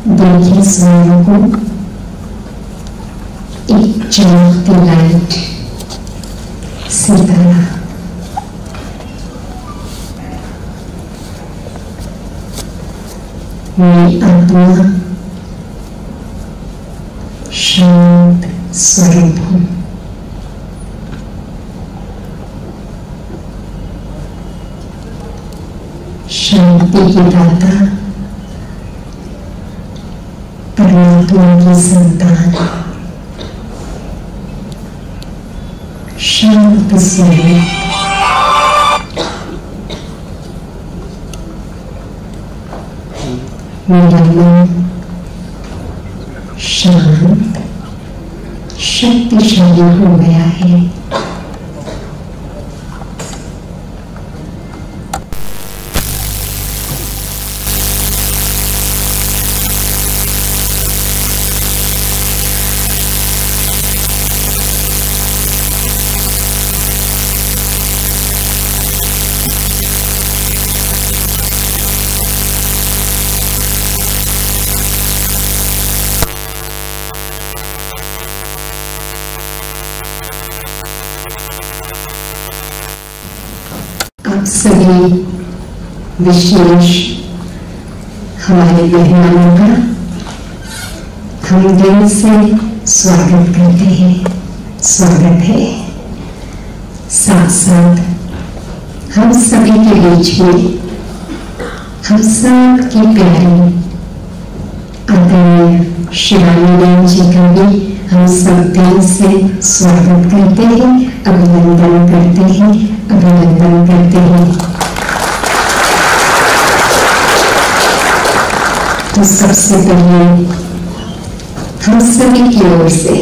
देखिए स्वयं को एक चमकती लाइट, सितारा। मेरी आत्मा शांत स्वरूप हूँ। शांति की दाता, परमात्मा की संतान, शांत स्वरूप। मेरा मन शांत शक्तिशाली हो गया है। आप सभी विशेष हमारे मेहमानों का हम दिल से स्वागत करते हैं। स्वागत है। साथ साथ हम सभी के बीच में हम सब की प्यारी आदरणीय शिवानी बहन जी का भी हम सब दिल से स्वागत करते हैं, अभिनंदन करते हैं, अभिनंदन करते हैं। तो सबसे पहले हम सभी की ओर से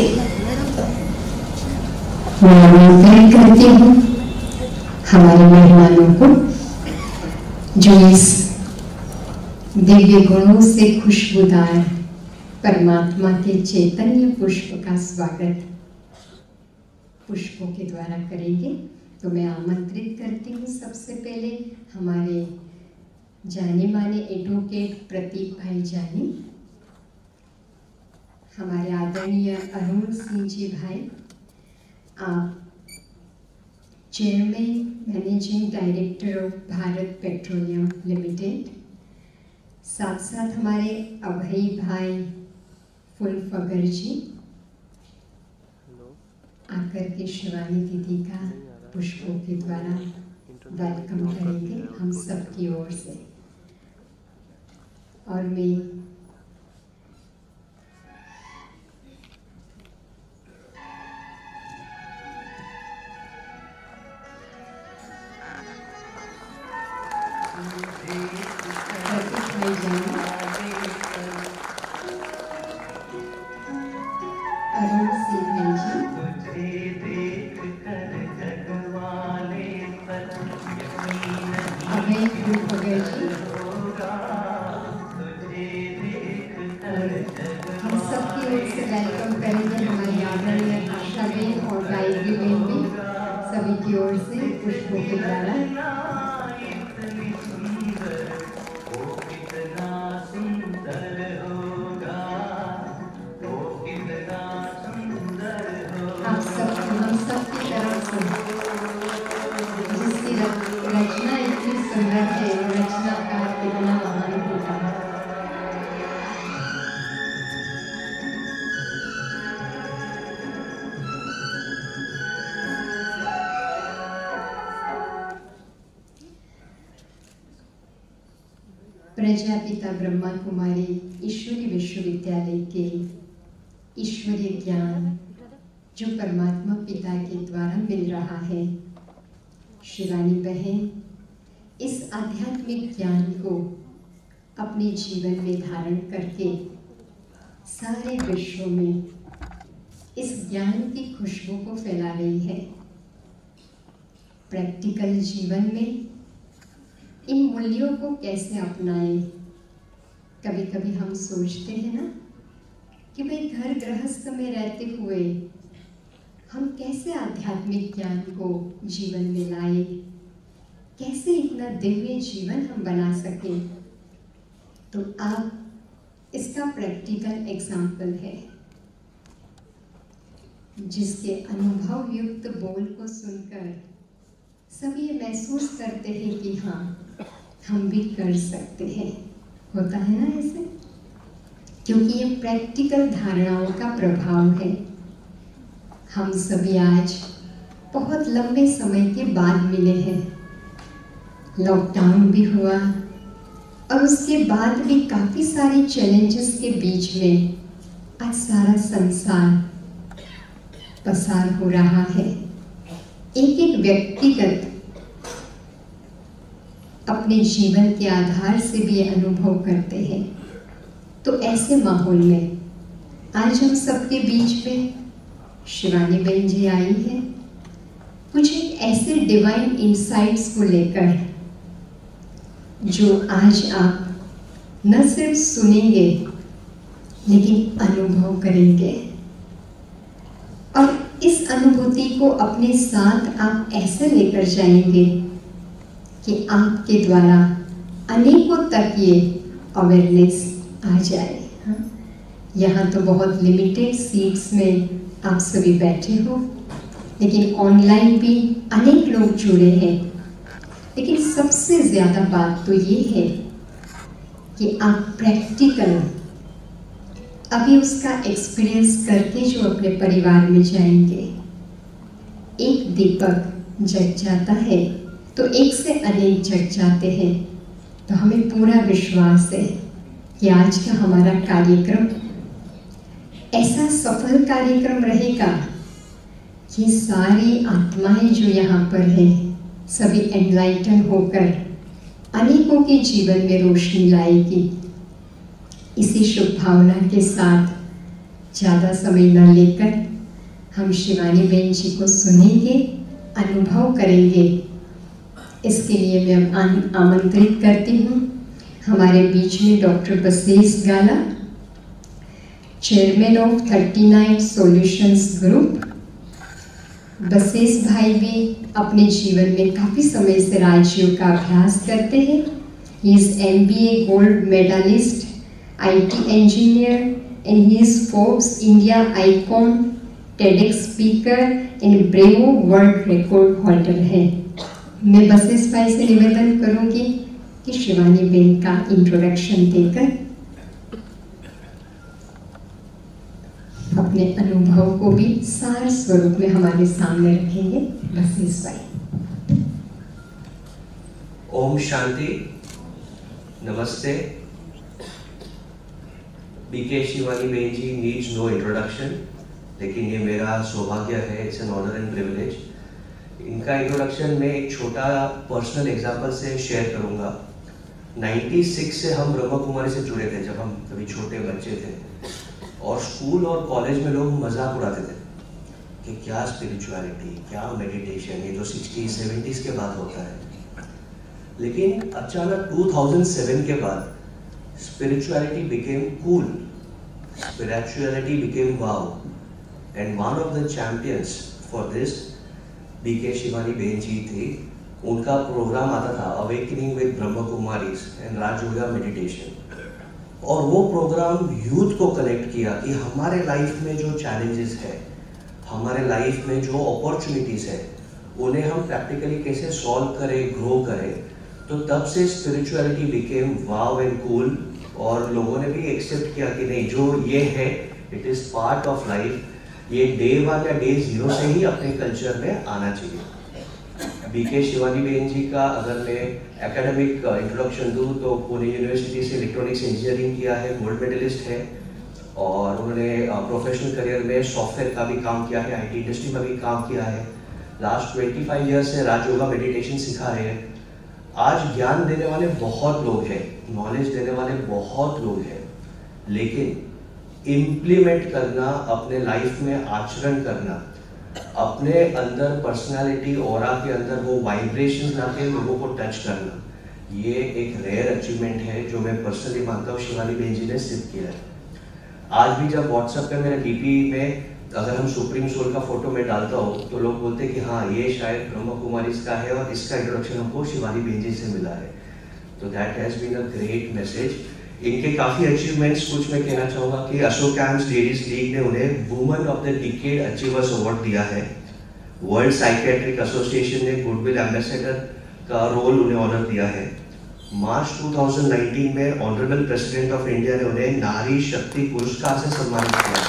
मैं आमंत्रण करती हूँ हमारे मेहमानों को, जो इस दिव्य गुणों से खुशबूदार परमात्मा के चैतन्य पुष्प का स्वागत पुष्पों के द्वारा करेंगे। तो मैं आमंत्रित करती हूँ सबसे पहले हमारे जाने माने एडवोकेट प्रतीक भाई जानी, हमारे आदरणीय अरुण सिंह जी भाई, आप chairman managing director of Bharat Petroleum limited, साथ साथ हमारे अभय भाई फुलफगर जी आकर के शिवानी दीदी का पुष्पों के द्वारा वेलकम करेंगे हम सब की ओर से। और मैं प्रजापिता ब्रह्मा कुमारी ईश्वरी विश्वविद्यालय के ईश्वरीय ज्ञान जो परमात्मा पिता के द्वारा मिल रहा है, शिवानी बहन इस आध्यात्मिक ज्ञान को अपने जीवन में धारण करके सारे विश्व में इस ज्ञान की खुशबू को फैला रही है। प्रैक्टिकल जीवन में इन मूल्यों को कैसे अपनाएं। कभी कभी हम सोचते हैं ना कि भाई घर गृहस्थ में रहते हुए हम कैसे आध्यात्मिक ज्ञान को जीवन में लाए, कैसे इतना दिव्य जीवन हम बना सकें। तो आप इसका प्रैक्टिकल एग्जाम्पल है, जिसके अनुभव युक्त बोल को सुनकर सब ये महसूस करते हैं कि हाँ, हम भी कर सकते हैं। होता है ना ऐसे, क्योंकि ये प्रैक्टिकल धारणाओं का प्रभाव है। हम सभी आज बहुत लंबे समय के बाद मिले हैं। लॉकडाउन भी हुआ और उसके बाद भी काफ़ी सारी चैलेंजेस के बीच में आज सारा संसार पसार हो रहा है। एक एक व्यक्तिगत अपने जीवन के आधार से भी ये अनुभव करते हैं। तो ऐसे माहौल में आज हम सबके बीच में शिवानी बहन जी आई है, कुछ एक ऐसे डिवाइन इंसाइट्स को लेकर जो आज आप न सिर्फ सुनेंगे लेकिन अनुभव करेंगे, और इस अनुभूति को अपने साथ आप ऐसे लेकर जाएंगे कि आपके द्वारा अनेकों तक ये अवेयरनेस आ जाए। हाँ? यहाँ तो बहुत लिमिटेड सीट्स में आप सभी बैठे हो, लेकिन ऑनलाइन भी अनेक लोग जुड़े हैं। लेकिन सबसे ज़्यादा बात तो ये है कि आप प्रैक्टिकल अभी उसका एक्सपीरियंस करके जो अपने परिवार में जाएंगे। एक दीपक जग जाता है तो एक से अनेक जग जाते हैं। तो हमें पूरा विश्वास है कि आज का हमारा कार्यक्रम ऐसा सफल कार्यक्रम रहेगा कि सारी आत्माएं जो यहाँ पर हैं सभी एनलाइटन होकर अनेकों के जीवन में रोशनी लाएगी। इसी शुभ भावना के साथ ज़्यादा समय न लेकर हम शिवानी बहन जी को सुनेंगे, अनुभव करेंगे। इसके लिए मैं आमंत्रित करती हूँ हमारे बीच में doctor Basesh Gala, chairman of 39 solutions group. Basesh भाई भी अपने जीवन में काफ़ी समय से राजयोग का अभ्यास करते हैं। He is MBA gold medalist, IT engineer, and he is Forbes India icon, TEDx speaker and Bravo world record holder है। मैं बसेस भाई से निवेदन करूंगी कि शिवानी बहन का इंट्रोडक्शन देकर अपने अनुभव को भी सार स्वरूप में हमारे सामने रखेंगे। बसेस भाई। ओम शांति, नमस्ते। बीके शिवानी बहन जी नीड्स नो इंट्रोडक्शन, लेकिन ये मेरा सौभाग्य है, it's an honour and privilege. इनका इंट्रोडक्शन मैं एक छोटा पर्सनल एग्जांपल से शेयर करूंगा। 96 से हम ब्रह्मा कुमारी से जुड़े थे जब हम कभी छोटे बच्चे थे, और स्कूल और कॉलेज में लोग मजाक उड़ाते थे कि क्या स्पिरिचुअलिटी, क्या मेडिटेशन, ये जो 60s 70s के बाद होता है। लेकिन अचानक 2007 के बाद spirituality became cool, spirituality became wow, and one of the champions for this BK Shivani बहन जी थी। उनका प्रोग्राम आता था awakening with Brahma Kumaris and Rajyoga meditation, और वो प्रोग्राम यूथ को कनेक्ट किया कि हमारे लाइफ में जो चैलेंजेस है, हमारे लाइफ में जो अपॉर्चुनिटीज है, उन्हें हम प्रैक्टिकली कैसे सॉल्व करें, ग्रो करें। तो तब से spirituality became wow and cool, और लोगों ने भी एक्सेप्ट किया कि नहीं, जो ये है it is part of life, ये डे 1 या डे 0 से ही अपने कल्चर में आना चाहिए। बीके शिवानी बहन जी का अगर मैं एकेडमिक इंट्रोडक्शन दूं तो पुणे यूनिवर्सिटी से इलेक्ट्रॉनिक्स इंजीनियरिंग किया है, गोल्ड मेडलिस्ट है, और उन्होंने प्रोफेशनल करियर में सॉफ्टवेयर का भी काम किया है, IT इंडस्ट्री में भी काम किया है। लास्ट 25 ईयर्स से राजयोगा मेडिटेशन सिखा रहे हैं। आज ज्ञान देने वाले बहुत लोग हैं, नॉलेज देने वाले बहुत लोग हैं, लेकिन इम्प्लीमेंट करना, अपने लाइफ में आचरण करना, अपने अंदर पर्सनालिटी ऑरा के अंदर वो वाइब्रेशंस लाके लोगों को टच करना, ये एक रेयर अचीवमेंट है जो मैं पर्सनली मानता हूँ शिवानी बहन जी ने सिद्ध किया है। आज भी जब व्हाट्सएप पे मेरे DP में अगर हम सुप्रीम सोल का फोटो में डालता हूँ तो लोग बोलते हैं कि हाँ, ये शायद ब्रह्मा कुमारी का है और इसका इंट्रोडक्शन हमको शिवानी बहन जी से मिला है। तो that has been a great message. इनके काफ़ी अचीवमेंट्स कुछ मैं कहना चाहूँगा कि अशोक कैम्प्स लेडीज लीग ने उन्हें women of the decade achievers award दिया है। वर्ल्ड साइकेट्रिक एसोसिएशन ने गुडविल एम्बेसडर का रोल उन्हें ऑनर दिया है। मार्च 2019 में ऑनरेबल प्रेसिडेंट ऑफ इंडिया ने उन्हें नारी शक्ति पुरस्कार से सम्मानित किया।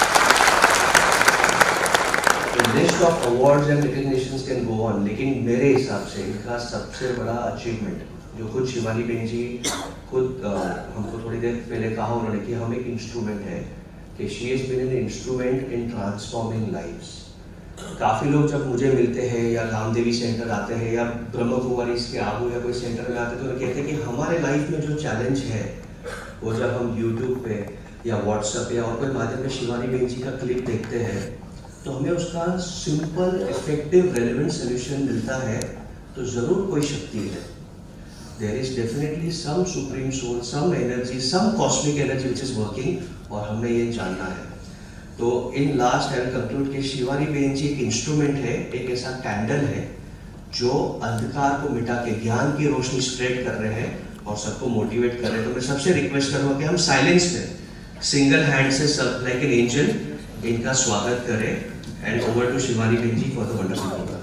List of awards and recognitions can go on, लेकिन मेरे हिसाब से इनका सबसे बड़ा अचीवमेंट जो खुद शिवानी बहन जी खुद हमको थोड़ी देर पहले कहा उन्होंने कि हम एक इंस्ट्रूमेंट है, कि she is been an instrument in transforming lives. काफ़ी लोग जब मुझे मिलते हैं या रामदेवी सेंटर आते हैं या ब्रह्म कुमारी इसके आबू या कोई सेंटर में आते हैं तो उन्हें कहते हैं कि हमारे लाइफ में जो चैलेंज है वो जब हम यूट्यूब पे या व्हाट्सएप या और कोई माध्यम में शिवानी बहन जी का क्लिप देखते हैं तो हमें उसका सिंपल इफेक्टिव रेलेवेंट सोल्यूशन मिलता है, तो ज़रूर कोई शक्ति है। There is definitely some supreme soul, some energy, some cosmic energy which is working, और हमें ये जानना है। तो इन लास्ट आई कंक्लूड कि शिवानी बहन जी एक इंस्ट्रूमेंट है, एक ऐसा कैंडल है जो अंधकार को मिटा के ज्ञान की रोशनी स्प्रेड कर रहे हैं और सबको मोटिवेट कर रहे हैं। तो मैं सबसे रिक्वेस्ट करूँगा कि हम साइलेंस में सिंगल हैंड से सब लाइक एन एंजल इनका स्वागत करें। एंड ओवर टू शिवानी बहन ji for the wonderful program.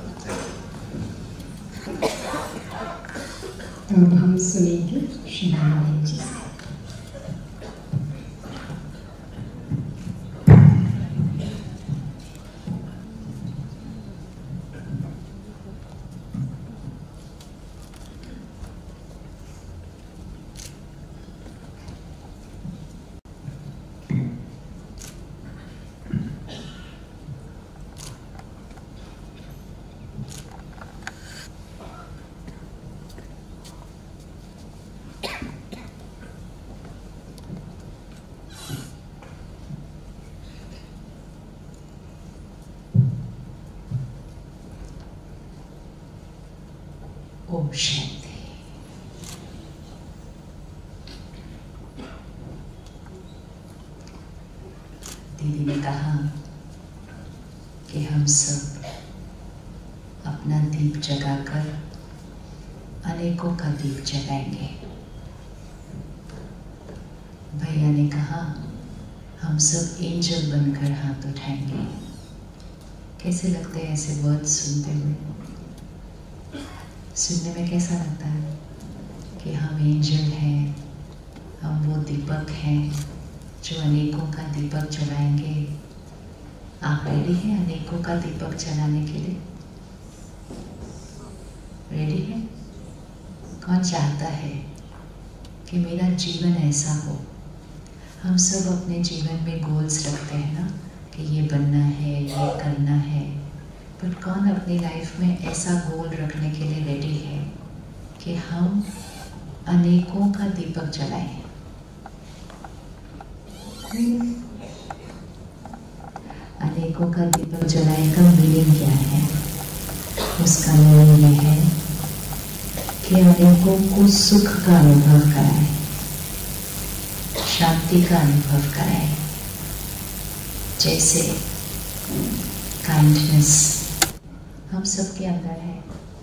अब हम सुनेंगे शिवानी बहन जी से। ओम शांति। दीदी ने कहा कि हम सब अपना दीप जगाकर अनेकों का दीप जगाएंगे। भैया ने कहा हम सब एंजल बनकर हाथ उठाएंगे। कैसे लगते हैं ऐसे वर्ड्स सुनते हुए? सुनने में कैसा लगता है कि हम एंजल हैं, हम वो दीपक हैं जो अनेकों का दीपक जलाएंगे। आप रेडी हैं अनेकों का दीपक जलाने के लिए? रेडी है? कौन चाहता है कि मेरा जीवन ऐसा हो? हम सब अपने जीवन में गोल्स रखते हैं ना कि ये बनना है, ये करना है, पर कौन अपनी लाइफ में ऐसा गोल रखने के लिए रेडी है कि हम अनेकों का दीपक जलाएं? अनेकों का दीपक जलाने का मीनिंग क्या है? उसका मीनिंग यह है कि अनेकों को सुख का अनुभव कराए, शांति का अनुभव कराए। जैसे काइंडनेस हम सबके अंदर है,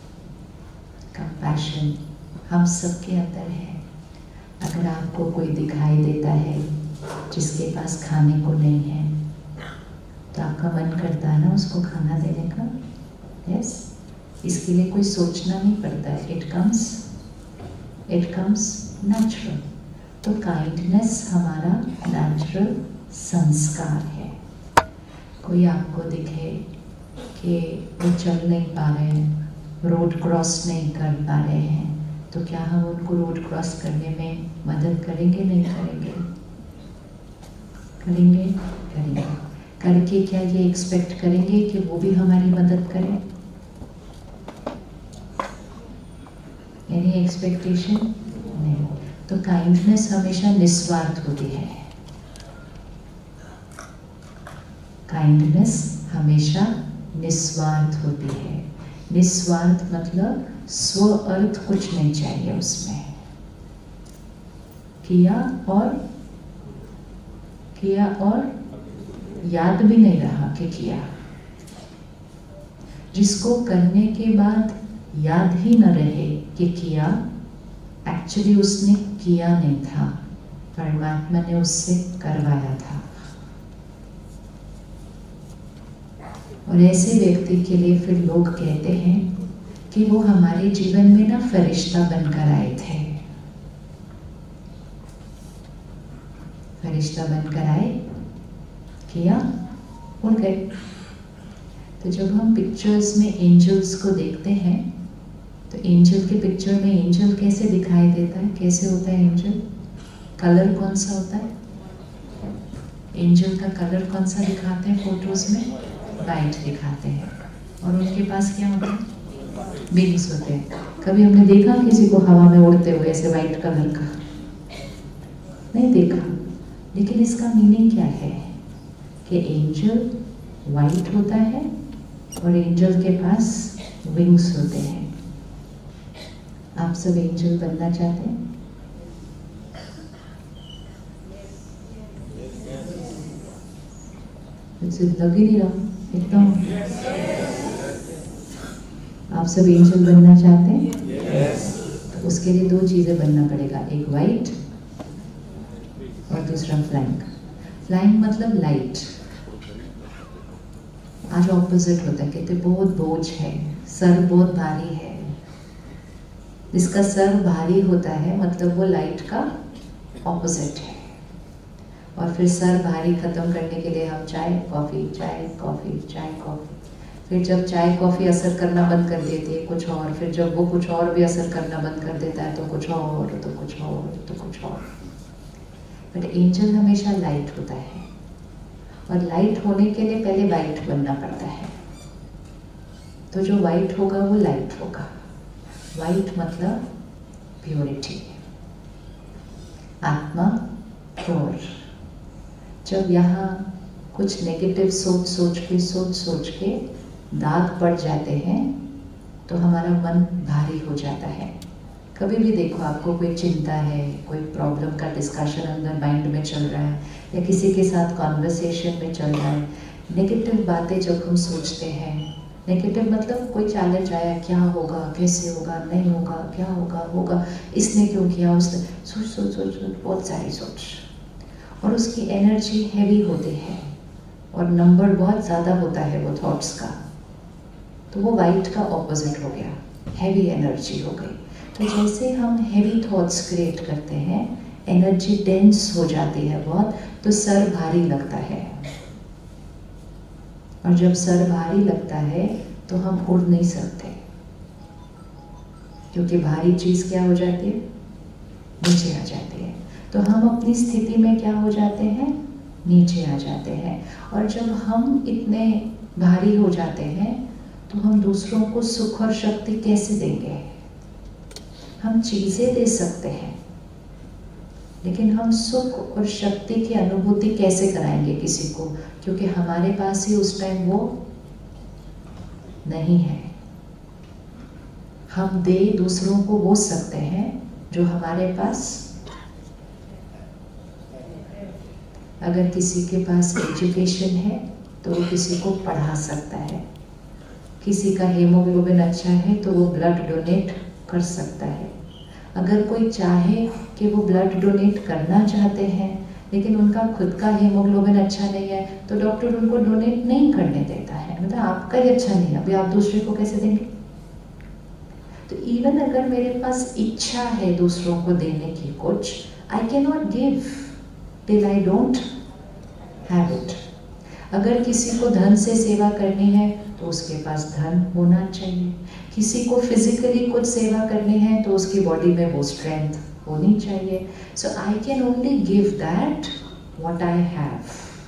कंपैशन हम सबके अंदर है। अगर आपको कोई दिखाई देता है जिसके पास खाने को नहीं है तो आपका मन करता है ना उसको खाना देने का? यस, इसके लिए कोई सोचना नहीं पड़ता है। It comes natural. तो काइंडनेस हमारा नेचुरल संस्कार है। कोई आपको दिखे कि वो चल नहीं पा रहे हैं, रोड क्रॉस नहीं कर पा रहे हैं, तो क्या हम उनको रोड क्रॉस करने में मदद करेंगे? नहीं करेंगे? करेंगे? करेंगे। करके क्या ये एक्सपेक्ट करेंगे कि वो भी हमारी मदद करें? यानी एक्सपेक्टेशन नहीं। तो काइंडनेस हमेशा निस्वार्थ होती है। काइंडनेस हमेशा निस्वार्थ होती है। निस्वार्थ मतलब स्व अर्थ कुछ नहीं चाहिए उसमें। किया और याद भी नहीं रहा कि किया। जिसको करने के बाद याद ही न रहे कि किया, एक्चुअली उसने किया नहीं था, परमात्मा ने उससे करवाया था। और ऐसे व्यक्ति के लिए फिर लोग कहते हैं कि वो हमारे जीवन में ना फरिश्ता बनकर आए थे। फरिश्ता बनकर आए, किया, उड़ गए। तो जब हम पिक्चर्स में एंजल्स को देखते हैं तो एंजल के पिक्चर में एंजल कैसे दिखाई देता है, कैसे होता है एंजल? कलर कौन सा होता है? एंजल का कलर कौन सा दिखाते हैं फोटोज में? वाइट दिखाते हैं। और उनके पास क्या होता है? विंग्स होते हैं। कभी हमने देखा किसी को हवा में उड़ते हुए ऐसे वाइट कलर का? नहीं देखा। लेकिन इसका मीनिंग क्या है कि एंजल वाइट होता है और एंजल के पास विंग्स होते हैं। आप सब एंजल बनना चाहते हैं? लग ही नहीं रहा एकदम। आप सब एंजल बनना चाहते हैं? तो उसके लिए दो चीजें बनना पड़ेगा, एक वाइट और दूसरा फ्लाइंग। फ्लाइंग मतलब लाइट। आज ऑपोजिट होता है, कहते बहुत बोझ है, सर बहुत भारी है। जिसका सर भारी होता है मतलब वो लाइट का ऑपोजिट है। और फिर सर भारी खत्म करने के लिए हम चाय कॉफी, चाय कॉफी, चाय कॉफी। फिर जब चाय कॉफी असर करना बंद कर देती है कुछ और, फिर जब वो कुछ और भी असर करना बंद कर देता है तो कुछ और, तो कुछ और, तो कुछ और। बट एंजल हमेशा लाइट होता है और लाइट होने के लिए पहले वाइट बनना पड़ता है। तो जो वाइट होगा वो लाइट होगा। वाइट मतलब प्योरिटी, आत्मा प्योर। जब यहाँ कुछ नेगेटिव सोच के दाग पड़ जाते हैं तो हमारा मन भारी हो जाता है। कभी भी देखो, आपको कोई चिंता है, कोई प्रॉब्लम का डिस्कशन अंदर माइंड में चल रहा है या किसी के साथ कॉन्वर्सेशन में चल रहा है, नेगेटिव बातें जब हम सोचते हैं, नेगेटिव मतलब कोई चैलेंज आया, क्या होगा, कैसे होगा, नहीं होगा, क्या होगा, होगा, इसने क्यों किया, उसने, सोच सोच सोच सोच, बहुत सारी सोच, और उसकी एनर्जी हैवी होती है और नंबर बहुत ज़्यादा होता है वो थॉट्स का। तो वो वाइट का ऑपोजिट हो गया, हैवी एनर्जी हो गई। तो जैसे हम हैवी थॉट्स क्रिएट करते हैं, एनर्जी डेंस हो जाती है बहुत, तो सर भारी लगता है। और जब सर भारी लगता है तो हम उड़ नहीं सकते, क्योंकि भारी चीज़ क्या हो जाती है? नीचे आ जाती है। तो हम अपनी स्थिति में क्या हो जाते हैं? नीचे आ जाते हैं। और जब हम इतने भारी हो जाते हैं तो हम दूसरों को सुख और शक्ति कैसे देंगे? हम चीज़ें दे सकते हैं, लेकिन हम सुख और शक्ति की अनुभूति कैसे कराएंगे किसी को? क्योंकि हमारे पास ही उस टाइम वो नहीं है। हम दे दूसरों को वो सकते हैं जो हमारे पास। अगर किसी के पास एजुकेशन है तो वो किसी को पढ़ा सकता है, किसी का हीमोग्लोबिन अच्छा है तो वो ब्लड डोनेट कर सकता है। अगर कोई चाहे कि वो ब्लड डोनेट करना चाहते हैं लेकिन उनका खुद का हीमोग्लोबिन अच्छा नहीं है तो डॉक्टर उनको डोनेट नहीं करने देता है, मतलब आपका ही अच्छा नहीं है, अभी आप दूसरे को कैसे देंगे? तो इवन अगर मेरे पास इच्छा है दूसरों को देने की कुछ, I can not give till I don't have it. अगर किसी को धन से सेवा करनी है तो उसके पास धन होना चाहिए। किसी को फिजिकली कुछ सेवा करनी है तो उसकी बॉडी में वो स्ट्रेंथ होनी चाहिए। So I can only give that what I have.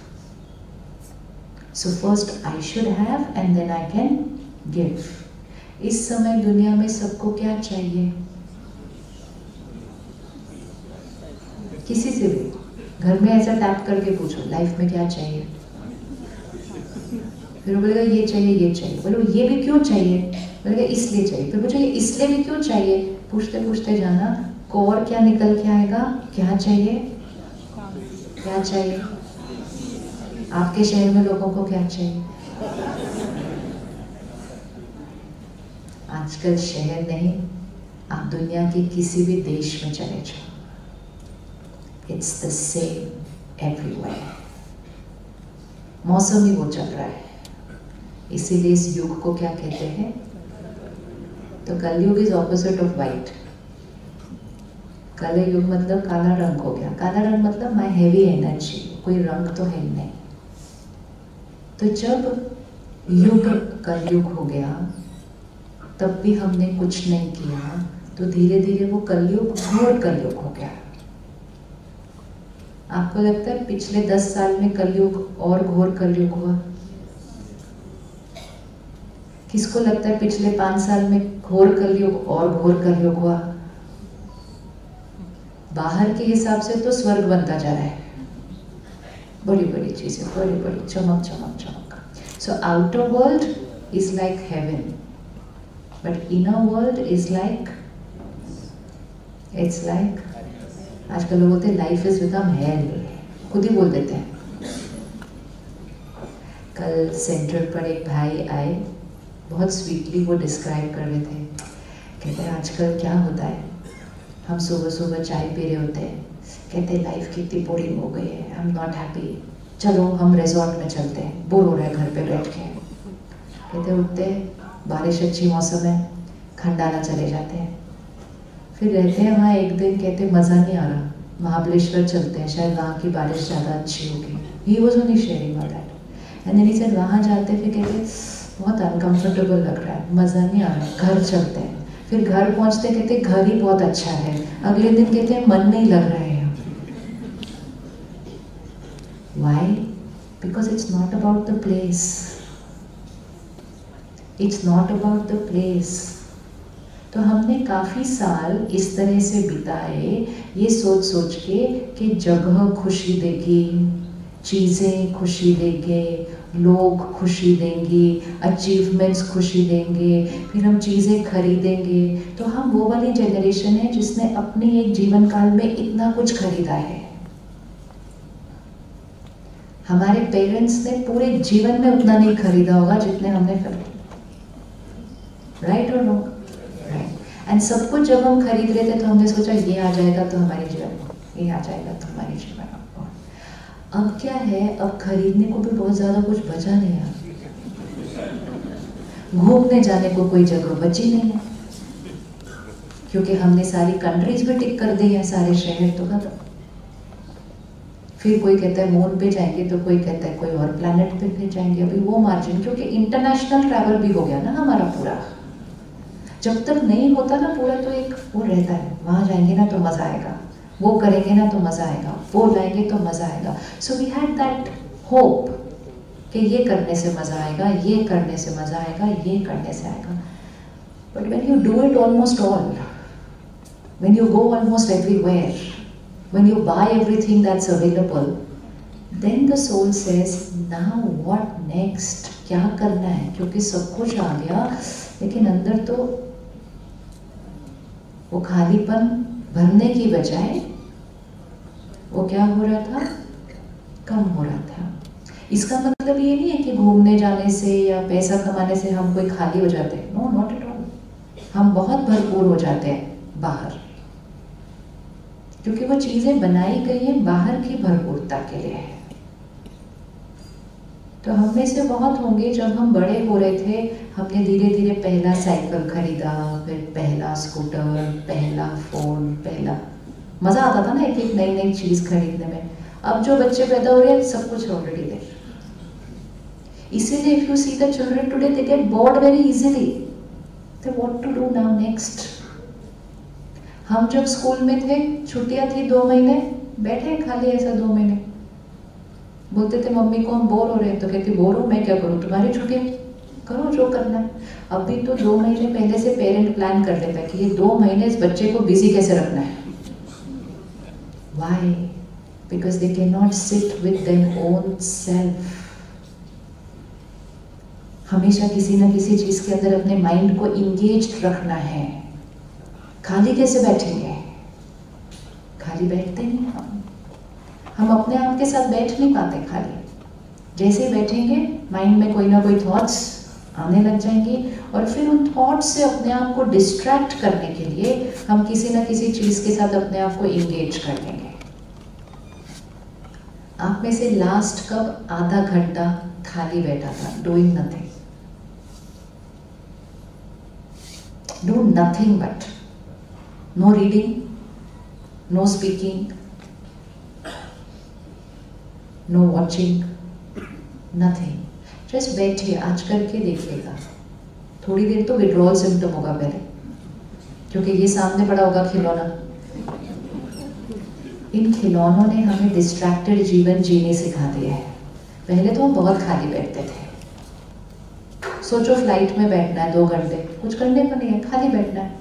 So first I should have and then I can give. इस समय दुनिया में सबको क्या चाहिए? किसी से भी घर में ऐसा टैप करके पूछो, लाइफ में क्या चाहिए? फिर वो बोलेगा ये चाहिए, ये चाहिए। बोलो ये भी क्यों चाहिए? बोलेगा इसलिए चाहिए। फिर पूछो ये इसलिए भी क्यों चाहिए? पूछते पूछते जाना, को और क्या निकल के आएगा? क्या चाहिए? क्या चाहिए? आपके शहर में लोगों को क्या चाहिए? आजकल शहर नहीं, आप दुनिया के किसी भी देश में चले जाओ, It's the same everywhere. मौसम ही वो चल रहा है, इसीलिए इस युग को क्या कहते हैं? तो कलयुग इज ऑपोजिट ऑफ वाइट। कलयुग मतलब काला रंग हो गया। काला रंग मतलब माई हैवी एनर्जी, कोई रंग तो है ही नहीं। तो जब युग कलयुग हो गया, तब भी हमने कुछ नहीं किया, तो धीरे धीरे वो कलयुग घोर कलयुग हो गया। आपको लगता है पिछले 10 साल में कलयुग और घोर कलयुग हुआ? किसको लगता है पिछले 5 साल में घोर कलयुग और घोर कलयुग हुआ? बाहर के हिसाब से तो स्वर्ग बनता जा रहा है, बड़ी बड़ी चीजें, बड़ी बड़ी चमक चमक चमक। So outer world is like heaven, but inner world is like, it's like, आजकल लोग बोलते हैं लाइफ इज बिकम हेल, खुद ही बोल देते हैं। कल सेंटर पर एक भाई आए, बहुत स्वीटली वो डिस्क्राइब कर रहे थे। कहते हैं आजकल क्या होता है, हम सुबह सुबह चाय पी रहे होते हैं, कहते हैं लाइफ कितनी बोरिंग हो गई है, आई एम नॉट हैप्पी, चलो हम रिजॉर्ट में चलते हैं, बोर हो रहा है घर पे बैठ के। कहते उठते हैं, बारिश अच्छी मौसम है, खंडाला चले जाते हैं, फिर रहते हैं वहाँ एक दिन, कहते मज़ा नहीं आ रहा, महाबलेश्वर चलते हैं, शायद वहाँ की बारिश ज़्यादा अच्छी होगी। He was only sharing all that and then he said वहाँ जाते, फिर कहते बहुत अनकंफर्टेबल लग रहा है, मज़ा नहीं आ रहा, घर चलते हैं। फिर घर पहुँचते कहते घर ही बहुत अच्छा है, अगले दिन कहते हैं मन नहीं लग रहा है। Why? Because it's not about the place. It's not about the place. तो हमने काफ़ी साल इस तरह से बिताए, ये सोच सोच के कि जगह खुशी देगी, चीज़ें खुशी देंगे, लोग खुशी देंगे, अचीवमेंट्स खुशी देंगे, फिर हम चीज़ें खरीदेंगे। तो हम वो वाली जनरेशन है जिसने अपने एक जीवन काल में इतना कुछ खरीदा है। हमारे पेरेंट्स ने पूरे जीवन में उतना नहीं खरीदा होगा जितने हमने खरीदा। राइट और रॉन्ग? राइट। एंड सब कुछ जब हम खरीद रहे थे तो हमने सोचा ये आ जाएगा तो हमारे जीवन में, ये आ जाएगा तो हमारे जीवन में। अब क्या है, अब खरीदने को भी बहुत ज़्यादा कुछ बचा नहीं है, घूमने जाने को कोई जगह बची नहीं है, क्योंकि हमने सारी कंट्रीज भी टिक कर दी है, सारे शहर तो खत्म। फिर कोई कहता है मून पे जाएंगे, तो कोई कहता है कोई और प्लैनेट पे फिर जाएंगे। अभी वो मार्जिन, क्योंकि इंटरनेशनल ट्रैवल भी हो गया ना हमारा पूरा। जब तक नहीं होता ना पूरा, तो एक वो रहता है, वहाँ जाएंगे ना तो मज़ा आएगा, वो करेंगे ना तो मज़ा आएगा, वो लाएंगे तो मज़ा आएगा। So we had that hope कि ये करने से मज़ा आएगा, ये करने से मज़ा आएगा, ये करने से आएगा। But when you do it almost all, when you go almost everywhere, when you buy everything that's available, then the soul says, now what next? क्या करना है? क्योंकि सब कुछ आ गया, लेकिन अंदर तो वो खालीपन भरने की बजाय वो क्या हो रहा था, कम हो रहा था। इसका मतलब ये नहीं है कि घूमने जाने से या पैसा कमाने से हम कोई खाली हो जाते हैं, नो नॉट एट ऑल। हम बहुत भरपूर हो जाते हैं बाहर, क्योंकि वो चीजें बनाई गई हैं बाहर की भरपूरता के लिए। तो हम में से बहुत होंगे, जब हम बड़े हो रहे थे हमने धीरे धीरे पहला साइकिल खरीदा, फिर पहला स्कूटर, पहला फोन, पहला मजा आता था ना एक एक नई नई चीज खरीदने में। अब जो बच्चे पैदा हो रहे हैं सब कुछ ऑलरेडी देयर, इसीलिए if you see the children today they get bored very easily, they what to do now next. हम जब स्कूल में थे, छुट्टियां थी 2 महीने, बैठे खाली ऐसा 2 महीने, बोलते थे मम्मी को हम बोर हो रहे हैं, तो कहती बोर हो, मैं क्या करूं, तुम्हारी छुट्टियां, करो जो करना है। अभी तो 2 महीने पहले से पेरेंट प्लान कर लेता है कि ये 2 महीने इस बच्चे को बिजी कैसे रखना है। Why? Because they cannot sit with their own self. हमेशा किसी ना किसी चीज के अंदर अपने माइंड को इंगेज्ड रखना है। खाली कैसे बैठेंगे? खाली बैठते नहीं हम अपने आप के साथ बैठ नहीं पाते खाली। जैसे ही बैठेंगे माइंड में कोई ना कोई थॉट्स आने लग जाएंगी, और फिर उन थॉट्स से अपने आप को डिस्ट्रैक्ट करने के लिए हम किसी ना किसी चीज के साथ अपने आप को इंगेज कर लेंगे। आप में से लास्ट कब आधा घंटा खाली बैठा था, doing nothing? Do nothing but, no reading, no speaking, no watching, nothing. Just बैठिए, आज करके देखिएगा। थोड़ी देर तो विड्रॉल सिम्टम होगा पहले, क्योंकि ये सामने पड़ा होगा खिलौना। इन खिलौनों ने हमें डिस्ट्रैक्टेड जीवन जीने सिखा दिया है। पहले तो हम बहुत खाली बैठते थे। सोचो फ्लाइट में बैठना है 2 घंटे, कुछ करने को नहीं है, खाली बैठना है।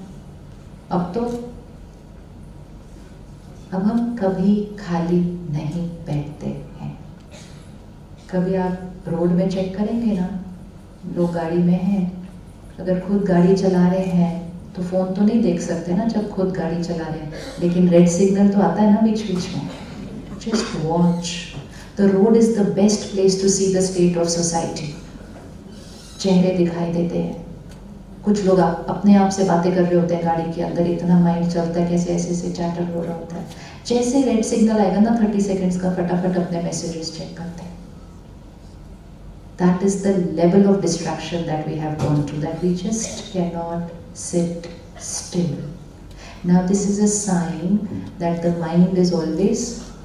अब हम कभी खाली नहीं बैठते हैं। कभी आप रोड में चेक करेंगे ना, लोग गाड़ी में हैं, अगर खुद गाड़ी चला रहे हैं तो फोन तो नहीं देख सकते ना जब खुद गाड़ी चला रहे हैं, लेकिन रेड सिग्नल तो आता है ना बीच बीच में। Just watch, the road is the best place to see the state of society. चेहरे दिखाई देते हैं, कुछ लोग अपने आप से बातें कर रहे होते हैं गाड़ी के अंदर, इतना माइंड चलता है कैसे ऐसे ऐसे चैटर हो रहा होता है। जैसे रेड सिग्नल आएगा ना 30 सेकेंड्स का, फटाफट अपने मैसेजेस चेक करते हैं। That is the level of distraction that we have gone to, that we just cannot sit still. Now this is a sign that the mind is always,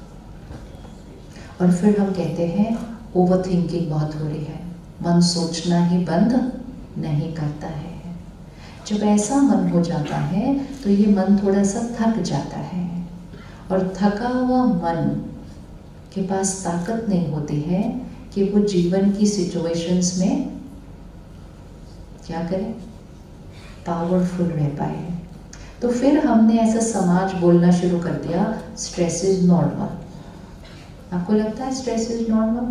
और फिर हम कहते हैं ओवर थिंकिंग बहुत हो रही है, मन सोचना ही बंद नहीं करता है। जब ऐसा मन हो जाता है तो ये मन थोड़ा सा थक जाता है, और थका हुआ मन के पास ताकत नहीं होती है कि वो जीवन की सिचुएशंस में क्या करें, पावरफुल रह पाए। तो फिर हमने ऐसा समाज बोलना शुरू कर दिया, स्ट्रेस इज नॉर्मल। आपको लगता है स्ट्रेस इज नॉर्मल?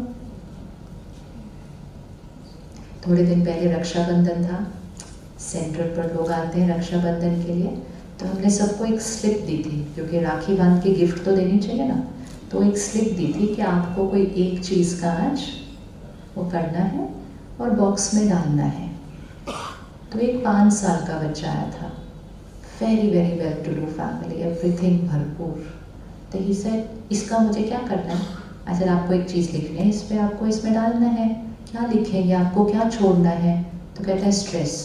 थोड़े दिन पहले रक्षाबंधन था, सेंटर पर लोग आते हैं रक्षाबंधन के लिए, तो हमने सबको एक स्लिप दी थी, क्योंकि राखी बांध के गिफ्ट तो देनी चाहिए ना। तो एक स्लिप दी थी कि आपको कोई एक चीज़ का आज वो करना है और बॉक्स में डालना है। तो एक 5 साल का बच्चा आया था, very very well to do family, everything भरपूर। तो ही सेड, इसका मुझे क्या करना है? अच्छा, आपको एक चीज़ लिखनी है, इस पर आपको इसमें डालना है, क्या लिखेंगे, आपको क्या छोड़ना है? तो कहता है stress.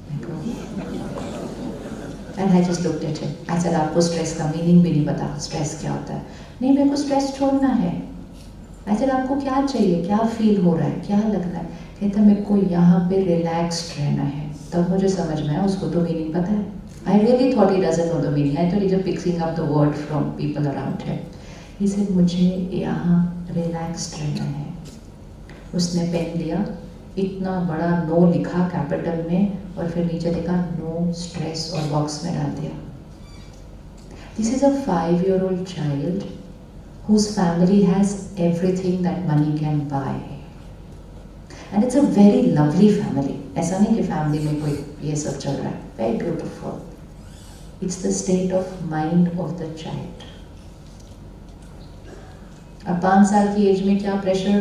And I just looked at him, I said आपको स्ट्रेस का मीनिंग भी नहीं पता, स्ट्रेस क्या होता है? नहीं, मेरे को स्ट्रेस छोड़ना है। ऐसे आपको क्या चाहिए, क्या फील हो रहा है, क्या लग रहा है? कहता मेरे को यहाँ पे रिलैक्स्ड रहना है। तब मुझे समझ में आया उसको तो मीनिंग पता है। I really thought he doesn't know the meaning, I thought he just picking up the word from people around him. He said मुझे यहाँ रिलैक्स्ड रहना है। उसने पेन लिया, इतना बड़ा नो लिखा कैपिटल में, और फिर नीचे लिखा नो स्ट्रेस, और बॉक्स में डाल दिया। This is a 5-year-old child whose family has everything that money can buy. And it's a very lovely family. ऐसा नहीं कि family में कोई ये सब चल रहा है, very beautiful. It's the state of mind of the child. अब 5 साल की एज में क्या प्रेशर,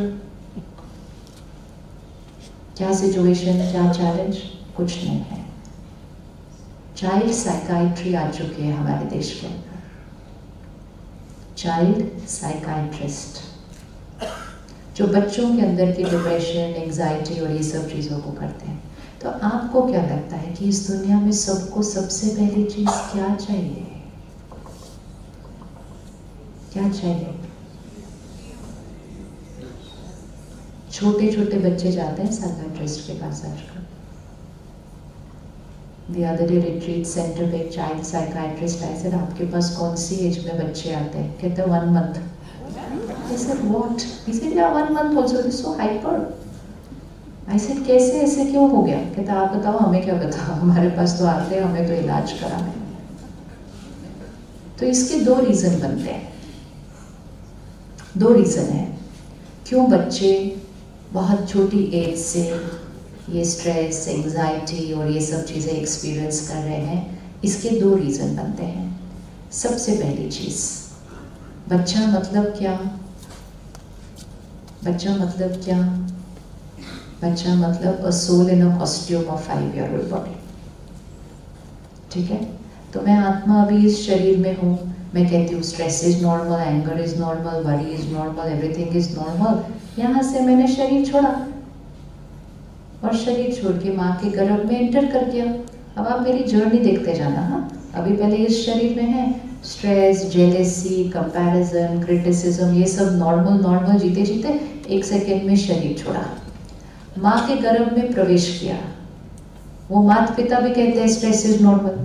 क्या सिचुएशन, क्या चैलेंज, कुछ नहीं है। चाइल्ड साइकाइट्री आ चुकी है हमारे देश के अंदर, चाइल्ड साइकाइट्रिस्ट, जो बच्चों के अंदर की डिप्रेशन, एंजाइटी और ये सब चीज़ों को करते हैं। तो आपको क्या लगता है कि इस दुनिया में सबको सबसे पहली चीज़ क्या चाहिए? क्या चाहिए? छोटे छोटे बच्चे जाते हैं साइकाइट्रिस्ट के पास आजकल। The other day retreat center पे एक चाइल्ड साइकाइट्रिस्ट आए, सर आपके पास कौन सी एज में बच्चे आते हैं? कहते हैं 1 month। I said what? He said yeah 1 month also, is so hyper। I said कैसे, ऐसे क्यों हो गया? कहता आप बताओ, हमें क्या पता, हमारे पास तो आते हैं, हमें तो इलाज कराना है। तो इसके 2 रीजन बनते हैं, 2 रीजन है क्यों बच्चे बहुत छोटी एज से ये स्ट्रेस, एंजाइटी और ये सब चीज़ें एक्सपीरियंस कर रहे हैं। इसके 2 रीज़न बनते हैं। सबसे पहली चीज़, बच्चा मतलब क्या? बच्चा मतलब क्या? बच्चा मतलब a soul in a costume of 5-year-old body. ठीक है, तो मैं आत्मा अभी इस शरीर में हूँ, मैं कहती हूँ stress is normal, anger is normal, worry is normal, everything is normal. यहाँ से मैंने शरीर छोड़ा और शरीर छोड़ के माँ के गर्भ में एंटर कर गया। अब आप मेरी जर्नी देखते जाना। हाँ, अभी पहले इस शरीर में है स्ट्रेस, जेलेसी, कंपैरिजन, क्रिटिसिज्म, ये सब नॉर्मल नॉर्मल जीते जीते 1 सेकेंड में शरीर छोड़ा, माँ के गर्भ में प्रवेश किया। वो माता पिता भी कहते हैं स्ट्रेस इज नॉर्मल,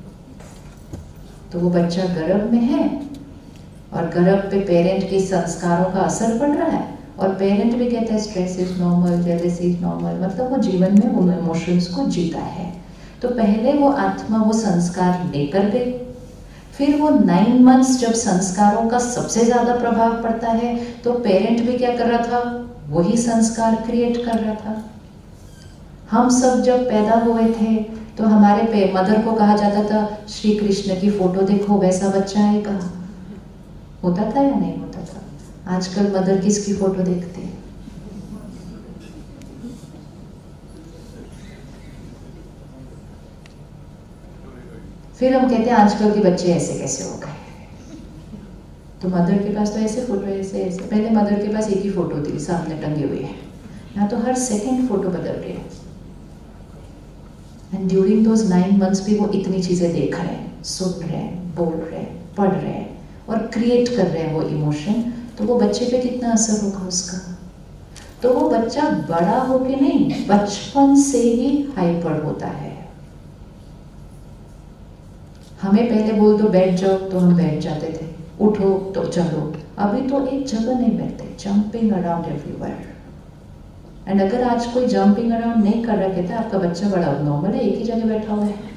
तो वो बच्चा गर्भ में है और गर्भ पे पेरेंट के संस्कारों का असर पड़ रहा है और पेरेंट भी कहता है stress is normal, jealousy is normal, मतलब वो जीवन में उन इमोशंस को जीता है। तो पहले वो आत्मा वो संस्कार लेकर गई, फिर वो 9 मंथ्स जब संस्कारों का सबसे ज्यादा प्रभाव पड़ता है तो पेरेंट भी क्या कर रहा था, वही संस्कार क्रिएट कर रहा था। हम सब जब पैदा हुए थे तो हमारे मदर को कहा जाता था श्री कृष्ण की फोटो देखो वैसा बच्चा आएगा। होता था या नहीं होता था? आजकल मदर किसकी फोटो देखती है? फिर हम कहते हैं आजकल के बच्चे ऐसे कैसे हो गए, तो मदर के पास तो ऐसे फोटो ऐसे ऐसे, पहले मदर के पास एक ही फोटो थी सामने टंगी हुई है, यहाँ तो हर सेकंड फोटो बदल रही है। एंड ड्यूरिंग दोज 9 मंथ्स भी वो इतनी चीजें देख रहे हैं, सुन रहे हैं, बोल रहे हैं, पढ़ रहे हैं और क्रिएट कर रहे हैं वो इमोशन। तो वो बच्चे पे कितना असर होगा उसका? तो वो बच्चा बड़ा होके नहीं, बचपन से ही हाइपर होता है। हमें पहले बोल दो बैठ जाओ तो हम बैठ जाते थे, उठो तो चलो। अभी तो एक जगह नहीं बैठते, जंपिंग अराउंड एवरीवेयर। एंड अगर आज कोई जंपिंग अराउंड नहीं कर रहा, कहता है आपका बच्चा बड़ा नॉर्मल है, एक ही जगह बैठा हुआ है,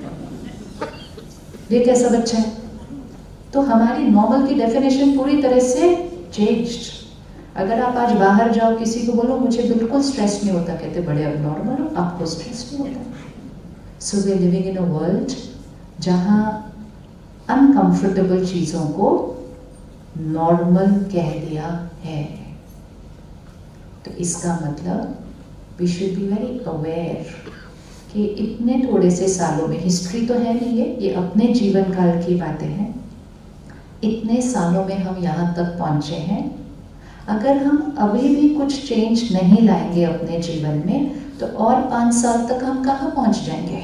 ये कैसा बच्चा है? तो हमारी नॉर्मल की डेफिनेशन पूरी तरह से चेंज्ड। अगर आप आज बाहर जाओ, किसी को बोलो मुझे बिल्कुल स्ट्रेस नहीं होता, कहते बड़े अब नॉर्मल हो, आपको स्ट्रेस नहीं होता। So we are living in a world जहां अनकंफर्टेबल चीजों को नॉर्मल कह दिया है। तो इसका मतलब we should be very aware कि इतने थोड़े से सालों में, हिस्ट्री तो है नहीं ये अपने जीवन काल की बातें हैं, इतने सालों में हम यहाँ तक पहुँचे हैं। अगर हम अभी भी कुछ चेंज नहीं लाएंगे अपने जीवन में तो और 5 साल तक हम कहाँ पहुँच जाएंगे?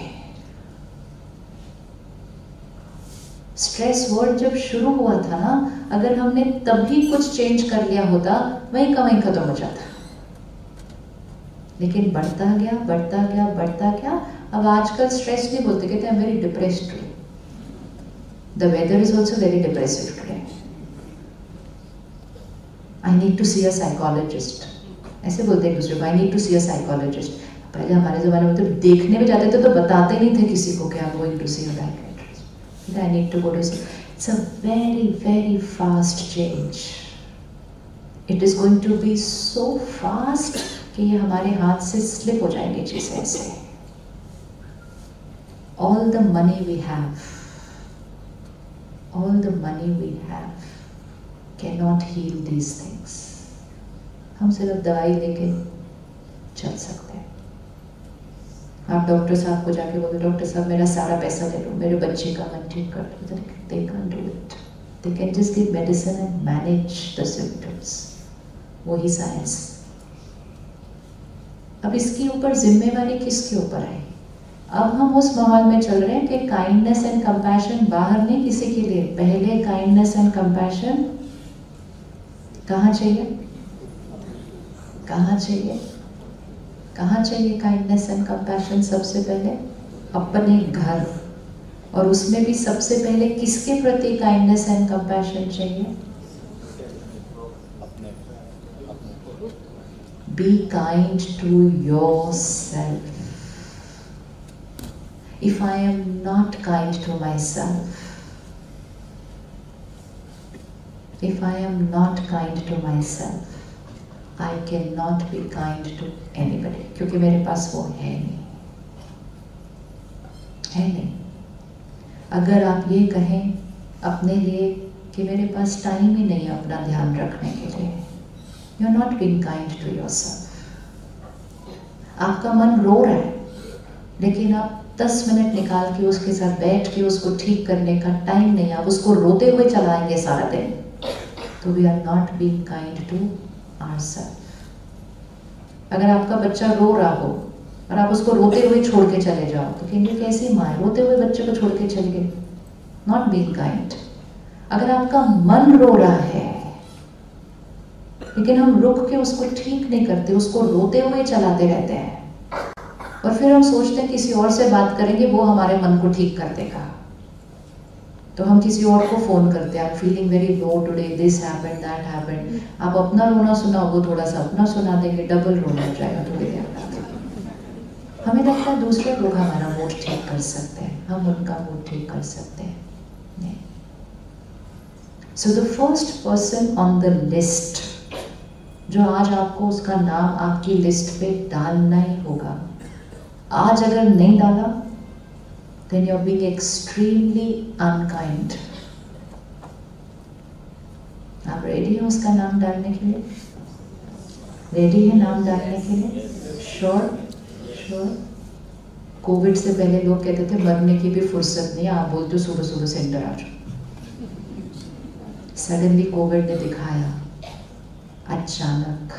स्ट्रेस वर्ड जब शुरू हुआ था ना, अगर हमने तभी कुछ चेंज कर लिया होता, वहीं का वहीं खत्म हो जाता। लेकिन बढ़ता गया बढ़ता गया बढ़ता गया। अब आजकल स्ट्रेस नहीं बोलते, कहते हैं very depressed today, the weather is also very depressive today, I need to see a psychologist, ऐसे बोलते हैं एक दूसरे को, I need to see a psychologist. पहले हमारे जमाने में तो देखने में जाते थे तो बताते नहीं थे किसी को कि I am going to see a psychologist, I need to go to see. It's a very very fast change, it is going to be so fast कि ये हमारे हाथ से स्लिप हो जाएंगे चीजें ऐसे। All the money we have, all the money we have can not heal these things. हम सिर्फ दवाई लेके चल सकते हैं। आप डॉक्टर साहब को जाके बोलो डॉक्टर साहब मेरा सारा पैसा ले लो, मेरे बच्चे का मन ठीक कर दो, they can't do it, they can just give medicine and manage the symptoms, वही साइंस। अब इसके ऊपर जिम्मेवारी किसके ऊपर है? अब हम उस माहौल में चल रहे हैं कि काइंडनेस एंड कंपैशन बाहर नहीं किसी के लिए, पहले काइंडनेस एंड कंपैशन कहाँ चाहिए? कहाँ चाहिए? कहाँ चाहिए काइंडनेस एंड कंपैशन? सबसे पहले अपने घर, और उसमें भी सबसे पहले किसके प्रति काइंडनेस एंड कंपैशन चाहिए? Be kind to yourself. If I am not kind to myself, if I am not kind to myself, I cannot be kind to anybody, क्योंकि मेरे पास वो है नहीं, है नहीं। अगर आप ये कहें अपने लिए कि मेरे पास टाइम ही नहीं है अपना ध्यान रखने के लिए, You are not being kind to yourself. आपका मन रो रहा है लेकिन आप 10 मिनट निकाल के उसके साथ बैठ के उसको ठीक करने का टाइम नहीं, आप उसको रोते हुए चलाएंगे सारा दिन, तो we are not being kind to ourself. अगर आपका बच्चा रो रहा हो और आप उसको रोते हुए छोड़ के चले जाओ तो कहेंगे कैसी माँ है, रोते हुए बच्चे को छोड़ के चले गए, नॉट बीइंग काइंड। अगर आपका मन रो रहा है लेकिन हम रुक के उसको ठीक नहीं करते, उसको रोते हुए चलाते रहते हैं और फिर हम सोचते हैं किसी और से बात करेंगे वो हमारे मन को ठीक कर देगा, तो हम किसी और को फोन करते हैं, I am feeling very low today, this happened, that happened. आप अपना रोना सुनाओ, वो थोड़ा सा अपना सुना देंगे, डबल रोना हो जाएगा थोड़ी देर बाद। हमें लगता है दूसरे लोग हमारा मूड ठीक कर सकते हैं, हम उनका मूड ठीक कर सकते हैं, नहीं। So the first person on the list, जो आज आपको उसका नाम आपकी लिस्ट पे डालना ही होगा, आज अगर नहीं डाला then you're being extremely unkind. आप रेडी हैं उसका नाम डालने के लिए? रेडी है नाम डालने के लिए? श्योर? श्योर? कोविड से पहले लोग कहते थे मरने की भी फुर्सत नहीं, आप बोलते हो सुबह सुबह सेंटर आ जाओ। सडनली कोविड ने दिखाया, अचानक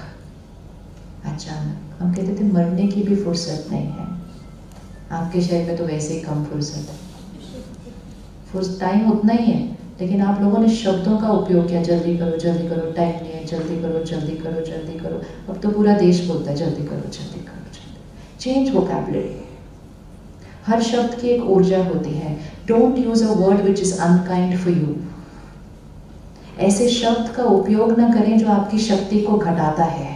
हम कहते थे मरने की भी फुर्सत नहीं है। आपके शहर में तो वैसे ही कम फुर्सत है, टाइम उतना ही है, लेकिन आप लोगों ने शब्दों का उपयोग किया, जल्दी करो, टाइम नहीं है, जल्दी करो। अब तो पूरा देश बोलता है जल्दी करो। Change vocabulary. हर शब्द की एक ऊर्जा होती है। Don't use a word which is unkind for you. ऐसे शब्द का उपयोग न करें जो आपकी शक्ति को घटाता है।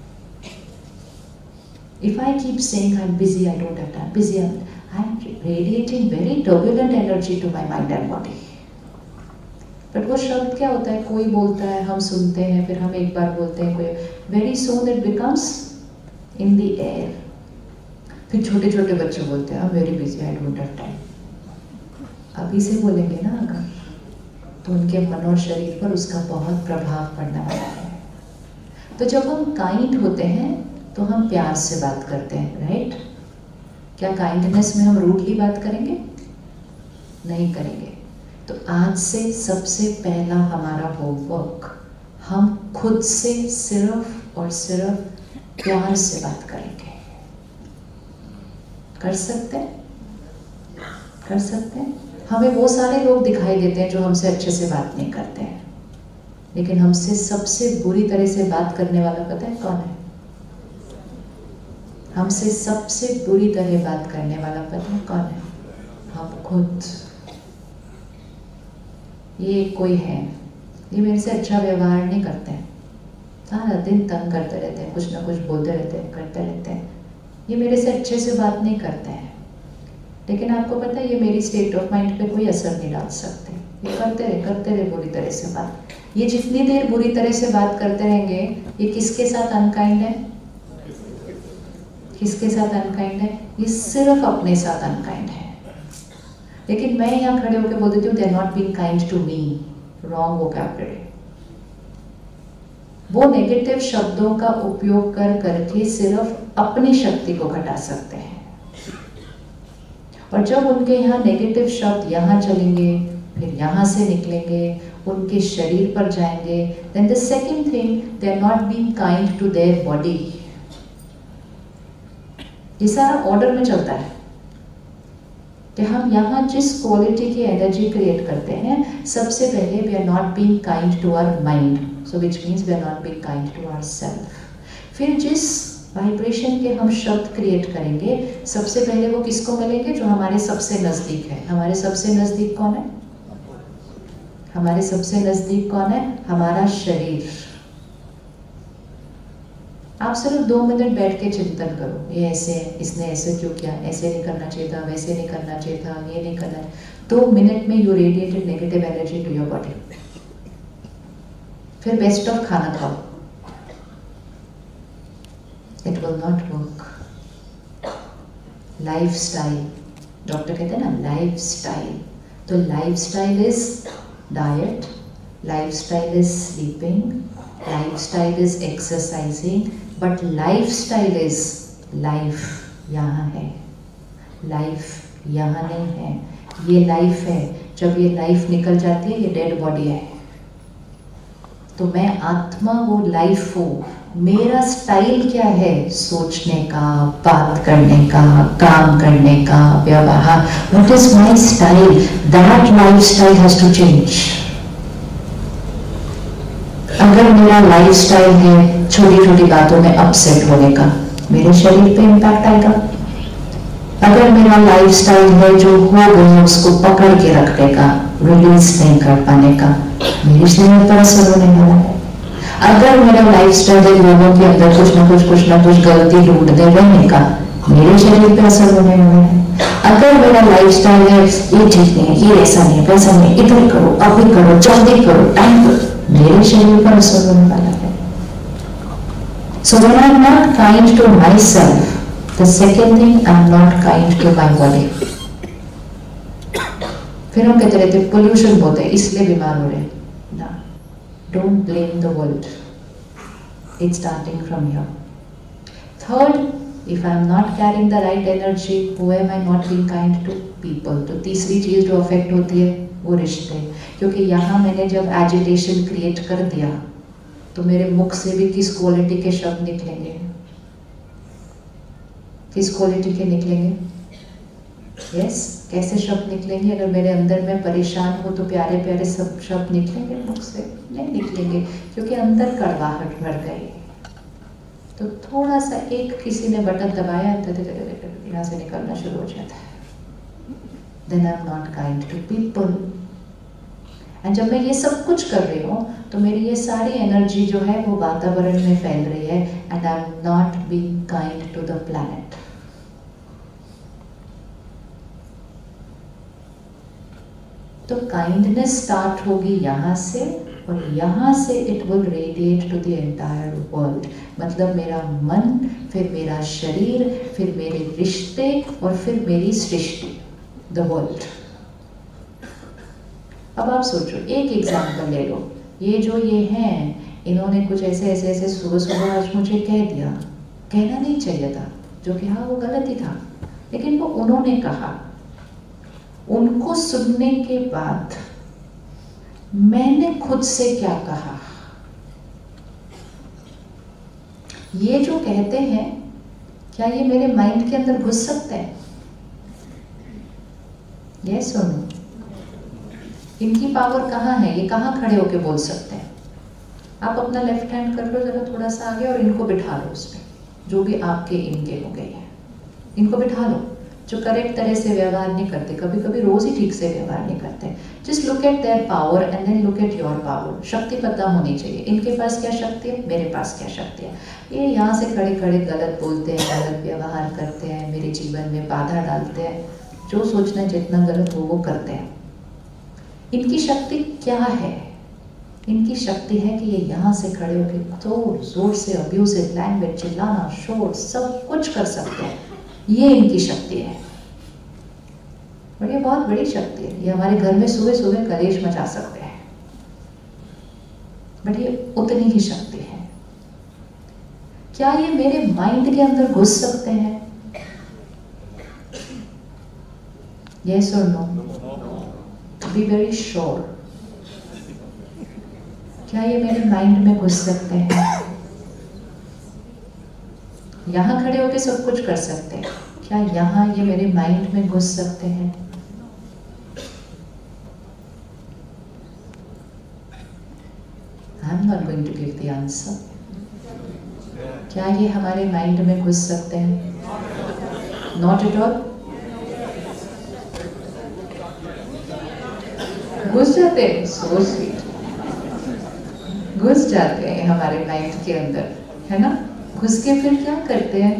If I keep saying I'm busy, I don't have time, busy, I'm radiating very turbulent energy to my mind and body. But वो शब्द क्या होता है? कोई बोलता है, हम सुनते हैं, फिर हम एक बार बोलते हैं, कोई very soon it becomes in the air. फिर छोटे छोटे बच्चे बोलते हैं I'm very busy, I don't have time. अभी से बोलेंगे ना अगर, तो उनके मन और शरीर पर उसका बहुत प्रभाव पड़ने वाला है। तो जब हम काइंड होते हैं तो हम प्यार से बात करते हैं, राइट? क्या काइंडनेस में हम रूडली बात करेंगे? नहीं करेंगे। तो आज से सबसे पहला हमारा होमवर्क, हम खुद से सिर्फ और सिर्फ प्यार से बात करेंगे। कर सकते हैं? कर सकते हैं? हमें वो सारे लोग दिखाई देते हैं जो हमसे अच्छे से बात नहीं करते हैं, लेकिन हमसे सबसे बुरी तरह से बात करने वाला पता है कौन है? हमसे सबसे बुरी तरह बात करने वाला पता है कौन है? हम खुद। ये कोई है, ये मेरे से अच्छा व्यवहार नहीं करते हैं, सारा दिन तंग करते रहते हैं, कुछ ना कुछ बोलते रहते हैं, करते रहते हैं, ये मेरे से अच्छे से बात नहीं करते हैं, लेकिन आपको पता है ये मेरी स्टेट ऑफ माइंड पे कोई असर नहीं डाल सकते। ये करते रहे बुरी तरह से बात। ये जितनी देर बुरी तरह से बात करते रहेंगे, ये किसके साथ अनकाइंड है? किसके साथ अनकाइंड है? ये सिर्फ अपने साथ अनकाइंड है। लेकिन मैं यहाँ खड़े होकर बोल देती हूँ they are not being kind to me. Wrong vocabulary. वो नेगेटिव शब्दों का उपयोग करके सिर्फ अपनी शक्ति को घटा सकते हैं, और जब उनके यहाँ नेगेटिव शब्द यहाँ चलेंगे, फिर यहाँ से निकलेंगे, उनके शरीर पर जाएंगे, then the second thing, they are not being kind to their body. ये सारा ऑर्डर में चलता है कि हम यहाँ जिस क्वालिटी की एनर्जी क्रिएट करते हैं, सबसे पहले we are not being kind to our mind, so which means we are not being kind to ourselves. फिर जिस वाइब्रेशन के हम शब्द क्रिएट करेंगे, सबसे पहले वो किसको मिलेंगे? जो हमारे सबसे नजदीक है। हमारे सबसे नजदीक कौन है? हमारे सबसे नजदीक कौन है? हमारा शरीर। आप सिर्फ 2 मिनट बैठ के चिंतन करो, ये ऐसे है, इसने ऐसे क्यों किया, ऐसे नहीं करना चाहिए था, वैसे नहीं करना चाहिए था, ये नहीं करना है। 2 मिनट में you radiated negative energy to your body. फिर बेस्ट ऑफ खाना खाओ, it will not work. Lifestyle, doctor कहते हैं ना लाइफस्टाइल, तो lifestyle is diet, lifestyle is sleeping, lifestyle is exercising, but lifestyle is life. यहाँ है लाइफ यहाँ नहीं है, ये लाइफ है। जब ये लाइफ निकल जाती है, ये डेड बॉडी है। तो मैं आत्मा, वो लाइफ हूँ। मेरा स्टाइल क्या है? सोचने का, बात करने का, काम करने का, व्यवहार। What is my style? That life style has to change. अगर मेरा लाइफ स्टाइल है छोटी छोटी बातों में अपसेट होने का, मेरे शरीर पे इम्पैक्ट आएगा। अगर मेरा लाइफ स्टाइल है जो हो गया उसको पकड़ के रखने का, रिलीज नहीं कर पाने का, मेरे शरीर पर असर होने वाला है। अगर मेरा लाइफ स्टाइल है लोगों के अंदर कुछ ना कुछ गलती ढूंढते रहने का, मेरे शरीर पे असर होने वाला है। अगर मेरा लाइफ स्टाइल है ये ठीक नहीं है, ये ऐसा नहीं है, वैसा नहीं, इधर करो, अभी करो, जल्दी करो, टाइम करो, मेरे शरीर पर असर होने वाला है। So when I'm not kind to myself, the second thing, I'm not kind to my body. फिर हम कहते रहते पोल्यूशन बहुत है इसलिए बीमार हो रहे हैं ना। Don't blame the world. It's starting from here. Third, if I'm not carrying the right energy, who am I not being kind to? People. तो तीसरी चीज जो अफेक्ट होती है वो रिश्ते, क्योंकि यहाँ मैंने जब एजिटेशन क्रिएट कर दिया तो मेरे मुख से भी किस क्वालिटी के शब्द निकलेंगे? किस क्वालिटी के निकलेंगे? यस, कैसे शब्द निकलेंगे? अगर मेरे अंदर में परेशान हो तो प्यारे प्यारे सब शब्द निकलेंगे मुख से? नहीं निकलेंगे, क्योंकि अंदर कड़वाहट भर गई। तो थोड़ा सा एक किसी ने बटन दबाया, यहाँ से निकलना शुरू हो जाता है। Then I'm not kind to people. And जब मैं ये सब कुछ कर रही हूँ तो मेरी ये सारी एनर्जी जो है वो वातावरण में फैल रही है, and I'm not being kind to the planet. तो काइंडनेस स्टार्ट होगी यहाँ से, और यहाँ से it will radiate to the entire world. मतलब मेरा मन, फिर मेरा शरीर, फिर मेरे रिश्ते, और फिर मेरी सृष्टि, द वर्ल्ड। अब आप सोचो, एक एग्जाम्पल ले लो। ये हैं, इन्होंने कुछ ऐसे सुबह सुबह आज मुझे कह दिया, कहना नहीं चाहिए था, जो कि हाँ वो गलत ही था, लेकिन वो उन्होंने कहा। उनको सुनने के बाद मैंने खुद से क्या कहा? ये जो कहते हैं, क्या ये मेरे माइंड के अंदर घुस सकते हैं? ये सुनो, इनकी पावर कहाँ है? ये कहाँ खड़े होके बोल सकते हैं? आप अपना लेफ्ट हैंड कर लो जरा थोड़ा सा आगे, और इनको बिठा लो उसमें, जो भी आपके इनके हो गए हैं, इनको बिठा लो। जो करेक्ट तरह से व्यवहार नहीं करते, कभी कभी रोज ही ठीक से व्यवहार नहीं करते। Just look at their power and then look at your power. शक्ति पता होनी चाहिए, इनके पास क्या शक्ति है, मेरे पास क्या शक्ति है। ये यहाँ से खड़े खड़े गलत बोलते हैं, गलत व्यवहार करते हैं, मेरे जीवन में बाधा डालते हैं, जो सोचना जितना गलत हो वो करते हैं। इनकी शक्ति क्या है? इनकी शक्ति है कि ये यहाँ से खड़े होकर जोर जोर से अब्यूजिव लैंग्वेज, चिल्लाना, शोर, सब कुछ कर सकते हैं। ये इनकी शक्ति है, और ये बहुत बड़ी शक्ति है। ये हमारे घर में सुबह सुबह कलेश मचा सकते हैं, बट ये उतनी ही शक्ति है। क्या ये मेरे माइंड के अंदर घुस सकते हैं? Yes or no? Be very sure. क्या ये मेरे माइंड में घुस सकते हैं? यहाँ खड़े होके सब कुछ कर सकते हैं, क्या यहाँ ये मेरे माइंड में घुस सकते हैं? I'm not going to give the answer. क्या ये हमारे माइंड में घुस सकते हैं? Not at all. घुस जाते हैं, so sweet. घुस जाते हैं हमारे माइंड के अंदर, है ना? घुस के फिर क्या करते हैं?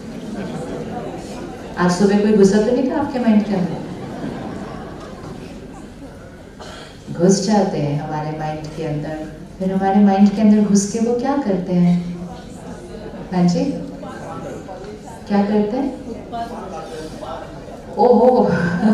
आज सुबह कोई घुसा तो नहीं था आपके माइंड के अंदर? घुस जाते हैं हमारे माइंड के अंदर, फिर हमारे माइंड के अंदर घुस के वो क्या करते हैं? हाँ जी, क्या करते हैं? ओहो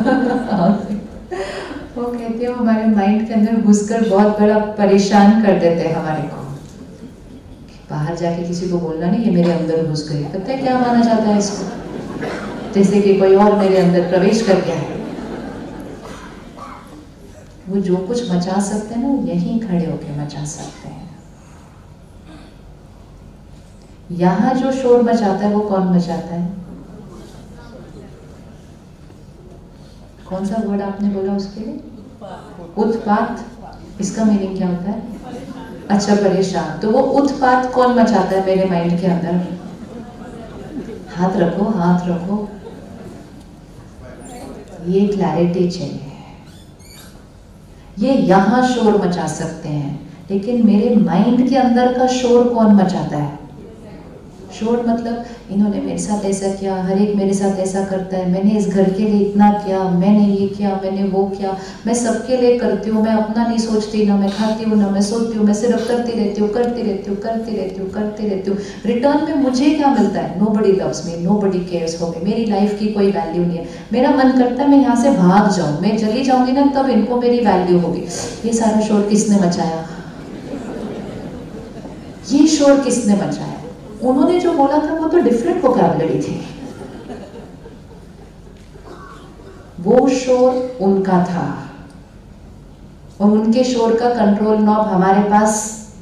वो कहते हैं हमारे माइंड के अंदर घुसकर बहुत बड़ा परेशान कर देते हैं हमारे को। बाहर जाके किसी को बोलना नहीं, ये मेरे अंदर घुस गई। पता है क्या माना जाता है इसको? जैसे कि कोई और मेरे अंदर प्रवेश कर गया है। वो जो कुछ मचा सकते हैं ना, वो यहीं खड़े होके मचा सकते हैं। यहां जो शोर मचाता है वो कौन मचाता है? कौन सा वर्ड आपने बोला उसके लिए? उत्पात। इसका मीनिंग क्या होता है? अच्छा, परेशान। तो वो उत्पात कौन मचाता है मेरे माइंड के अंदर? हाथ रखो, हाथ रखो। ये क्लैरिटी चाहिए। ये यहां शोर मचा सकते हैं, लेकिन मेरे माइंड के अंदर का शोर कौन मचाता है? शोर मतलब इन्होंने मेरे साथ ऐसा किया, हर एक मेरे साथ ऐसा करता है, मैंने इस घर के लिए इतना किया, मैंने ये किया, मैंने वो किया, मैं सबके लिए करती हूँ, मैं अपना नहीं सोचती, ना मैं खाती हूँ ना मैं सोती हूँ, मैं सिर्फ करती रहती हूँ, करती रहती हूँ, करती रहती हूँ, करती रहती हूँ। रिटर्न में मुझे क्या मिलता है? Nobody loves me, nobody cares for me, मेरी लाइफ की कोई वैल्यू नहीं है। मेरा मन करता है मैं यहाँ से भाग जाऊँ, मैं चली जाऊंगी ना तब इनको मेरी वैल्यू होगी। ये सारा शोर किसने मचाया? ये शोर किसने मचाया? उन्होंने जो बोला था वो तो डिफरेंट वोकैबुलरी थी। वो शोर उनका था और उनके शोर का कंट्रोल नॉब हमारे पास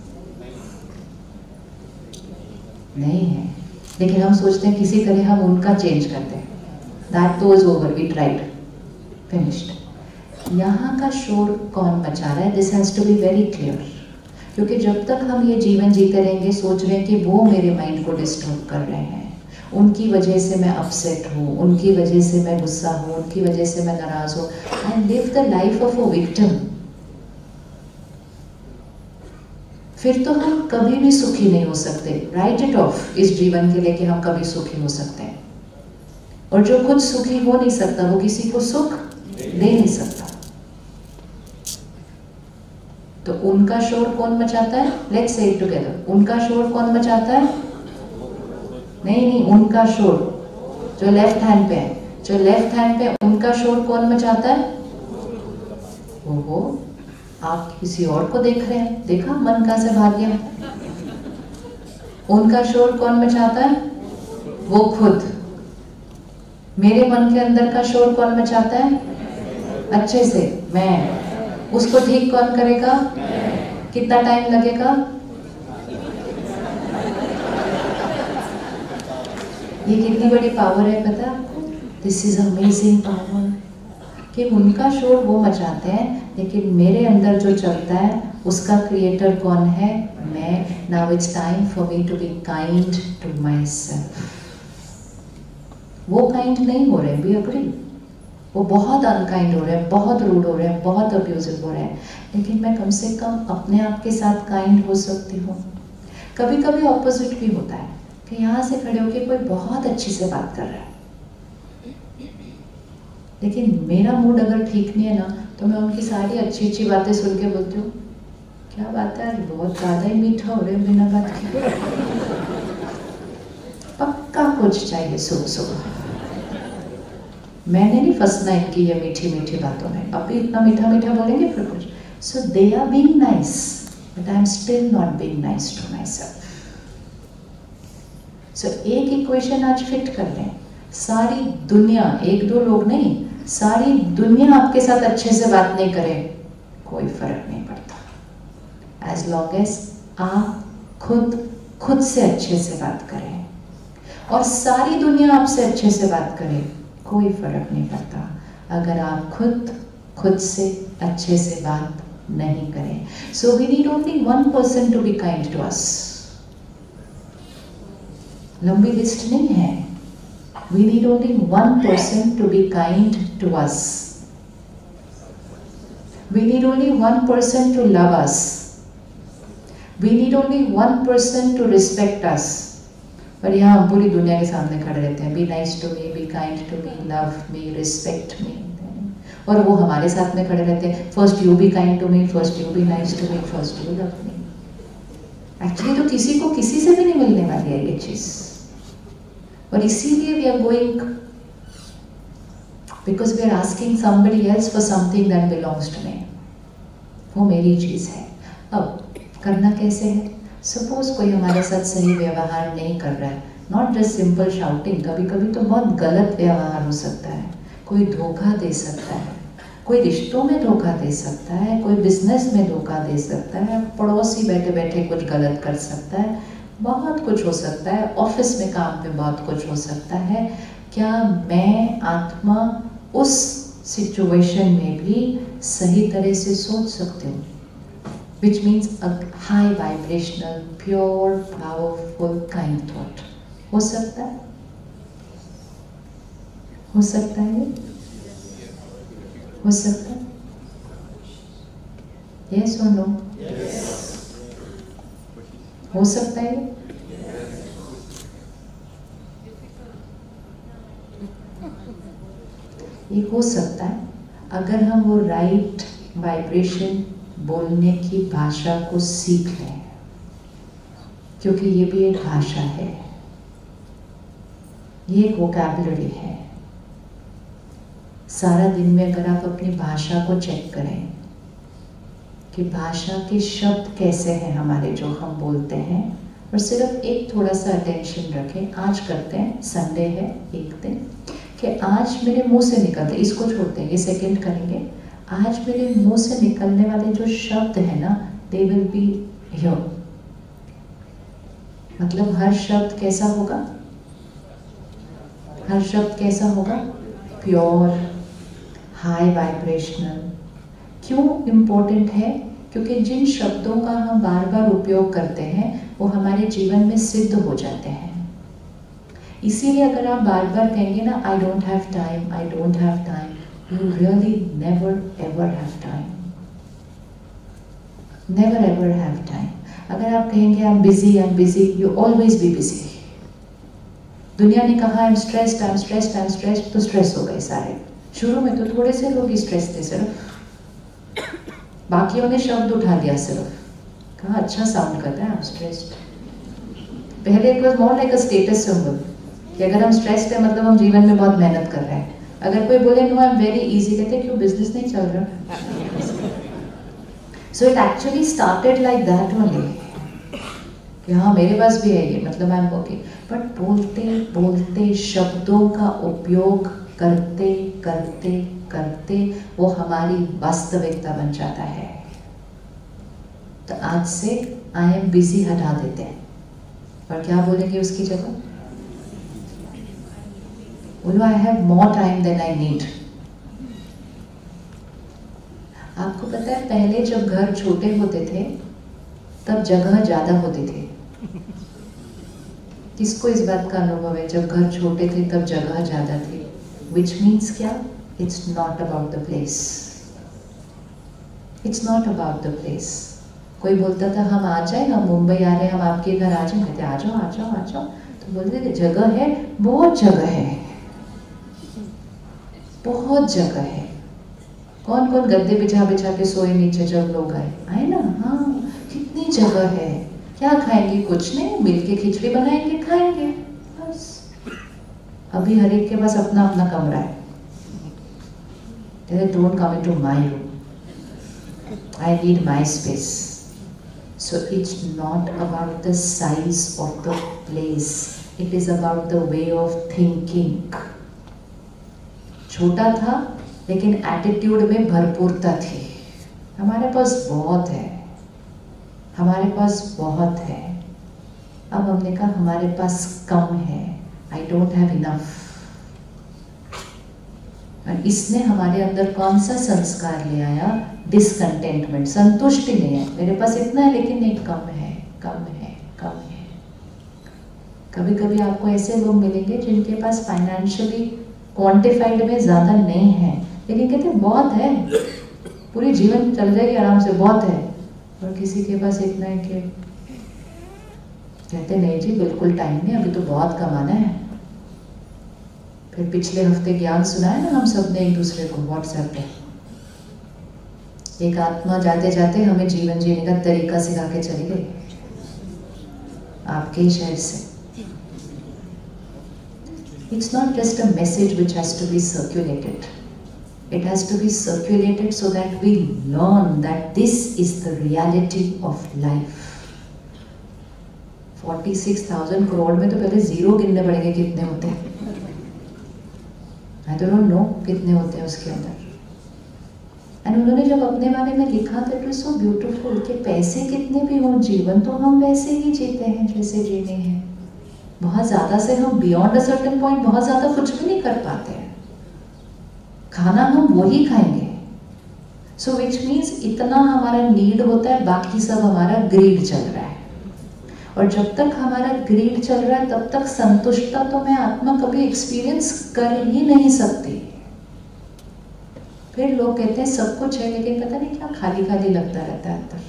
नहीं है, लेकिन हम सोचते हैं किसी तरह हम उनका चेंज करते हैं। दैट तो is over, we tried, finished. यहाँ का शोर कौन मचा रहा है? This has to be very clear. क्योंकि जब तक हम ये जीवन जीते रहेंगे सोच रहे हैं कि वो मेरे माइंड को डिस्टर्ब कर रहे हैं, उनकी वजह से मैं अपसेट हूँ, उनकी वजह से मैं गुस्सा हूँ, उनकी वजह से मैं नाराज हूँ, I live the life of a victim, फिर तो हम कभी भी सुखी नहीं हो सकते। राइट इट ऑफ इस जीवन के लिए कि हम कभी सुखी हो सकते हैं। और जो खुद सुखी हो नहीं सकता वो किसी को सुख दे नहीं सकता। तो उनका शोर कौन मचाता है? Let's say it together. उनका शोर कौन मचाता है? नहीं, उनका शोर जो लेफ्ट हैंड पे है, जो लेफ्ट हैंड पे, उनका शोर कौन मचाता है? ओहो, आप किसी और को देख रहे हैं, देखा मन कहां से भाग गया। उनका शोर कौन मचाता है? वो खुद। मेरे मन के अंदर का शोर कौन मचाता है? अच्छे से मैं। उसको ठीक कौन करेगा? कितना टाइम लगेगा? ये कितनी बड़ी पावर है पता आपको? दिस इज अमेजिंग पावर कि उनका शोर वो मचाते हैं, लेकिन मेरे अंदर जो चलता है उसका क्रिएटर कौन है? मैं। Now it's time for me to be kind to my self. वो काइंड नहीं हो रहे, बी अग्री, वो बहुत अनकाइंड हो रहे हैं, बहुत रूड हो रहे हैं, बहुत अब्यूजिव हो रहे हैं, लेकिन मैं कम से कम अपने आप के साथ काइंड हो सकती हूँ। कभी कभी ऑपोजिट भी होता है कि यहाँ से खड़े होकर कोई बहुत अच्छी से बात कर रहा है, लेकिन मेरा मूड अगर ठीक नहीं है ना तो मैं उनकी सारी अच्छी अच्छी बातें सुन के बोलती हूँ क्या बात है, बहुत ज़्यादा ही मीठा हो रहे बिना बात के। पक्का कुछ चाहिए सुबह सुबह। मैंने नहीं फंसना इनकी ये मीठी मीठी बातों में, अब भी इतना मीठा मीठा बोलेंगे फिर कुछ। So they are being nice but I am still not being nice to my self. So एक इक्वेशन आज फिट कर लें, सारी दुनिया, एक दो लोग नहीं, सारी दुनिया आपके साथ अच्छे से बात नहीं करे, कोई फर्क नहीं पड़ता, एज लॉन्ग एज आप खुद से अच्छे से बात करें। और सारी दुनिया आपसे अच्छे से बात करे, कोई फर्क नहीं पड़ता अगर आप खुद से अच्छे से बात नहीं करें। So we need only one person to be kind to us. लंबी लिस्ट नहीं है, we need only one person to be kind to us. We need only one person to love us. We need only one person to respect us. पर यहाँ हम पूरी दुनिया के सामने खड़े रहते हैं, be nice to me, be kind to me, love me, respect me, और वो हमारे साथ में खड़े रहते हैं, first you be kind to me, first you be nice to me, first you love me. Actually तो किसी को किसी से भी नहीं मिलने वाली है ये चीज, और इसीलिए we are going, because we are asking somebody else for something that belongs to me. वो मेरी चीज है। अब करना कैसे है? सपोज कोई हमारे साथ सही व्यवहार नहीं कर रहा है, नॉट जस्ट सिंपल शाउटिंग, कभी कभी तो बहुत गलत व्यवहार हो सकता है, कोई धोखा दे सकता है, कोई रिश्तों में धोखा दे सकता है, कोई बिजनेस में धोखा दे सकता है, पड़ोसी बैठे बैठे कुछ गलत कर सकता है, बहुत कुछ हो सकता है, ऑफिस में काम पे बहुत कुछ हो सकता है। क्या मैं आत्मा उस सिचुएशन में भी सही तरह से सोच सकती हूँ? Which means a high vibrational, pure, powerful, kind thought. हो सकता है? हो सकता है? हो सकता है? Yes or no? Yes. हो सकता है? ये हो सकता है अगर हम वो राइट वाइब्रेशन बोलने की भाषा को सीख लें, क्योंकि ये भी एक भाषा है, ये एक वोकैबुलरी है। सारा दिन में अगर आप अपनी भाषा को चेक करें कि भाषा के शब्द कैसे हैं हमारे जो हम बोलते हैं, और सिर्फ एक थोड़ा सा अटेंशन रखें। आज करते हैं, संडे है एक दिन, कि आज मेरे मुंह से निकलते, इसको छोड़ते हैं, ये सेकंड करेंगे। आज मेरे मुंह से निकलने वाले जो शब्द है ना, दे विल बी हियर। मतलब हर शब्द कैसा होगा? हर शब्द कैसा होगा? Pure, high vibrational. क्यों इम्पोर्टेंट है? क्योंकि जिन शब्दों का हम बार बार उपयोग करते हैं वो हमारे जीवन में सिद्ध हो जाते हैं। इसीलिए अगर आप बार बार कहेंगे ना, I don't have time, I don't have time, you really never ever have time. Never ever have time. अगर आप कहेंगे I'm busy, you always be busy. दुनिया ने कहा I'm stressed, तो स्ट्रेस हो गए सारे। शुरू में तो थोड़े से लोग ही स्ट्रेस थे सिर्फ, बाकियों ने शब्द उठा लिया सिर्फ, कहा अच्छा साउंड करता है I'm stressed। पहले it was more like a status symbol कि अगर हम स्ट्रेस्ड है मतलब हम जीवन में बहुत मेहनत कर रहे हैं। अगर कोई बोले no I am very easy, कहते क्यों, बिजनेस नहीं चल रहा। So it actually started like that only कि हाँ मेरे पास भी है ये, मतलब आई एम ओके। बट बोलते बोलते शब्दों का उपयोग करते करते करते वो हमारी वास्तविकता बन जाता है। तो आज से आई एम बिजी हटा देते हैं और क्या बोलेंगे उसकी जगह? बोलो I have more time than I need. आपको पता है पहले जब घर छोटे होते थे तब जगह ज्यादा होती थी। किसको इस बात का अनुभव है? जब घर छोटे थे तब जगह ज्यादा थी। विच मीन्स क्या? It's not about the place, it's not about the place. कोई बोलता था हम आ जाए, हम मुंबई आ रहे हैं, हम आपके घर आ जाए, कहते आ जाओ आ जाओ आ जाओ, तो बोलते थे जगह है, बहुत जगह है, बहुत जगह है। कौन कौन गद्दे बिछा बिछा के सोए नीचे जब लोग आए ना, हाँ कितनी जगह है। क्या खाएंगे? कुछ नहीं, मिलके खिचड़ी बनाएंगे खाएंगे बस। अभी हर एक के पास अपना अपना कमरा है। Don't come into my room, I need my space. So it's not about the size of the place, it is about the way of thinking. छोटा था लेकिन एटीट्यूड में भरपूरता थी। हमारे पास बहुत है, हमारे पास बहुत है। अब हमने कहा हमारे पास कम है, आई डोंट हैव इनफ। और इसने हमारे अंदर कौन सा संस्कार ले आया? डिसकंटेंटमेंट, संतुष्टि नहीं है। मेरे पास इतना है लेकिन नहीं, कम है, कम है, कम है। कभी कभी आपको ऐसे लोग मिलेंगे जिनके पास फाइनेंशियली क्वांटिफाइड में ज्यादा नहीं है, लेकिन कहते बहुत है, पूरी जीवन चल जाएगी आराम से, बहुत है। और किसी के पास इतना है कि कहते नहीं जी बिल्कुल टाइम नहीं, अभी तो बहुत कमाना है। फिर पिछले हफ्ते ज्ञान सुनाया ना हम सब ने एक दूसरे को व्हाट्सएप पे। एक आत्मा जाते जाते हमें जीवन जीने का तरीका सिखा के चली गई, आपके ही शहर से। It's not just a message which has to be circulated. It has to be circulated so that we learn that this is the reality of life. 46,000 crore में तो पहले जीरो गिनने पड़ेंगे कितने होते हैं। I don't know कितने होते हैं उसके अंदर। एंड उन्होंने जब अपने बारे में लिखा तो इट वाज सो ब्यूटीफुल कि पैसे कितने भी हों, जीवन तो हम वैसे ही जीते हैं जैसे जीने हैं। बहुत ज़्यादा से हम बियॉन्ड अ सर्टेन पॉइंट बहुत ज़्यादा कुछ भी नहीं कर पाते हैं। खाना हम वही खाएंगे। सो विच मीन्स इतना हमारा नीड होता है, बाकी सब हमारा ग्रीड चल रहा है। और जब तक हमारा ग्रीड चल रहा है तब तक संतुष्टता तो मैं आत्मा कभी एक्सपीरियंस कर ही नहीं सकती। फिर लोग कहते हैं सब कुछ है लेकिन पता नहीं क्या खाली खाली लगता रहता है अंदर।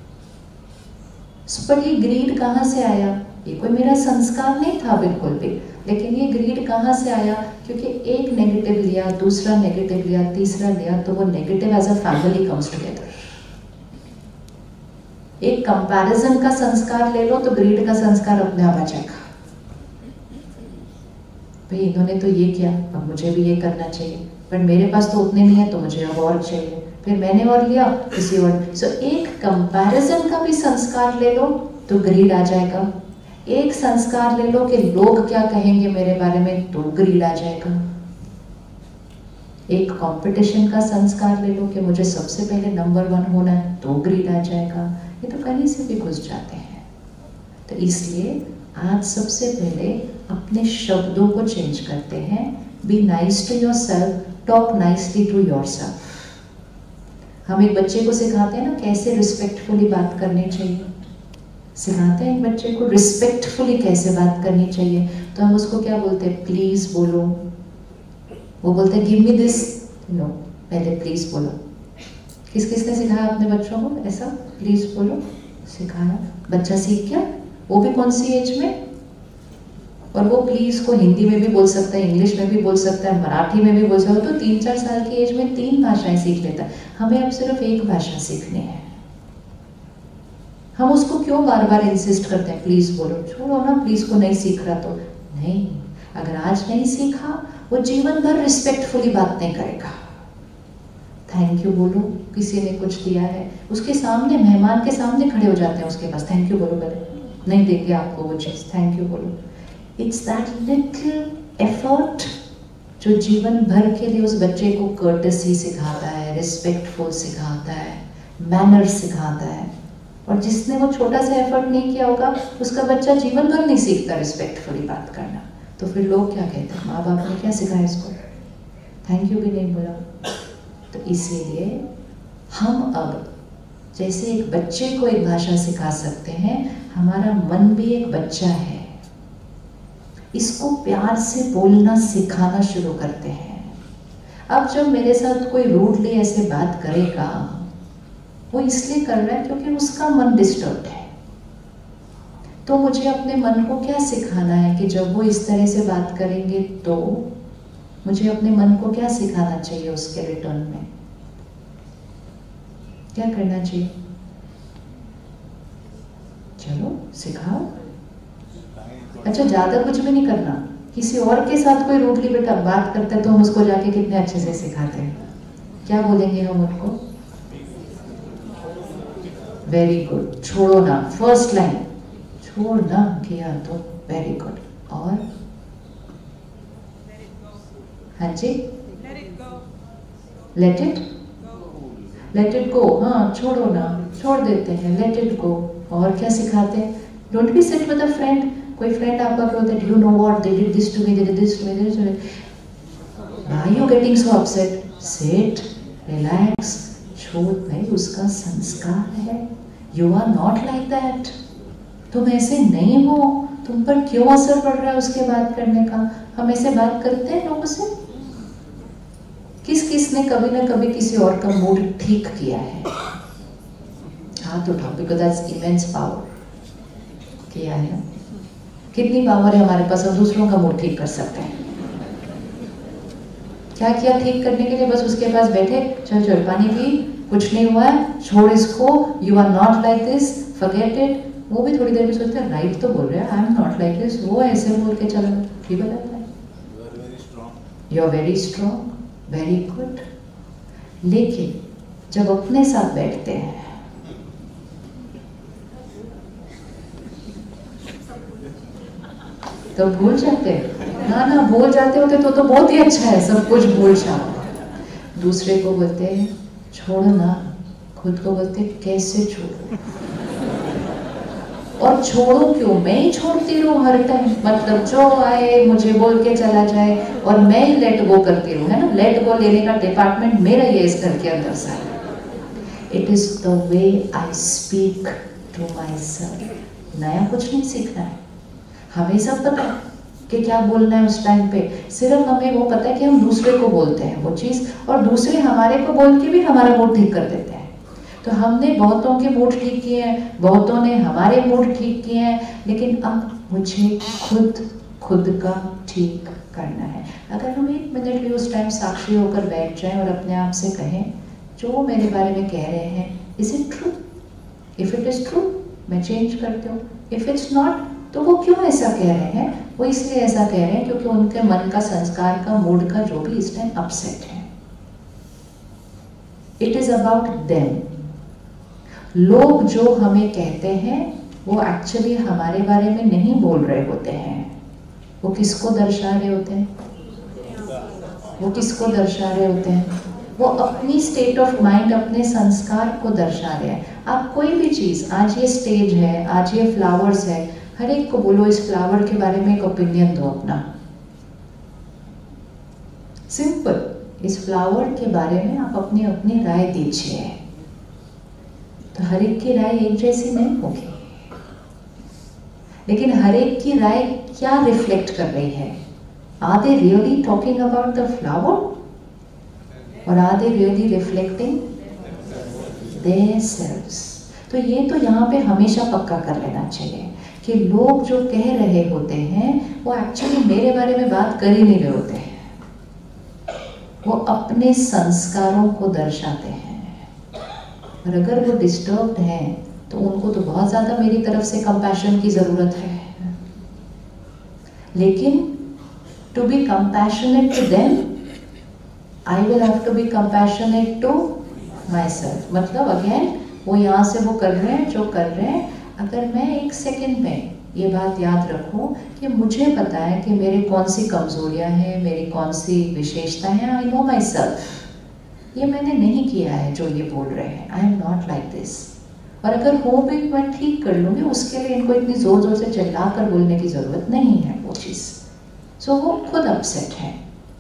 पर ये ग्रीड कहाँ से आया? ये कोई मेरा संस्कार नहीं था बिल्कुल भी, लेकिन ये ग्रीड कहाँ से आया? क्योंकि एक नेगेटिव लिया, दूसरा नेगेटिव लिया, तीसरा लिया, तो वो negative as a family comes together. एक कंपैरिजन का संस्कार ले लो तो ग्रीड का संस्कार अपने आप आ जाएगा। भाई इन्होंने तो ये किया, अब मुझे भी ये करना चाहिए, पर मेरे पास तो उतने नहीं है तो मुझे अब और चाहिए, फिर मैंने और लिया किसी और। सो एक कंपैरिजन का भी संस्कार ले लो तो ग्रीड आ जाएगा। एक संस्कार ले लो कि लोग क्या कहेंगे मेरे बारे में, तो ग्रीड आ जाएगा। एक कंपटीशन का संस्कार ले लो कि मुझे सबसे पहले नंबर 1 होना है, तो ग्रीड आ जाएगा। ये तो कहीं से भी घुस जाते हैं। तो इसलिए आज सबसे पहले अपने शब्दों को चेंज करते हैं। Be nice to yourself, talk nicely to yourself. हम एक बच्चे को सिखाते हैं ना कैसे रिस्पेक्टफुली बात करनी चाहिए, सिखाते हैं एक बच्चे को रिस्पेक्टफुली कैसे बात करनी चाहिए। तो हम उसको क्या बोलते हैं? प्लीज बोलो। वो बोलते हैं गिव मी दिस, नो, पहले प्लीज बोलो। किस किसने सिखाया अपने बच्चों को ऐसा प्लीज बोलो? सिखाया। बच्चा सीख गया, वो भी कौन सी एज में? और वो प्लीज को हिंदी में भी बोल सकता है, इंग्लिश में भी बोल सकता है, मराठी में भी बोल सकता है। तो 3-4 साल की एज में 3 भाषाएं सीख लेता है। हमें अब सिर्फ एक भाषा सीखनी है। हम उसको क्यों बार बार इंसिस्ट करते हैं प्लीज बोलो? छोड़ो ना, प्लीज को नहीं सीख रहा तो नहीं। अगर आज नहीं सीखा वो जीवन भर रिस्पेक्टफुली बात नहीं करेगा। थैंक यू बोलो, किसी ने कुछ दिया है, उसके सामने, मेहमान के सामने खड़े हो जाते हैं उसके पास, थैंक यू बोलो, पहले नहीं देंगे आपको वो चीज, थैंक यू बोलो। इट्स दैट लिटिल एफर्ट जो जीवन भर के लिए उस बच्चे को कर्टसी सिखाता है, रिस्पेक्टफुल सिखाता है, मैनर सिखाता है। और जिसने वो छोटा सा एफर्ट नहीं किया होगा उसका बच्चा जीवन भर नहीं सीखता रिस्पेक्टफुली बात करना। तो फिर लोग क्या कहते हैं, माँ बाप ने क्या सिखाया इसको, थैंक यू भी नहीं बोला। तो इसीलिए हम अब जैसे एक बच्चे को एक भाषा सिखा सकते हैं, हमारा मन भी एक बच्चा है, इसको प्यार से बोलना सिखाना शुरू करते हैं। अब जब मेरे साथ कोई रूडली ऐसे बात करेगा, वो इसलिए कर रहा है क्योंकि उसका मन डिस्टर्ब है। तो मुझे अपने मन को क्या सिखाना है कि जब वो इस तरह से बात करेंगे तो मुझे अपने मन को क्या सिखाना चाहिए उसके रिटर्न में, क्या करना चाहिए? चलो सिखाओ। अच्छा, ज्यादा कुछ भी नहीं करना। किसी और के साथ कोई रूडली बेटा बात करता है तो हम उसको जाके कितने अच्छे से सिखाते हैं। क्या बोलेंगे हम उनको? वेरी गुड, छोड़ो ना, फर्स्ट लाइन, छोड़ ना किया तो वेरी गुड। और हाँ जी, लेट इट गो। हाँ, छोड़ो ना, छोड़ देते हैं, लेट इट गो। और क्या सिखाते हैं? Don't be sit with a friend. कोई फ्रेंड आपका बोलता है, you know what, they did this to me, they did this to me, why you getting so upset? Sit, relax, छोड़। भाई उसका संस्कार है, you are not like that, तुम ऐसे नहीं हो, तुम पर क्यों असर पड़ रहा है उसके बात करने का? हम ऐसे बात करते हैं लोगों से? किसने कभी ना कभी किसी और का मूड ठीक किया है? हाथ उठाओ, बिकॉज दैट्स इमेंस पावर। किया है? कितनी पावर है हमारे पास, हम दूसरों का मूड ठीक कर सकते हैं। क्या किया ठीक करने के लिए? बस उसके पास बैठे, चल चल पानी पी, कुछ नहीं हुआ है, छोड़ इसको, you are not like this, forget it. वो भी थोड़ी देर में सोचता है राइट तो बोल रहे हैं, I am not like this. वो ऐसे बोल के चला, ठीक बताता है, you are very strong, very good. लेकिन जब अपने साथ बैठते हैं तो भूल जाते हैं ना, भूल जाते होते तो बहुत ही अच्छा है, सब कुछ भूल जाओ। दूसरे को बोलते हैं छोड़ो ना, खुद को बोलते कैसे छोड़ो, और छोड़ो क्यों, मैं ही छोड़ती रहूं हर टाइम, मतलब जो आए मुझे बोल के चला जाए और मैं ही लेट गो करती रहूं, है ना। लेट गो लेने का डिपार्टमेंट मेरा ही है इस घर के अंदर सारा। It is the way I speak to my self. नया कुछ नहीं सीखना है, हमें सब पता है कि क्या बोलना है उस टाइम पे, सिर्फ हमें वो पता है कि हम दूसरे को बोलते हैं वो चीज़, और दूसरे हमारे को बोल के भी हमारा मूड ठीक कर देते हैं। तो हमने बहुतों के मूड ठीक किए हैं, बहुतों ने हमारे मूड ठीक किए हैं, लेकिन अब मुझे खुद का ठीक करना है। अगर हम 1 मिनट भी उस टाइम साक्षी होकर बैठ जाएं और अपने आप से कहें जो मेरे बारे में कह रहे हैं, is it true? If it is true मैं चेंज करती हूँ, इफ इट्स नॉट तो वो क्यों ऐसा कह रहे हैं? वो इसलिए ऐसा कह रहे हैं क्योंकि उनके मन का, संस्कार का, मूड का जो भी इस टाइम अपसेट है। It is about them. लोग जो हमें कहते हैं वो एक्चुअली हमारे बारे में नहीं बोल रहे होते हैं। वो किसको दर्शा रहे होते हैं? वो किसको दर्शा रहे होते हैं? वो अपनी स्टेट ऑफ माइंड, अपने संस्कार को दर्शा रहे हैं। आप कोई भी चीज, आज ये स्टेज है, आज ये फ्लावर्स है, हर एक को बोलो इस फ्लावर के बारे में एक ओपिनियन दो अपना, सिंपल। इस फ्लावर के बारे में आप अपनी अपनी राय दीजिए। तो हर एक की राय एक जैसी नहीं होगी, लेकिन हर एक की राय क्या रिफ्लेक्ट कर रही है? Are they really talking about the flower और are they really reflecting their selves? तो ये तो यहाँ पे हमेशा पक्का कर लेना चाहिए कि लोग जो कह रहे होते हैं वो एक्चुअली मेरे बारे में बात कर ही नहीं रहे होते हैं, वो अपने संस्कारों को दर्शाते हैं। और अगर वो डिस्टर्ब्ड हैं तो उनको तो बहुत ज़्यादा मेरी तरफ से कंपैशन की ज़रूरत है। लेकिन to be compassionate to them I will have to be compassionate to my self. मतलब अगेन वो यहाँ से वो कर रहे हैं जो कर रहे हैं, अगर मैं 1 सेकेंड में ये बात याद रखूं कि मुझे पता है कि मेरे कौन सी कमजोरियां हैं, मेरी कौन सी विशेषताएं हैं, आई नो माई सेल्फ, ये मैंने नहीं किया है जो ये बोल रहे हैं, I am not like this. और अगर हो भी मैं ठीक कर लूँगी, उसके लिए इनको इतनी ज़ोर ज़ोर से चिल्ला कर बोलने की ज़रूरत नहीं है वो चीज़। सो वो खुद अपसेट है।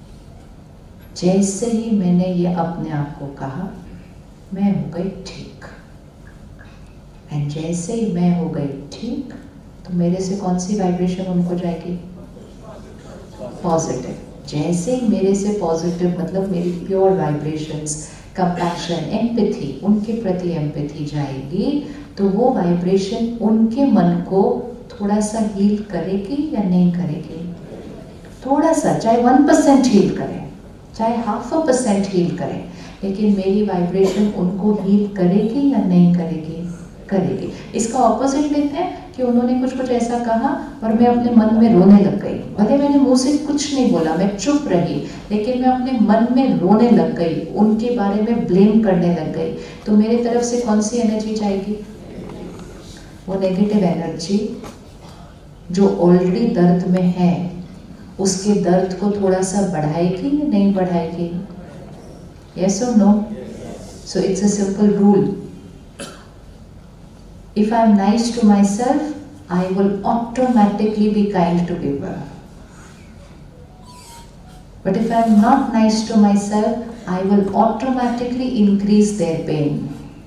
जैसे ही मैंने ये अपने आप को कहा, मैं हो गई ठीक, एंड जैसे ही मैं हो गई ठीक तो मेरे से कौन सी वाइब्रेशन उनको जाएगी? पॉजिटिव। जैसे ही मेरे से पॉजिटिव मतलब मेरी प्योर वाइब्रेशंस, कंपैशन, एम्पैथी, उनके प्रति एम्पैथी जाएगी तो वो वाइब्रेशन उनके मन को थोड़ा सा हील करेगी या नहीं करेगी? थोड़ा सा, चाहे 1% हील करे, चाहे 0.5% हील करे, लेकिन मेरी वाइब्रेशन उनको हील करेगी या नहीं करेगी? करेगी। इसका ऑपोजिट लेते हैं कि उन्होंने कुछ ऐसा कहा और मैं अपने मन में रोने लग गई। भले मैंने मुंह से कुछ नहीं बोला, मैं चुप रही, लेकिन मैं अपने मन में रोने लग गई, उनके बारे में ब्लेम करने लग गई। तो मेरे तरफ से कौन सी एनर्जी जाएगी? वो नेगेटिव एनर्जी जो ऑलरेडी दर्द में है, उसके दर्द को थोड़ा सा बढ़ाएगी या नहीं बढ़ाएगी? Yes or no? So it's a simple rule. If I am nice to myself, I will automatically be kind to people. But if I am not nice to myself, I will automatically increase their pain.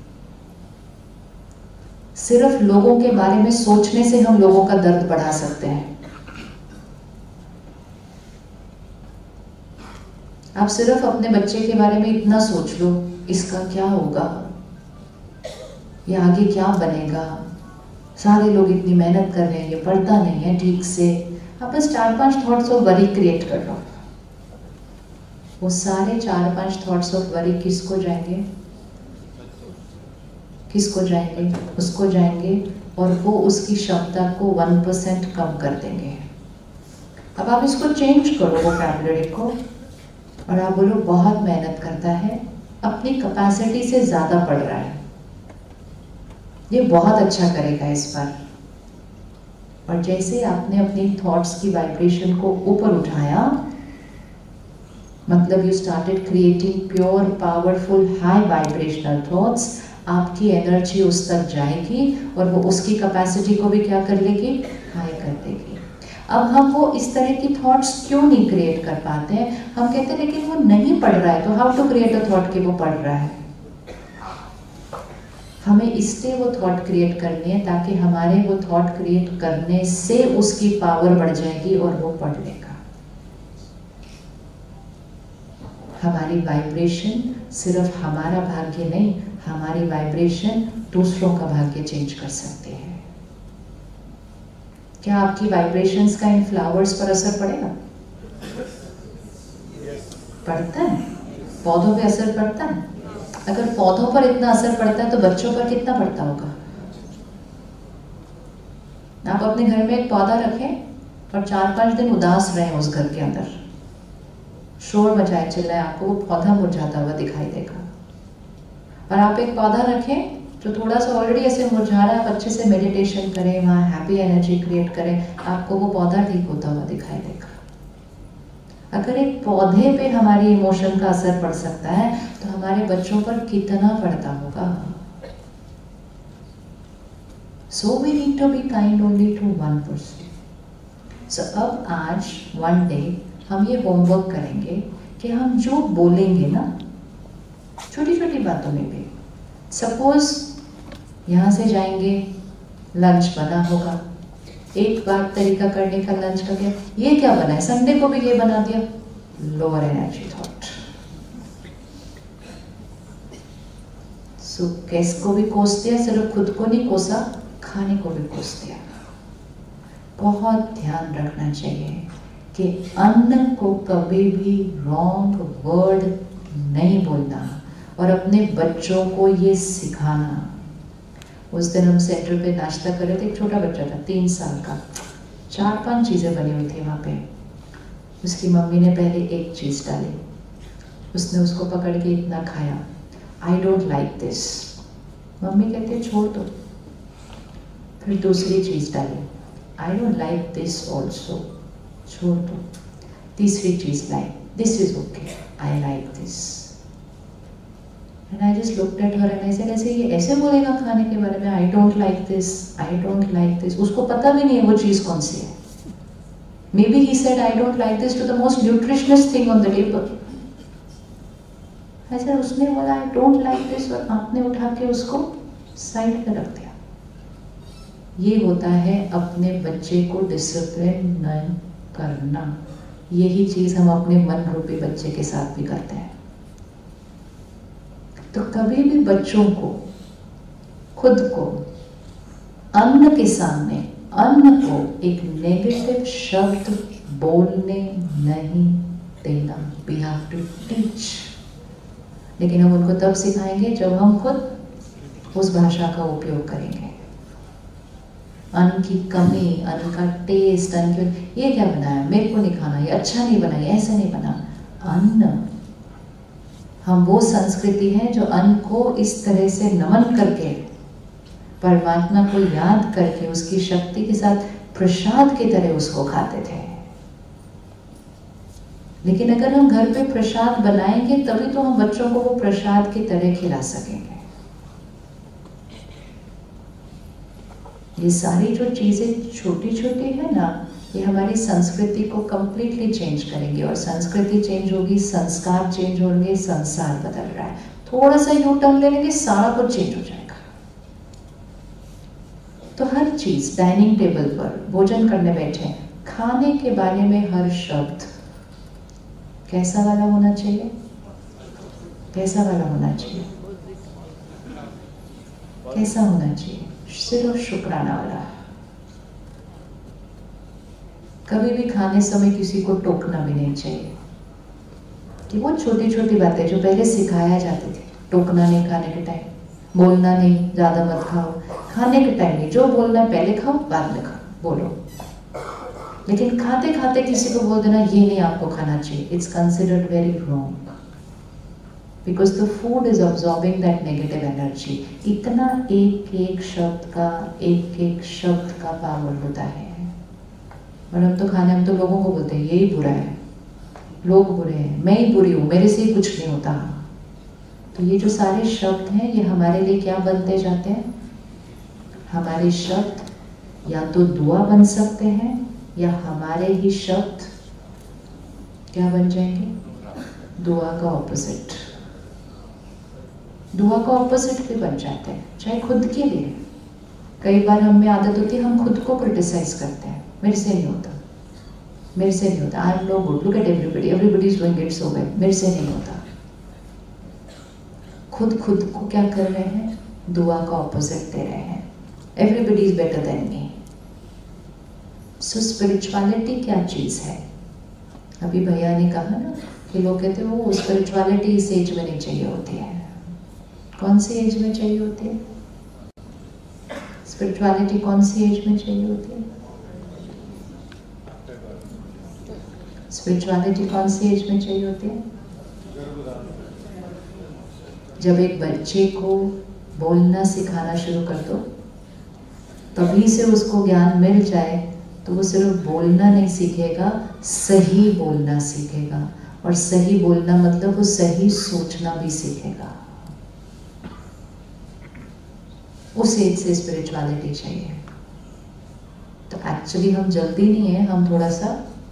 सिर्फ लोगों के बारे में सोचने से हम लोगों का दर्द बढ़ा सकते हैं। आप सिर्फ अपने बच्चे के बारे में इतना सोच लो, इसका क्या होगा, ये आगे क्या बनेगा, सारे लोग इतनी मेहनत कर रहे हैं, ये पढ़ता नहीं है ठीक से। आप बस 4-5 थॉट्स ऑफ वरी क्रिएट कर लो। वो सारे 4-5 थॉट्स ऑफ वरी किसको जाएंगे? किसको जाएंगे? उसको जाएंगे, और वो उसकी क्षमता को 1% कम कर देंगे। अब आप इसको चेंज करो वोकैबुलरी को, और आप बोलो बहुत मेहनत करता है, अपनी कैपेसिटी से ज़्यादा पढ़ रहा है, ये बहुत अच्छा करेगा इस बार, और जैसे आपने अपनी थॉट्स की वाइब्रेशन को ऊपर उठाया, मतलब you started creating pure powerful high vibrational thoughts, आपकी एनर्जी उस तक जाएगी और वो उसकी कैपेसिटी को भी क्या कर लेगी, हाई कर देगी। अब हम वो इस तरह की थॉट्स क्यों नहीं क्रिएट कर पाते हैं? हम कहते हैं लेकिन वो नहीं पढ़ रहा है, तो how to create a thought कि वो पढ़ रहा है? हमें इसलिए वो थॉट क्रिएट करनी है ताकि हमारे वो थॉट क्रिएट करने से उसकी पावर बढ़ जाएगी और वो पढ़ लेगा। हमारी वाइब्रेशन सिर्फ हमारा भाग्य नहीं, हमारी वाइब्रेशन दूसरों का भाग्य चेंज कर सकती है। क्या आपकी वाइब्रेशंस का इन फ्लावर्स पर असर पड़ेगा? पड़ता है। पौधों पे असर पड़ता है। अगर पौधों पर इतना असर पड़ता है तो बच्चों पर कितना पड़ता होगा? आप अपने घर में एक पौधा रखें और 4-5 दिन उदास रहें उस घर के अंदर, शोर मचाए चिल्लाए, आपको वो पौधा मुरझाता हुआ दिखाई देगा। और आप एक पौधा रखें जो थोड़ा सा ऑलरेडी ऐसे मुरझा रहा है, आप अच्छे से मेडिटेशन करें, वहाँ हैप्पी एनर्जी क्रिएट करें, आपको वो पौधा ठीक होता हुआ दिखाई देगा। अगर एक पौधे पे हमारी इमोशन का असर पड़ सकता है तो हमारे बच्चों पर कितना पड़ता होगा। So we need to be kind only to one person. So अब आज one day हम ये होमवर्क करेंगे कि हम जो बोलेंगे ना, छोटी छोटी बातों में भी, सपोज यहाँ से जाएंगे, लंच बना होगा, एक बार तरीका करने का लंच का क्या, ये क्या बना है, संडे को भी ये बना दिया, lower energy thought. So gas को भी कोस दिया, सिर्फ खुद को नहीं कोसा, खाने को भी कोस दिया। बहुत ध्यान रखना चाहिए कि अन्न को कभी भी रॉन्ग वर्ड नहीं बोलना और अपने बच्चों को ये सिखाना। उस दिन हम सेंटर पे नाश्ता कर रहे थे, एक छोटा बच्चा था 3 साल का, 4-5 चीज़ें बनी हुई थी वहाँ पे। उसकी मम्मी ने पहले एक चीज़ डाली, उसने उसको पकड़ के इतना खाया, I don't like this. Mummy कहते छोड़ दो। फिर दूसरी चीज़ डाली, I don't like this also, छोड़ दो। तीसरी चीज़ लाई, this is okay, I like this. And I just looked at her and I said, ऐसे ये ऐसे बोलेगा खाने के बारे में, I don't like this, I don't like this। उसको पता भी नहीं है वो चीज़ कौन सी है। Maybe he said I don't like this to the most nutritious thing on the table। ऐसे उसने बोला I don't like this और आपने उठा के उसको साइड पे रख दिया। ये होता है अपने बच्चे को डिसिप्लिन नहीं करना। यही चीज़ हम अपने मन रूपी बच्चे के साथ भी करते हैं। तो कभी भी बच्चों को, खुद को, अन्न के सामने अन्न को एक नेगेटिव शब्द बोलने नहीं देना। We have to teach. लेकिन हम उनको तब सिखाएंगे जब हम खुद उस भाषा का उपयोग करेंगे। अन्न की कमी, अन्न का टेस्ट, अन्न की ये क्या बनाया, मेरे को नहीं खाना, ये अच्छा नहीं बना, ये ऐसा नहीं बना। अन्न, हम वो संस्कृति है जो अन्न को इस तरह से नमन करके, परमात्मा को याद करके, उसकी शक्ति के साथ प्रसाद की तरह उसको खाते थे। लेकिन अगर हम घर पे प्रसाद बनाएंगे तभी तो हम बच्चों को वो प्रसाद की तरह खिला सकेंगे। ये सारी जो चीजें छोटी छोटी है ना, ये हमारी संस्कृति को कंप्लीटली चेंज करेंगे। और संस्कृति चेंज होगी, संस्कार चेंज होंगे, संसार बदल रहा है। थोड़ा सा यू टर्न ले लेंगे, सारा कुछ चेंज हो जाएगा। तो हर चीज, डाइनिंग टेबल पर भोजन करने बैठे, खाने के बारे में हर शब्द कैसा वाला होना चाहिए, कैसा वाला होना चाहिए, कैसा होना चाहिए, सिर्फ शुक्राना वाला। कभी भी खाने समय किसी को टोकना भी नहीं चाहिए। कि वो छोटी छोटी बातें जो पहले सिखाया जाती थी, टोकना नहीं खाने के टाइम, बोलना नहीं, ज्यादा मत खाओ, खाने के टाइम नहीं, जो बोलना है पहले खाओ बाद में खाओ, बोलो। लेकिन खाते खाते किसी को बोल देना ये नहीं आपको खाना चाहिए, it's considered very wrong. Because the food is absorbing that negative energy. इतना एक एक शब्द का पावर होता है। और हम तो हम तो लोगों को बोलते हैं यही बुरा है, लोग बुरे हैं, मैं ही बुरी हूँ, मेरे से ही कुछ नहीं होता। तो ये जो सारे शब्द हैं ये हमारे लिए क्या बनते जाते हैं? हमारे शब्द या तो दुआ बन सकते हैं या हमारे ही शब्द क्या बन जाएंगे? दुआ का ऑपोजिट। दुआ का ऑपोजिट भी बन जाते हैं, चाहे खुद के लिए। कई बार हम में आदत होती है हम खुद को क्रिटिसाइज करते हैं, मेरे से नहीं होता, मेरे से नहीं होता, I am no good, look at everybody, everybody is doing it so well, मेरे से नहीं होता। खुद को क्या कर रहे हैं? दुआ का ऑपोजिट दे रहे हैं, everybody is better than me. So spirituality क्या चीज है? अभी भैया ने कहा ना कि लोग कहते हैं वो स्पिरिचुअलिटी इस एज में नहीं चाहिए होती है। कौन सी एज में चाहिए होती है स्पिरिचुअलिटी? कौन सी एज में चाहिए होती है स्पिरिचुअलिटी? कौन सी एज में चाहिए होती है? जब एक बच्चे को बोलना सिखाना शुरू कर दो, तभी से उसको ज्ञान मिल जाए तो वो सिर्फ बोलना नहीं सीखेगा, सही बोलना सीखेगा। और सही बोलना मतलब वो सही सोचना भी सीखेगा। उस एज से स्पिरिचुअलिटी चाहिए। तो एक्चुअली हम जल्दी नहीं है, हम थोड़ा सा,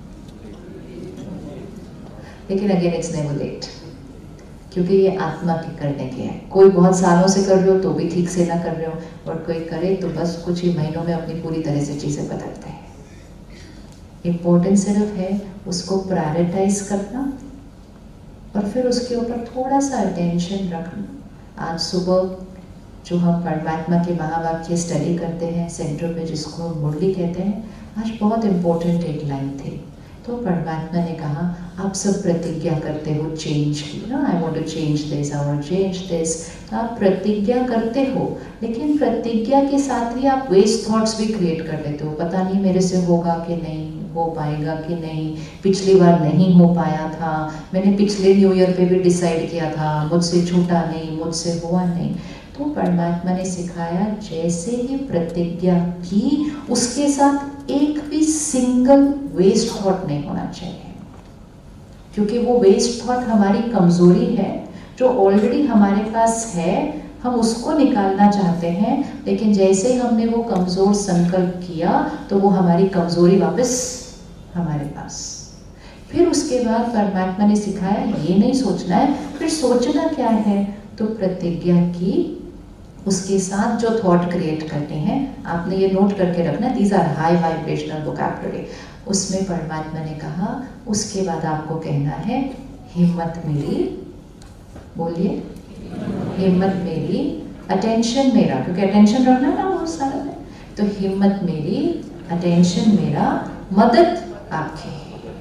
लेकिन अगेन इट्स नेवर लेट, क्योंकि ये आत्मा के करने के है। कोई बहुत सालों से कर रहे हो तो भी ठीक से ना कर रहे हो, और कोई करे तो बस कुछ ही महीनों में अपनी पूरी तरह से चीजें बदलते हैं। इम्पोर्टेंट सिर्फ है उसको प्रायोरिटाइज करना और फिर उसके ऊपर थोड़ा सा अटेंशन रखना। आज सुबह जो हम परमात्मा के महावाक्य स्टडी करते हैं सेंटर पे, जिसको मुरली कहते हैं, आज बहुत इम्पोर्टेंट एक लाइन थी। तो परमात्मा ने कहा आप सब प्रतिज्ञा करते हो चेंज की ना, I want to change this, I want to change this. तो आप प्रतिज्ञा करते हो, लेकिन प्रतिज्ञा के साथ ही आप वेस्ट थॉट्स भी क्रिएट कर लेते हो। पता नहीं मेरे से होगा कि नहीं, हो पाएगा कि नहीं, पिछली बार नहीं हो पाया था, मैंने पिछले न्यू ईयर पे भी डिसाइड किया था, मुझसे छूटा नहीं, मुझसे हुआ नहीं। तो परमात्मा ने सिखाया जैसे ही प्रतिज्ञा की उसके साथ एक भी सिंगल वेस्ट थॉट नहीं होना चाहिए, क्योंकि वो वेस्ट थॉट हमारी कमजोरी है जो ऑलरेडी हमारे पास है। हम उसको निकालना चाहते हैं, लेकिन जैसे हमने वो कमजोर संकल्प किया तो वो हमारी कमजोरी वापस हमारे पास। फिर उसके बाद परमात्मा ने सिखाया ये नहीं सोचना है, फिर सोचना क्या है? तो प्रतिज्ञा की, उसके साथ जो थॉट क्रिएट करते हैं, आपने ये नोट करके रखना, these are high vibrational vocabulary. उसमें परमात्मा ने कहा उसके बाद आपको कहना है हिम्मत मेरी, बोलिए हिम्मत मेरी, अटेंशन मेरा, क्योंकि अटेंशन रखना ना बहुत सारा है। तो हिम्मत मेरी, अटेंशन मेरा, मदद आपकी।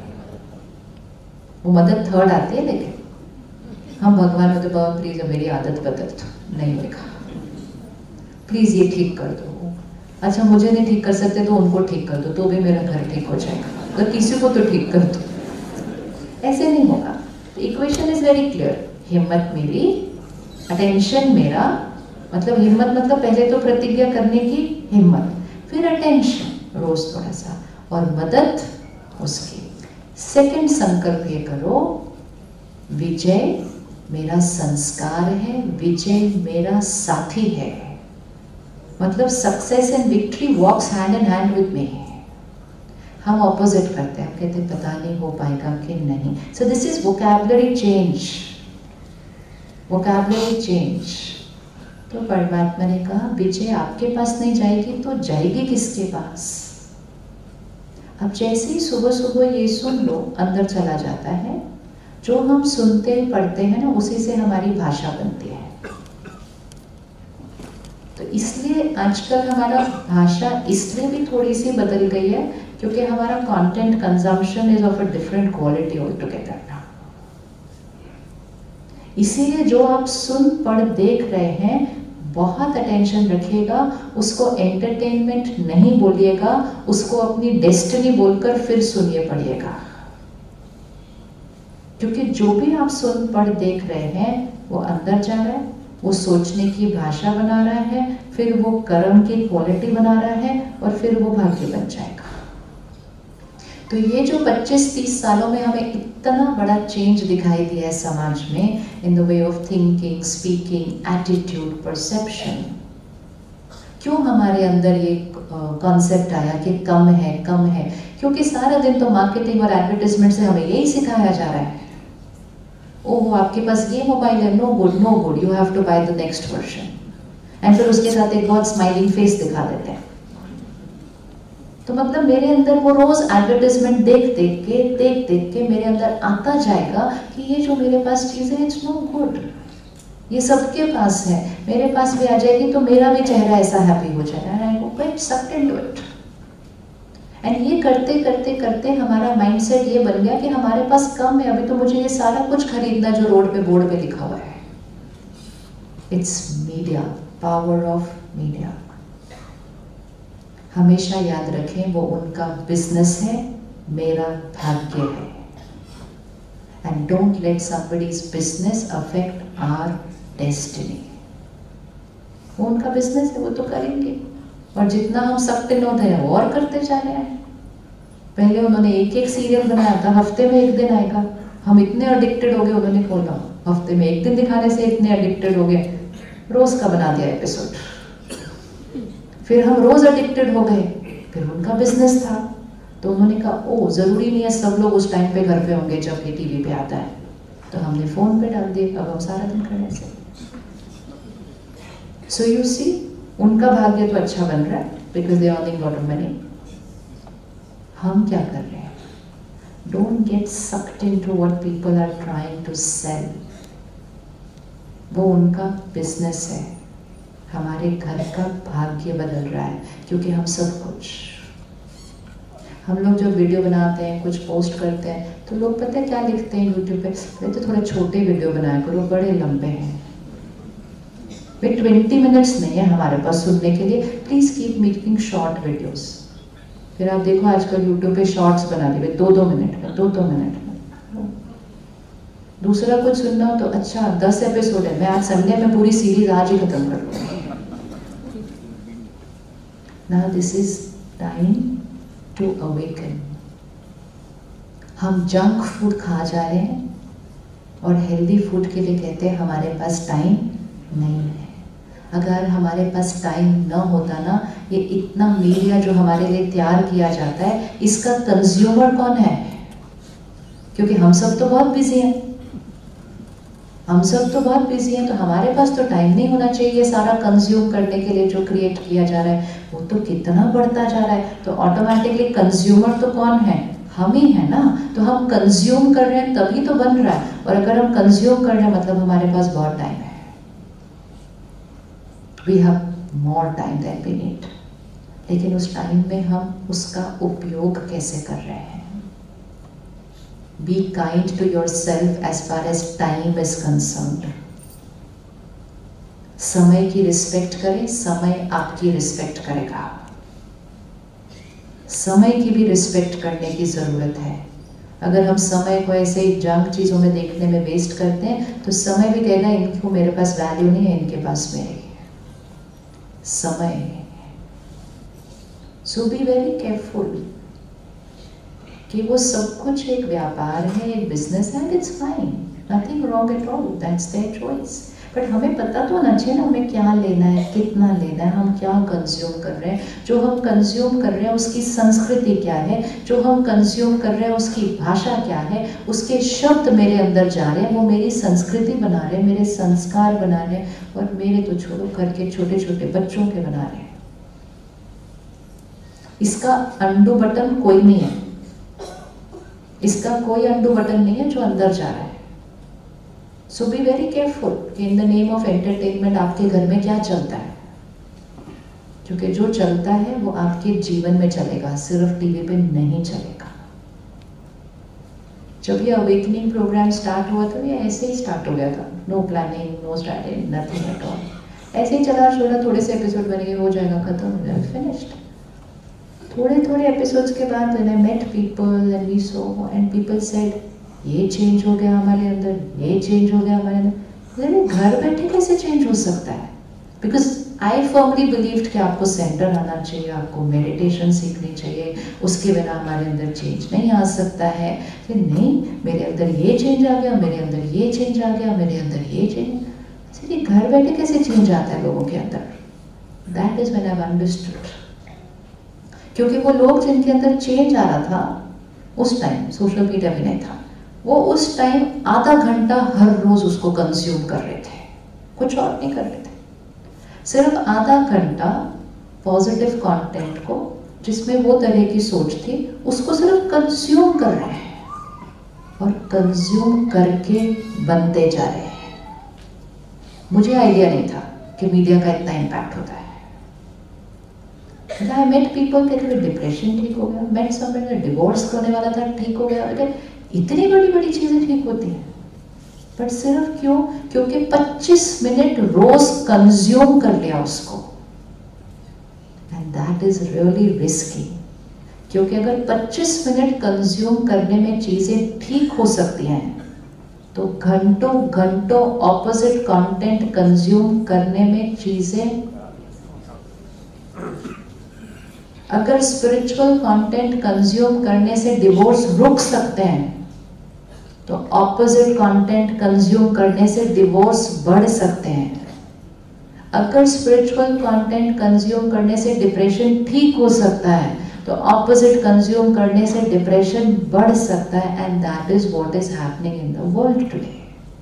वो मदद थर्ड आती है, लेकिन हम भगवान में तो बाबा प्लीज मेरी आदत बदल दो, नहीं लिखा, प्लीज ये ठीक कर दो। अच्छा मुझे नहीं ठीक कर सकते तो उनको ठीक कर दो, तो भी मेरा घर ठीक हो जाएगा, अगर किसी को तो ठीक कर दो। ऐसे नहीं होगा। इक्वेशन इज वेरी क्लियर, हिम्मत मेरी, अटेंशन मेरा, मतलब हिम्मत मतलब पहले तो प्रतिज्ञा करने की हिम्मत, फिर अटेंशन रोज थोड़ा सा, और मदद उसकी। सेकंड संकल्प ये करो, विजय मेरा संस्कार है, विजय मेरा साथी है, मतलब success and victory walks hand in hand with me. हम ऑपोजिट करते हैं, हम कहते हैं पता नहीं हो पाएगा कि नहीं। So this is vocabulary change, vocabulary change. तो परमात्मा ने कहा विजय आपके पास नहीं जाएगी तो जाएगी किसके पास? अब जैसे ही सुबह सुबह ये सुन लो, अंदर चला जाता है। जो हम सुनते पढ़ते हैं ना, उसी से हमारी भाषा बनती है। तो इसलिए आजकल हमारा भाषा इसलिए भी थोड़ी सी बदल गई है क्योंकि हमारा content consumption is of a different quality all together now. इसीलिए जो आप सुन पढ़ देख रहे हैं, बहुत अटेंशन रखिएगा, उसको एंटरटेनमेंट नहीं बोलिएगा, उसको अपनी डेस्टिनी बोलकर फिर सुनिए पढ़िएगा। क्योंकि जो भी आप सुन पढ़ देख रहे हैं वो अंदर जा रहा है, वो सोचने की भाषा बना रहा है, फिर वो कर्म की क्वालिटी बना रहा है और फिर वो भाग्य बन जाएगा। तो ये जो 25-30 सालों में हमें इतना बड़ा चेंज दिखाई दिया है समाज में, in the way of thinking, speaking, attitude, perception, क्यों हमारे अंदर ये कॉन्सेप्ट आया कि कम है कम है? क्योंकि सारा दिन तो मार्केटिंग और एडवर्टाइजमेंट से हमें यही सिखाया जा रहा है, ओह आपके पास ये मोबाइल है, no good no good, you have to buy the next version, and फिर उसके साथ एक बहुत स्माइलिंग फेस दिखा देते हैं। तो मतलब मेरे अंदर वो रोज एडवर्टाइजमेंट देख देख के मेरे अंदर आता जाएगा कि ये जो मेरे पास चीज है इट्स नो गुड, ये सबके पास है, मेरे पास भी आ जाएगी तो मेरा भी चेहरा ऐसा हैप्पी हो जाएगा, and I go get sucked into it. And ये करते करते करते हमारा माइंडसेट ये बन गया कि हमारे पास कम है, अभी तो मुझे ये सारा कुछ खरीदना जो रोड पे बोर्ड पे लिखा हुआ है। It's media, power of media. हमेशा याद रखें वो उनका बिजनेस है, मेरा भाग्य है। And don't let somebody's business affect our destiny। वो उनका बिजनेस है, वो तो करेंगे, और जितना हम सख्त नोट है वो और करते जा रहे हैं। पहले उन्होंने एक सीरियल बनाया था, हफ्ते में एक दिन आएगा, हम इतने एडिक्टेड हो गए, उन्होंने बोला हफ्ते में एक दिन दिखाने से इतने एडिक्टेड हो गए, रोज का बना दिया एपिसोड। फिर हम रोज एडिक्टेड हो गए, फिर उनका बिजनेस था, तो उन्होंने कहा ओ जरूरी नहीं है सब लोग उस टाइम पे घर पे होंगे जब ये टीवी पे आता है, तो हमने फोन पे डाल दिए, अब हम सारा दिन खड़े से। सो यू सी, उनका भाग्य तो अच्छा बन रहा है because they are earning lot of money. हम क्या कर रहे हैं? Don't get sucked into what people are trying to sell. वो उनका बिजनेस है, हमारे घर का भाग्य बदल रहा है, क्योंकि हम सब कुछ, हम लोग जब वीडियो बनाते हैं, कुछ पोस्ट करते हैं, तो लोग पता है क्या लिखते हैं यूट्यूब पे, तो थोड़े छोटे वीडियो बनाया करो, बड़े लंबे हैं, भाई 20 मिनट्स नहीं है हमारे पास सुनने के लिए, please keep making short videos. फिर आप देखो आजकल यूट्यूब पे शॉर्ट्स बना दिए 2-2 मिनट में, 2-2 मिनट में। दूसरा कुछ सुनना हो तो अच्छा 10 एपिसोड है, मैं आज संडे में पूरी सीरीज आज ही खत्म कर लूँगा। Now this is time to awaken। हम जंक फूड खा जा रहे हैं और हेल्दी फूड के लिए कहते हैं हमारे पास टाइम नहीं है। अगर हमारे पास टाइम न होता ना, ये इतना मीडिया जो हमारे लिए तैयार किया जाता है, इसका कंज्यूमर कौन है? क्योंकि हम सब तो बहुत बिजी हैं, हम सब तो बहुत बिजी हैं, तो हमारे पास तो टाइम नहीं होना चाहिए सारा कंज्यूम करने के लिए जो क्रिएट किया जा रहा है, वो तो कितना बढ़ता जा रहा है। तो ऑटोमेटिकली कंज्यूमर तो कौन है? हम ही है ना। तो हम कंज्यूम कर रहे हैं तभी तो बन रहा है, और अगर हम कंज्यूम कर रहे हैं मतलब हमारे पास बहुत टाइम है। We have more time than we need, लेकिन उस टाइम में हम उसका उपयोग कैसे कर रहे हैं? Be kind to yourself as far as time is concerned। समय की रिस्पेक्ट करें, समय आपकी रिस्पेक्ट करेगा। समय की भी रिस्पेक्ट करने की जरूरत है। अगर हम समय को ऐसे ही जंक चीजों में देखने में वेस्ट करते हैं, तो समय भी कहेगा इनको मेरे पास वैल्यू नहीं है, इनके पास मेरी समय। सो बी वेरी केयरफुल कि वो सब कुछ एक व्यापार है, एक बिजनेस है, it's fine, nothing wrong at all, that's their choice. But हमें पता तो होना चाहिए ना हमें क्या लेना है, कितना लेना है, हम क्या कंज्यूम कर रहे हैं। जो हम कंज्यूम कर रहे हैं उसकी संस्कृति क्या है, जो हम कंज्यूम कर रहे हैं उसकी भाषा क्या है, उसके शब्द मेरे अंदर जा रहे हैं, वो मेरी संस्कृति बना रहे हैं, मेरे संस्कार बना रहे हैं, और मेरे तो छोड़ो घर के छोटे छोटे बच्चों के बना रहे हैं। इसका अंडू बटन कोई नहीं है, इसका कोई अंडू बटन नहीं है जो अंदर जा रहा है। सो बी वेरी केयरफुल कि in the name of entertainment आपके घर में क्या चलता है, क्योंकि जो चलता है वो आपके जीवन में चलेगा, सिर्फ टीवी पे नहीं चलेगा। जब ये अवेकनिंग प्रोग्राम स्टार्ट हुआ था, ये ऐसे ही स्टार्ट हो गया था, no planning, no strategy, nothing at all. ऐसे ही चला छोड़ा, थोड़े से एपिसोड बनेंगे, हो जाएगा, खत्म हो जाएगा, फिनिश्ड। थोड़े एपिसोड्स के बाद when I met people and we saw and people said ये चेंज हो गया हमारे अंदर, ये चेंज हो गया हमारे अंदर। घर बैठे कैसे चेंज हो सकता है? बिकॉज आई फर्मली बिलीव्ड कि आपको सेंटर आना चाहिए, आपको मेडिटेशन सीखनी चाहिए, उसके बिना हमारे अंदर चेंज नहीं आ सकता है। फिर नहीं, मेरे अंदर ये चेंज आ गया, मेरे अंदर ये चेंज आ गया, मेरे अंदर ये चेंज। कि घर बैठे कैसे चेंज आता है लोगों के अंदर? That is when I have understood. क्योंकि वो लोग जिनके अंदर चेंज आ रहा था उस टाइम सोशल मीडिया भी नहीं था, वो उस टाइम आधा घंटा हर रोज उसको कंज्यूम कर रहे थे, कुछ और नहीं कर रहे थे। सिर्फ आधा घंटा पॉजिटिव कंटेंट को, जिसमें वो तरह की सोच थी, उसको सिर्फ कंज्यूम कर रहे हैं और कंज्यूम करके बनते जा रहे हैं। मुझे आइडिया नहीं था कि मीडिया का इतना इम्पैक्ट होता है। I met people कहते थे डिप्रेशन ठीक हो गया, met somebody डिवोर्स होने वाला था ठीक हो गया। इतनी बड़ी बड़ी चीजें ठीक होती हैं, बट सिर्फ क्यों? क्योंकि 25 मिनट रोज कंज्यूम कर लिया उसको। And that is really risky, क्योंकि अगर 25 मिनट कंज्यूम करने में चीजें ठीक हो सकती हैं, तो घंटों घंटों ऑपोजिट कंटेंट कंज्यूम करने में चीजें, अगर स्पिरिचुअल कंटेंट कंज्यूम करने से डिवोर्स रुक सकते हैं, तो ऑपोजिट कंटेंट कंज्यूम करने से डिवोर्स बढ़ सकते हैं। अगर स्पिरिचुअल कंटेंट कंज्यूम करने से डिप्रेशन ठीक हो सकता है, तो ऑपोजिट कंज्यूम करने से डिप्रेशन बढ़ सकता है। And that is what is happening in the world today.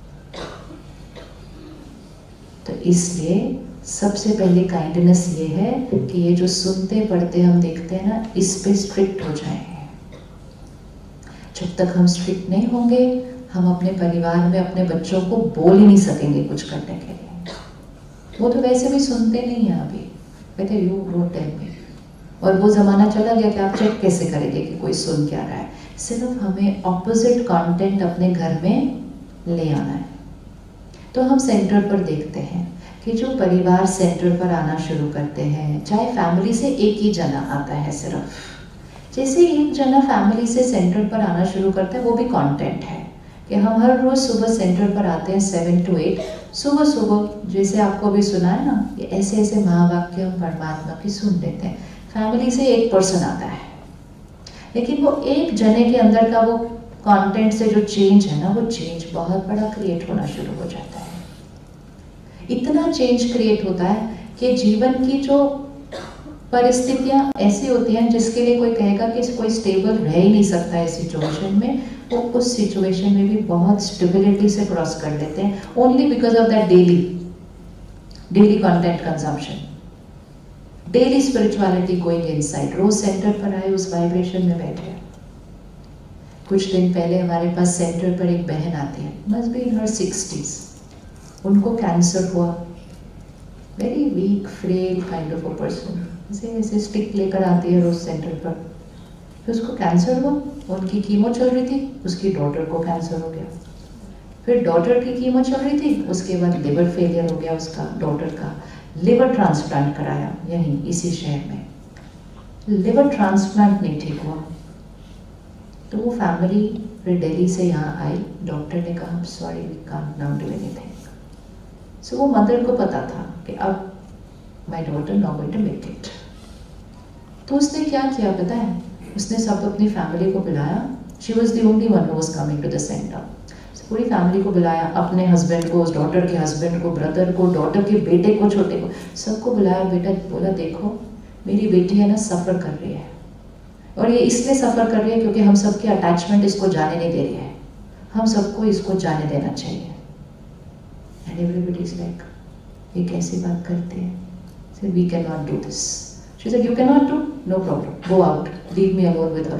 तो इसलिए सबसे पहले काइंडनेस ये है कि ये जो सुनते पढ़ते हम देखते हैं ना, इस पे स्ट्रिक्ट हो जाएं। जब तक हम स्ट्रिक्ट नहीं होंगे, हम अपने परिवार में अपने बच्चों को बोल ही नहीं सकेंगे कुछ करने के लिए। वो तो वैसे भी सुनते नहीं हैं अभी, कहते यू डोंट टेल मी। और वो जमाना चला गया कि आप चेक कैसे करेंगे कि कोई सुन क्या रहा है। सिर्फ हमें ऑपोजिट कंटेंट अपने घर में ले आना है। तो हम सेंटर पर देखते हैं कि जो परिवार सेंटर पर आना शुरू करते हैं, चाहे फैमिली से एक ही जना आता है, सिर्फ जैसे एक जना फैमिली से सेंटर पर आना शुरू करता है, वो भी कंटेंट है कि हम हर रोज सुबह सेंटर पर आते हैं 7 to 8 सुबह सुबह। जैसे आपको भी सुना है ना, ये ऐसे ऐसे महावाक्य हम परमात्मा की सुन लेते हैं। फैमिली से एक पर्सन आता है, लेकिन वो एक जने के अंदर का वो कंटेंट से जो चेंज है ना, वो चेंज बहुत बड़ा क्रिएट होना शुरू हो जाता है। इतना चेंज क्रिएट होता है कि जीवन की जो परिस्थितियां ऐसी होती हैं जिसके लिए कोई कहेगा कि कोई स्टेबल रह ही नहीं सकता है सिचुएशन में, वो उस सिचुएशन में भी बहुत स्टेबिलिटी से क्रॉस कर लेते हैं, only because of that daily content consumption, daily spirituality going inside. रोज सेंटर पर आए, उस वाइब्रेशन में बैठे। कुछ दिन पहले हमारे पास सेंटर पर एक बहन आती है, must be in her 60s। उनको कैंसर हुआ, very weak frail kind of a person, ऐसे स्टिक लेकर आती है रोज सेंटर पर। फिर उसको कैंसर हुआ, उनकी कीमो चल रही थी, उसकी डॉटर को कैंसर हो गया। फिर डॉटर की कीमो चल रही थी, उसके बाद लिवर फेलियर हो गया उसका, डॉटर का। लिवर ट्रांसप्लांट कराया यहीं इसी शहर में, लिवर ट्रांसप्लांट नहीं ठीक हुआ। तो वो फैमिली फिर दिल्ली से यहाँ आई, डॉक्टर ने कहा sorry we can't now do anything. So वो मदर को पता था कि अब my daughter not going to make it. तो उसने क्या किया पता है? उसने सब अपनी फैमिली को बुलाया। She was the only one who was coming to the centre. पूरी फैमिली को बुलाया, अपने हस्बैंड को, उस डॉटर के हस्बैंड को, ब्रदर को, डॉटर के बेटे को, छोटे को, सबको बुलाया। बेटा बोला देखो मेरी बेटी है ना सफ़र कर रही है, और ये इसलिए सफ़र कर रही है क्योंकि हम सबकी अटैचमेंट इसको जाने नहीं दे रही है, हम सबको इसको जाने देना चाहिए। एंड एवरीबॉडी इज लाइक ये कैसी बात करते हैं? So we cannot do this. She said, you cannot do? No problem. Go out. Leave me alone with her.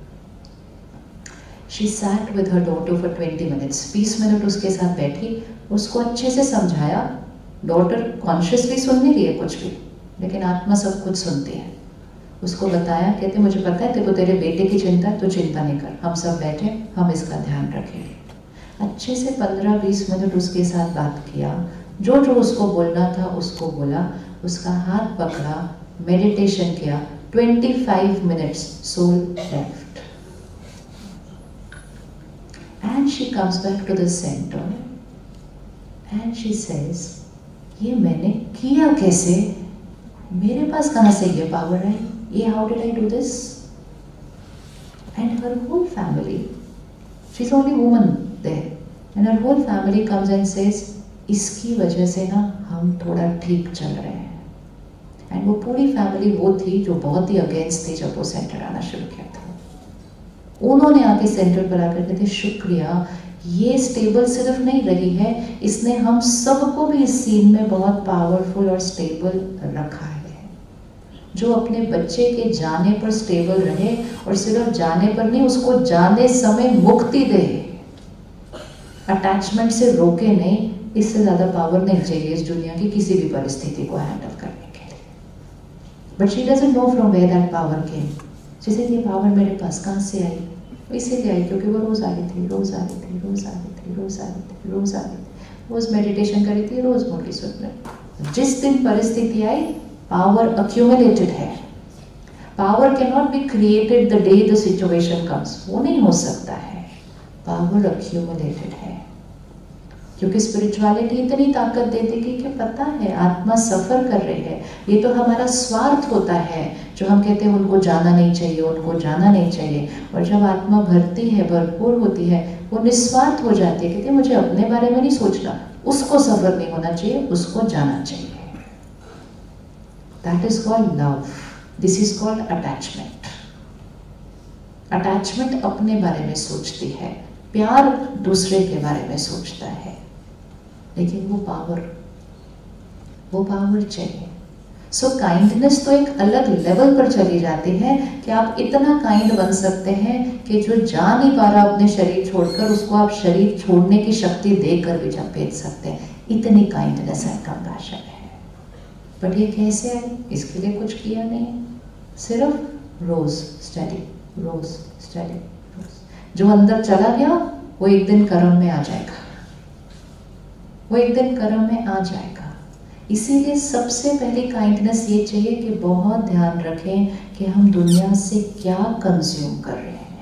She sat with her daughter for 20 minutes. 20 minute उसके साथ बैठी, उसको अच्छे से समझाया। डॉटर कॉन्शियसली सुन नहीं रही है कुछ भी, लेकिन आत्मा सब कुछ सुनती है। उसको बताया, कहते मुझे पता है तेरे को तेरे बेटे की चिंता है, तो चिंता नहीं कर, हम सब बैठे, हम इसका ध्यान रखेंगे। अच्छे से 15-20 मिनट उसके साथ बात किया, जो जो उसको बोलना था उसको बोला, उसका हाथ पकड़ा, मेडिटेशन किया। 25 minutes soul left and she comes back to the center and she says, ये मैंने किया कैसे, मेरे पास कहाँ से ये पावर है, ये how did I do this? And her whole family, she is only woman there, and her whole family comes and says, इसकी वजह से ना हम थोड़ा ठीक चल रहे हैं। एंड वो पूरी फैमिली वो थी जो बहुत ही अगेंस्ट थी जब वो सेंटर आना शुरू किया था। उन्होंने आके सेंटर पर आकर कहते, शुक्रिया, ये स्टेबल सिर्फ नहीं रही है, इसने हम सबको भी इस सीन में बहुत पावरफुल और स्टेबल रखा है। जो अपने बच्चे के जाने पर स्टेबल रहे, और सिर्फ जाने पर नहीं, उसको जाने समय मुक्ति दे, अटैचमेंट से रोके नहीं, इससे ज्यादा पावर नहीं चाहिए इस दुनिया की किसी भी परिस्थिति को हैंडल करने के लिए। But she doesn't know from where that power came. जैसे ये पावर मेरे पास कहाँ से आई? इसीलिए आई क्योंकि वो रोज आ रही थी, रोज आ रही थी, रोज आ रही थी, रोज आ रही थी, रोज आ रही थी, रोज मेडिटेशन करी थी, रोज मुरली सुन रही। जिस दिन परिस्थिति आई, पावर अक्यूमुलेटेड है। Power can not be created the day the situation comes, वो नहीं हो सकता है। पावर अक्यूमुलेटेड है, क्योंकि स्पिरिचुअलिटी इतनी ताकत देती कि पता है आत्मा सफर कर रही है। ये तो हमारा स्वार्थ होता है जो हम कहते हैं उनको जाना नहीं चाहिए, उनको जाना नहीं चाहिए। और जब आत्मा भरती है, भरपूर होती है, वो निस्वार्थ हो जाती है, कहती है मुझे अपने बारे में नहीं सोचना, उसको सफर नहीं होना चाहिए, उसको जाना चाहिए। That is called love, this is called attachment. Attachment अपने बारे में सोचती है, प्यार दूसरे के बारे में सोचता है, लेकिन वो पावर चाहिए। सो काइंडनेस तो एक अलग लेवल पर चली जाती है कि आप इतना काइंड बन सकते हैं कि जो जा नहीं पा रहा अपने शरीर छोड़कर, उसको आप शरीर छोड़ने की शक्ति देकर भी जब भेज सकते हैं। इतनी काइंडनेस है, कंपैशन है। बट ये कैसे है? इसके लिए कुछ किया नहीं, सिर्फ रोज स्टडी, रोज स्टडी, रोज। जो अंदर चला गया वो एक दिन कर्म में आ जाएगा, वो एक दिन कर्म में आ जाएगा। इसीलिए सबसे पहले काइंडनेस ये चाहिए कि बहुत ध्यान रखें कि हम दुनिया से क्या कंज्यूम कर रहे हैं।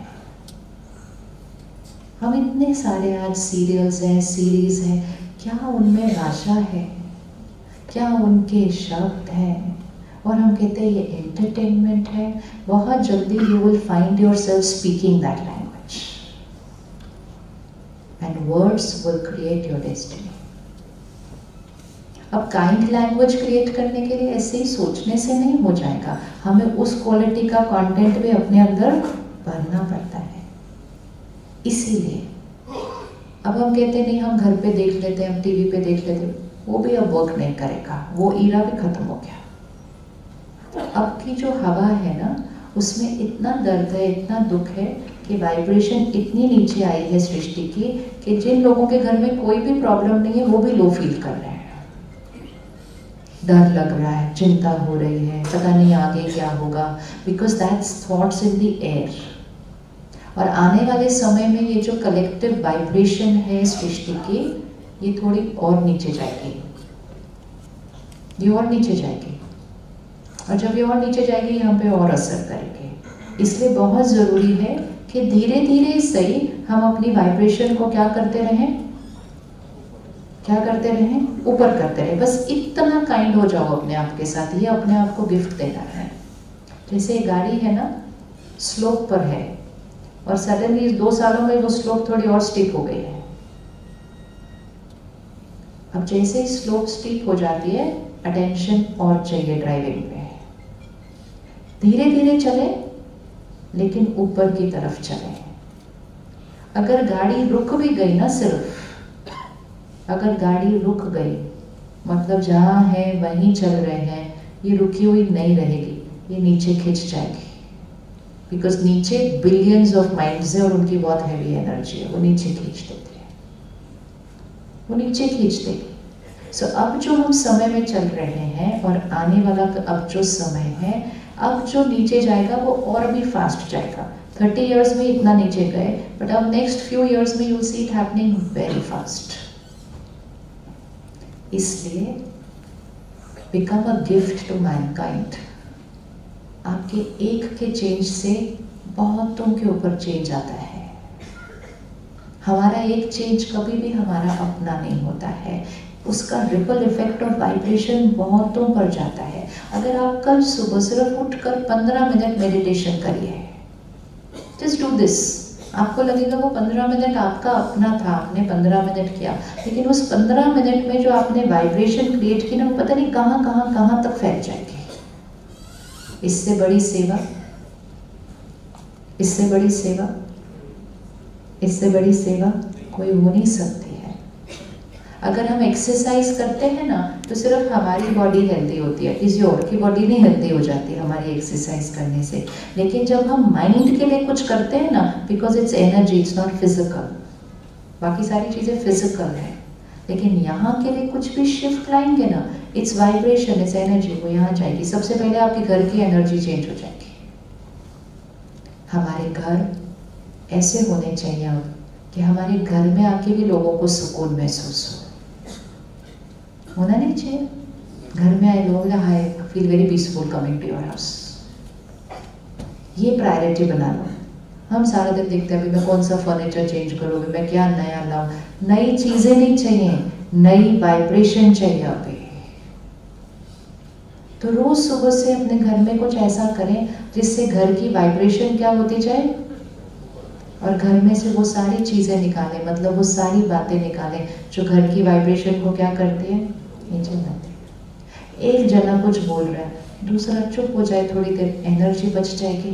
हम इतने सारे आज सीरियल्स हैं, सीरीज हैं, क्या उनमें भाषा है, क्या उनके शब्द हैं? और हम कहते हैं ये एंटरटेनमेंट है। बहुत जल्दी you will find yourself speaking that language, and words will create your destiny. अब काइंड लैंग्वेज क्रिएट करने के लिए ऐसे ही सोचने से नहीं हो जाएगा, हमें उस क्वालिटी का कंटेंट भी अपने अंदर भरना पड़ता है। इसीलिए अब हम कहते नहीं, हम घर पे देख लेते हैं, हम टीवी पे देख लेते हैं, वो भी अब वर्क नहीं करेगा, वो ईरा भी खत्म हो गया। अब की जो हवा है ना, उसमें इतना दर्द है, इतना दुख है कि वाइब्रेशन इतनी नीचे आई है सृष्टि की कि जिन लोगों के घर में कोई भी प्रॉब्लम नहीं है वो भी लो फील कर रहे हैं। डर लग रहा है, चिंता हो रही है, पता नहीं आगे क्या होगा, because that's thoughts in the air. और आने वाले समय में ये जो कलेक्टिव वाइब्रेशन है सृष्टि की, ये थोड़ी और नीचे जाएगी, ये और नीचे जाएगी, और जब ये और नीचे जाएगी ये हम पे और असर करेगी। इसलिए बहुत ज़रूरी है कि धीरे धीरे सही हम अपनी वाइब्रेशन को क्या करते रहें, क्या करते रहें, ऊपर करते रहें। बस इतना काइंड हो जाओ अपने आप के साथ, ये अपने आप को गिफ्ट देना है। जैसे गाड़ी है ना, स्लोप पर है और सडनली 2 सालों में वो स्लोप थोड़ी और स्टीप हो गई है। अब जैसे ही स्लोप स्टीप हो जाती है, अटेंशन और चाहिए ड्राइविंग पे। धीरे धीरे चले लेकिन ऊपर की तरफ चले। अगर गाड़ी रुक भी गई ना, सिर्फ अगर गाड़ी रुक गई मतलब जहाँ है वहीं चल रहे हैं, ये रुकी हुई नहीं रहेगी, ये नीचे खिंच जाएगी। बिकॉज नीचे बिलियंस ऑफ माइंड्स है और उनकी बहुत हैवी एनर्जी है, वो नीचे खींच देती है, वो नीचे खींच देगी। सो अब जो हम समय में चल रहे हैं और आने वाला अब जो समय है, अब जो नीचे जाएगा वो और भी फास्ट जाएगा। 30 इयर्स में इतना नीचे गए, बट अब नेक्स्ट फ्यू इयर्स में you see it happening very fast. इसलिए become a gift to mankind. आपके एक के चेंज से बहुतों के ऊपर चेंज आता है। हमारा एक चेंज कभी भी हमारा अपना नहीं होता है, उसका रिपल इफेक्ट और वाइब्रेशन बहुतों पर जाता है। अगर आप कल सुबह सिर्फ उठकर 15 मिनट मेडिटेशन करिए, जस्ट डू दिस, आपको लगेगा वो 15 मिनट आपका अपना था, आपने 15 मिनट किया, लेकिन उस 15 मिनट में जो आपने वाइब्रेशन क्रिएट की ना, वो पता नहीं कहाँ तक फैल जाएगी। इससे बड़ी सेवा, इससे बड़ी सेवा, इससे बड़ी सेवा कोई हो नहीं सकती है। अगर हम एक्सरसाइज करते हैं ना, तो सिर्फ हमारी बॉडी हेल्दी होती है, किसी और की बॉडी नहीं हेल्दी हो जाती हमारी एक्सरसाइज करने से। लेकिन जब हम माइंड के लिए कुछ करते हैं ना, because it's energy, it's not physical, बाकी सारी चीजें फिजिकल है, लेकिन यहाँ के लिए कुछ भी शिफ्ट लाएंगे ना, इट्स वाइब्रेशन, इट्स एनर्जी, वो यहाँ जाएगी। सबसे पहले आपके घर की एनर्जी चेंज हो जाएगी। हमारे घर ऐसे होने चाहिए अब कि हमारे घर में आके भी लोगों को सुकून महसूस हो। होना नहीं चाहिए घर में आए लोग, I feel very peaceful coming to your house. ये प्रायोरिटी बना लो। हम सारा दिन देखते हैं अभी मैं कौन सा फर्नीचर चेंज करूँगी, मैं क्या नया लाऊं। नई चीजें नहीं चाहिए, नई वाइब्रेशन चाहिए अभी। तो रोज सुबह से अपने घर में कुछ ऐसा करें जिससे घर की वाइब्रेशन क्या होती जाए, और घर में से वो सारी चीजें निकालें, मतलब वो सारी बातें निकालें जो घर की वाइब्रेशन को क्या करती है, नीचे लाती है। एक जना कुछ बोल रहा है, दूसरा चुप हो जाए थोड़ी देर, एनर्जी बच जाएगी।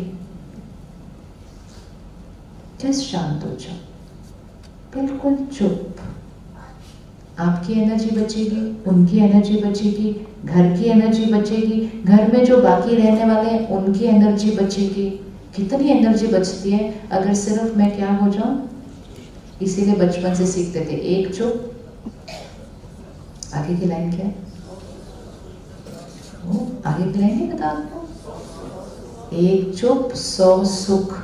जस्ट शांत हो जाओ, बिल्कुल चुप। आपकी एनर्जी बचेगी, उनकी एनर्जी बचेगी, घर की एनर्जी बचेगी, घर में जो बाकी रहने वाले हैं उनकी एनर्जी बचेगी। कितनी एनर्जी बचती है अगर सिर्फ मैं क्या हो जाऊं। इसीलिए बचपन से सीखते थे, एक चुप, आगे की लाइन क्या है, वो आगे की लाइन नहीं पता आपको, एक चुप 100 सुख,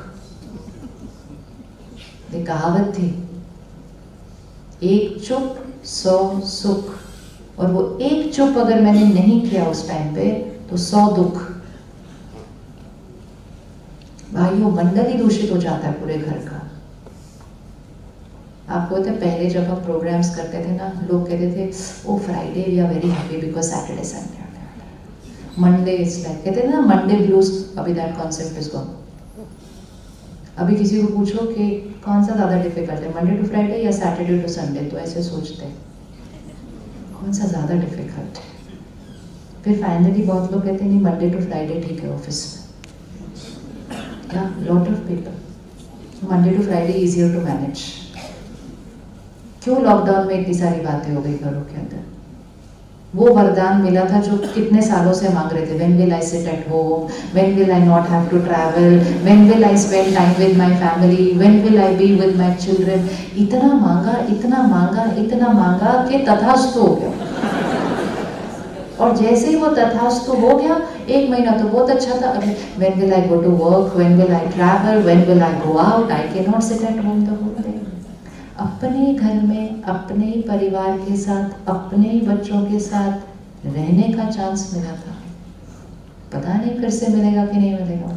ये कहावत थी, एक चुप 100 सुख। और वो एक चुप अगर मैंने नहीं किया उस टाइम पे तो 100 दुख। भाइयों, मंडल ही दूषित हो जाता है पूरे घर का। आपको पता है पहले जब हम प्रोग्राम्स करते थे ना, लोग कहते थे oh Friday we are very happy because Saturday Sunday, Monday is like, कहते थे ना मंडे ब्लूज। अभी दैट कॉन्सेप्ट इज गॉन। अभी किसी को पूछो कि कौन सा ज्यादा डिफिकल्ट है, मंडे टू फ्राइडे या सैटरडे टू संडे, तो ऐसे सोचते हैं कौन सा ज्यादा डिफिकल्ट है। फिर फाइनली बहुत लोग कहते हैं नहीं मंडे टू फ्राइडे ठीक है ऑफिस में। क्या lot of people Monday to Friday easier to manage. क्यों लॉकडाउन में इतनी सारी बातें हो गई घरों के अंदर। वो वरदान मिला था जो कितने सालों से मांग रहे थे, when will I sit at home, when will I not have to travel, when will I spend time with my family, when will I be with my children। इतना मांगा, इतना मांगा, इतना मांगा कि तथास्तु हो गया। और जैसे ही वो तथास्तु हो गया, एक महीना तो बहुत अच्छा था। अभी when will I go to work, when will I travel, when will I go out, I cannot sit at home the whole day। अपने घर में, अपने ही परिवार के साथ, अपने ही बच्चों के साथ रहने का चांस मिला था। पता नहीं फिर से मिलेगा कि नहीं मिलेगा।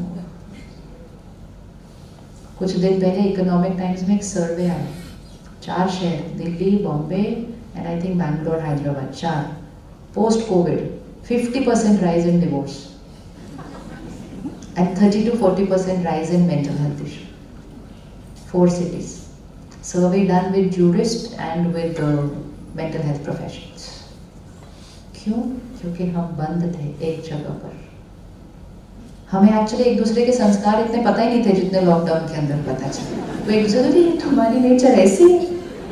कुछ दिन पहले इकोनॉमिक टाइम्स में एक सर्वे आया, 4 शहर, Delhi, Bombay and I think Bangalore, Hyderabad, 4 post covid 50% rise in divorce and 30 to 40% rise in mental health issue. 4 cities. Survey done with jurists and with mental health professionals. क्यों? क्योंकि हम बंद थे एक जगह पर। हमें एक्चुअली एक दूसरे के संस्कार इतने पता ही नहीं थे जितने लॉकडाउन के अंदर पता चले। तो एक दूसरे को तुम्हारी नेचर ऐसी है।